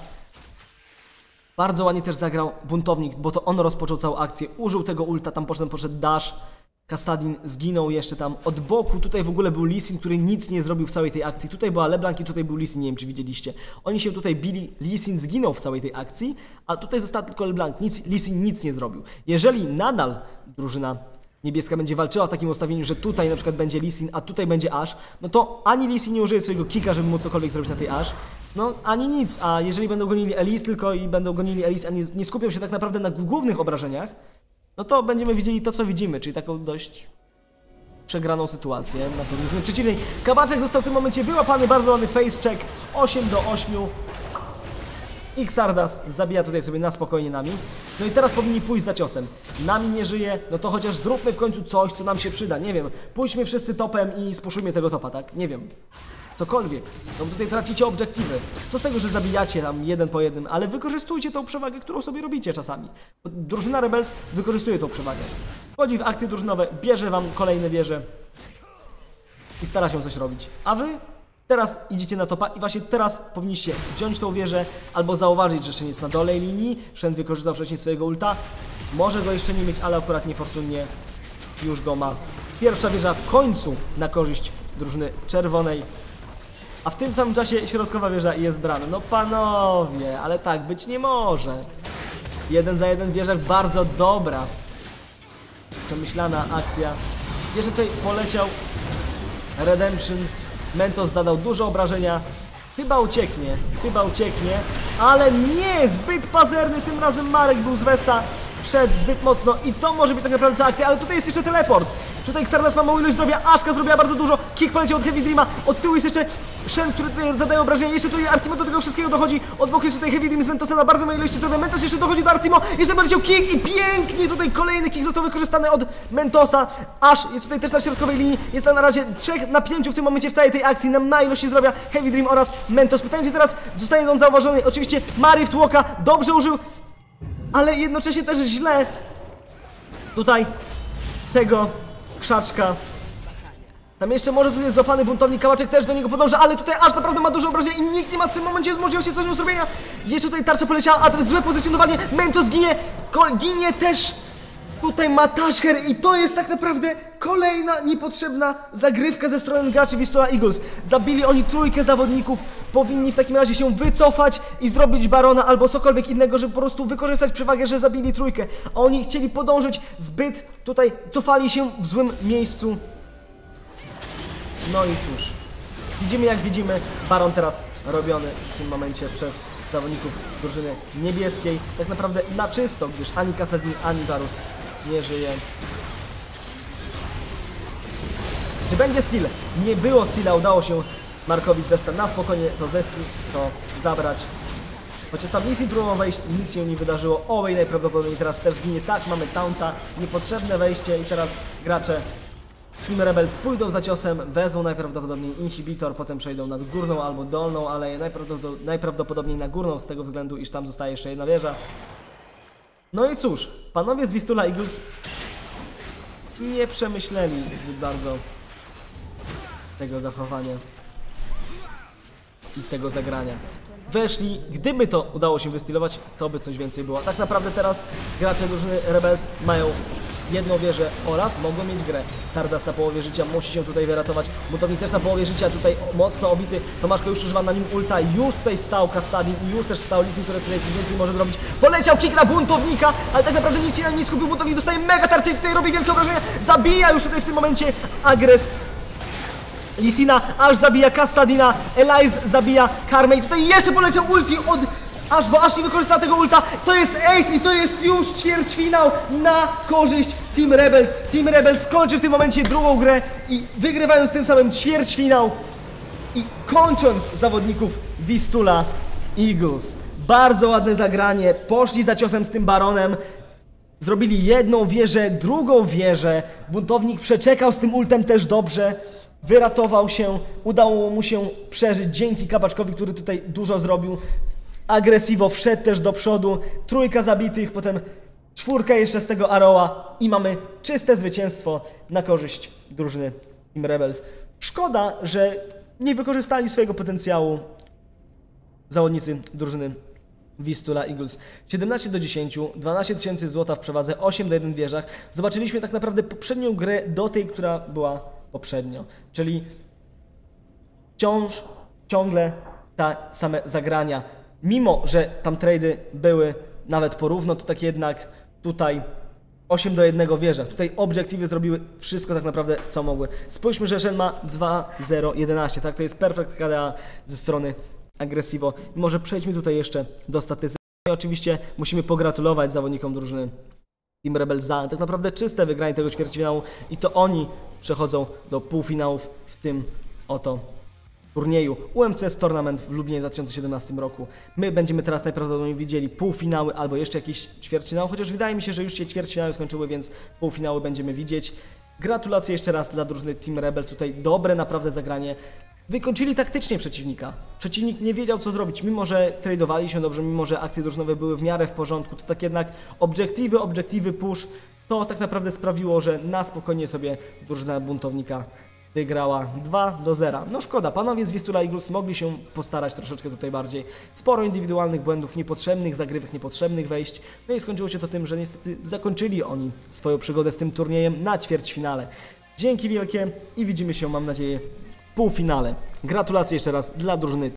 Bardzo ładnie też zagrał buntownik, bo to on rozpoczął całą akcję, użył tego ulta, tam potem poszedł dash, Kastadin zginął jeszcze tam od boku, tutaj w ogóle był Lee Sin, który nic nie zrobił w całej tej akcji, tutaj była LeBlanc i tutaj był Lee Sin, nie wiem czy widzieliście. Oni się tutaj bili, Lee Sin zginął w całej tej akcji, a tutaj została tylko LeBlanc, nic, Lee Sin nic nie zrobił. Jeżeli nadal drużyna niebieska będzie walczyła w takim ustawieniu, że tutaj na przykład będzie Lee Sin, a tutaj będzie Ash, no to ani Lee Sin nie użyje swojego kika, żeby móc cokolwiek zrobić na tej Ash, no ani nic, a jeżeli będą gonili Elise tylko i będą gonili Elise, a nie, nie skupią się tak naprawdę na głównych obrażeniach, no to będziemy widzieli to, co widzimy, czyli taką dość przegraną sytuację na to drużyny przeciwnej. Kabaczek został w tym momencie wyłapany, bardzo ładny face check, osiem do ośmiu. Xardas zabija tutaj sobie na spokojnie Nami. No i teraz powinni pójść za ciosem. Nami nie żyje, no to chociaż zróbmy w końcu coś, co nam się przyda. Nie wiem, pójdźmy wszyscy topem i spuszujmy tego topa, tak? Nie wiem. Cokolwiek. No tutaj tracicie obiektywy. Co z tego, że zabijacie tam jeden po jednym, ale wykorzystujcie tą przewagę, którą sobie robicie czasami. Bo drużyna Rebels wykorzystuje tą przewagę. Wchodzi w akcje drużynowe, bierze wam kolejne wieże i stara się coś robić. A wy teraz idziecie na topa i właśnie teraz powinniście wziąć tą wieżę albo zauważyć, że Shen jest na dole linii. Shen wykorzystał wcześniej swojego ulta. Może go jeszcze nie mieć, ale akurat niefortunnie już go ma. Pierwsza wieża w końcu na korzyść drużyny czerwonej. A w tym samym czasie środkowa wieża jest brana. No panowie, ale tak być nie może. Jeden za jeden wieża, bardzo dobra. Przemyślana akcja. Jeszcze tutaj poleciał Redemption. Mentos zadał dużo obrażenia. Chyba ucieknie, chyba ucieknie. Ale nie, zbyt pazerny tym razem Marek był z Westa. Wszedł zbyt mocno i to może być tak naprawdę ta akcja, ale tutaj jest jeszcze teleport. Tutaj Xardas ma małą ilość zdrowia, Aszka zrobiła bardzo dużo, Kick poleciał od Heavy Dreama, od tyłu jest jeszcze Shen, który tutaj zadaje obrażenia, jeszcze tutaj Artimo do tego wszystkiego dochodzi, od boku jest tutaj Heavy Dream z Mentosem na bardzo małej ilości zdrowia, Mentos jeszcze dochodzi do Artimo, jeszcze poleciał Kick i pięknie tutaj kolejny Kick został wykorzystany od Mentosa. Ash jest tutaj też na środkowej linii, jest tam na razie trzech na pięciu w tym momencie w całej tej akcji, na małej ilości zdrowia Heavy Dream oraz Mentos. Pytanie, czy teraz zostanie on zauważony, oczywiście Mari w tłoka, dobrze użył, ale jednocześnie też źle tutaj tego krzaczka. Tam jeszcze może tutaj jest złapany buntownik, Kałaczek też do niego podąża, ale tutaj aż naprawdę ma dużo obrażenia i nikt nie ma w tym momencie możliwości coś do zrobienia. Jeszcze tutaj tarcza poleciała, a teraz złe pozycjonowanie, Mentos ginie, ginie też tutaj ma Tashher i to jest tak naprawdę kolejna niepotrzebna zagrywka ze strony graczy Vistula Eagles. Zabili oni trójkę zawodników, powinni w takim razie się wycofać i zrobić Barona albo cokolwiek innego, żeby po prostu wykorzystać przewagę, że zabili trójkę. A oni chcieli podążyć zbyt, tutaj cofali się w złym miejscu. No i cóż, widzimy jak widzimy, Baron teraz robiony w tym momencie przez zawodników drużyny niebieskiej. Tak naprawdę na czysto, gdyż ani Kassadin, ani Varus nie żyje. Czy będzie steal? Nie było steala, udało się Markowi z Westa na spokojnie to zestri, to zabrać. Chociaż tam Lee Sin próbował wejść, nic się nie wydarzyło. Owej najprawdopodobniej teraz też zginie. Tak, mamy taunta, niepotrzebne wejście i teraz gracze Team Rebels pójdą za ciosem, wezmą najprawdopodobniej inhibitor, potem przejdą na górną albo dolną aleję, najprawdopodobniej, najprawdopodobniej na górną z tego względu, iż tam zostaje jeszcze jedna wieża. No i cóż, panowie z Vistula Eagles nie przemyśleli zbyt bardzo tego zachowania i tego zagrania. Weszli, gdyby to udało się wystylować, to by coś więcej było. Tak naprawdę teraz gracze drużyny Rebels mają jedną wieżę oraz mogą mieć grę. Stardust na połowie życia musi się tutaj wyratować. Buntownik też na połowie życia, tutaj mocno obity. Tomaszko już używa na nim ulta, już tutaj wstał Kassadin i już też wstał Lee Sin, który tutaj coś więcej może zrobić. Poleciał kick na Buntownika, ale tak naprawdę nic się na nim nie skupił. Buntownik dostaje mega tarczę i tutaj robi wielkie obrażenia. Zabija już tutaj w tym momencie Agrest Lee Sina, aż zabija Kassadina, Elias zabija Karmę i tutaj jeszcze poleciał ulti od Aż, bo aż nie wykorzystała tego ulta. To jest ace i to jest już ćwierćfinał na korzyść Team Rebels. Team Rebels kończy w tym momencie drugą grę i wygrywając tym samym ćwierćfinał i kończąc zawodników Vistula Eagles. Bardzo ładne zagranie, poszli za ciosem z tym Baronem. Zrobili jedną wieżę, drugą wieżę. Buntownik przeczekał z tym ultem też dobrze. Wyratował się, udało mu się przeżyć dzięki Kabaczkowi, który tutaj dużo zrobił. Agresivo wszedł też do przodu, trójka zabitych, potem czwórka jeszcze z tego Arrowa i mamy czyste zwycięstwo na korzyść drużyny Team Rebels. Szkoda, że nie wykorzystali swojego potencjału zawodnicy drużyny Vistula Eagles. siedemnaście do dziesięciu, dwanaście tysięcy złota w przewadze, osiem do jeden w wieżach. Zobaczyliśmy tak naprawdę poprzednią grę do tej, która była poprzednio, czyli wciąż, ciągle te same zagrania. Mimo że tam trady były nawet porówno, to tak jednak tutaj osiem do jednego wieża. Tutaj obiektywy zrobiły wszystko tak naprawdę, co mogły. Spójrzmy, że Shen ma dwa zero jedenaście, tak? To jest perfekt K D A ze strony Agresivo. I może przejdźmy tutaj jeszcze do statystyk. I oczywiście musimy pogratulować zawodnikom drużyny Team Rebels za tak naprawdę czyste wygranie tego ćwierćfinału i to oni przechodzą do półfinałów w tym oto turnieju U M C S Tournament w Lublinie w dwa tysiące siedemnastym roku. My będziemy teraz najprawdopodobniej widzieli półfinały albo jeszcze jakiś ćwierćfinał, chociaż wydaje mi się, że już się ćwierćfinały skończyły, więc półfinały będziemy widzieć. Gratulacje jeszcze raz dla drużyny Team Rebels, tutaj dobre naprawdę zagranie. Wykończyli taktycznie przeciwnika. Przeciwnik nie wiedział, co zrobić, mimo że tradowali się dobrze, mimo że akcje drużynowe były w miarę w porządku, to tak jednak obiektywy, obiektywy push, to tak naprawdę sprawiło, że na spokojnie sobie drużyna Buntownika wygrała dwa do zera. No szkoda, panowie z Vistula Eagles mogli się postarać troszeczkę tutaj bardziej. Sporo indywidualnych błędów, niepotrzebnych zagrywek, niepotrzebnych wejść. No i skończyło się to tym, że niestety zakończyli oni swoją przygodę z tym turniejem na ćwierćfinale. Dzięki wielkie i widzimy się, mam nadzieję, w półfinale. Gratulacje jeszcze raz dla drużyny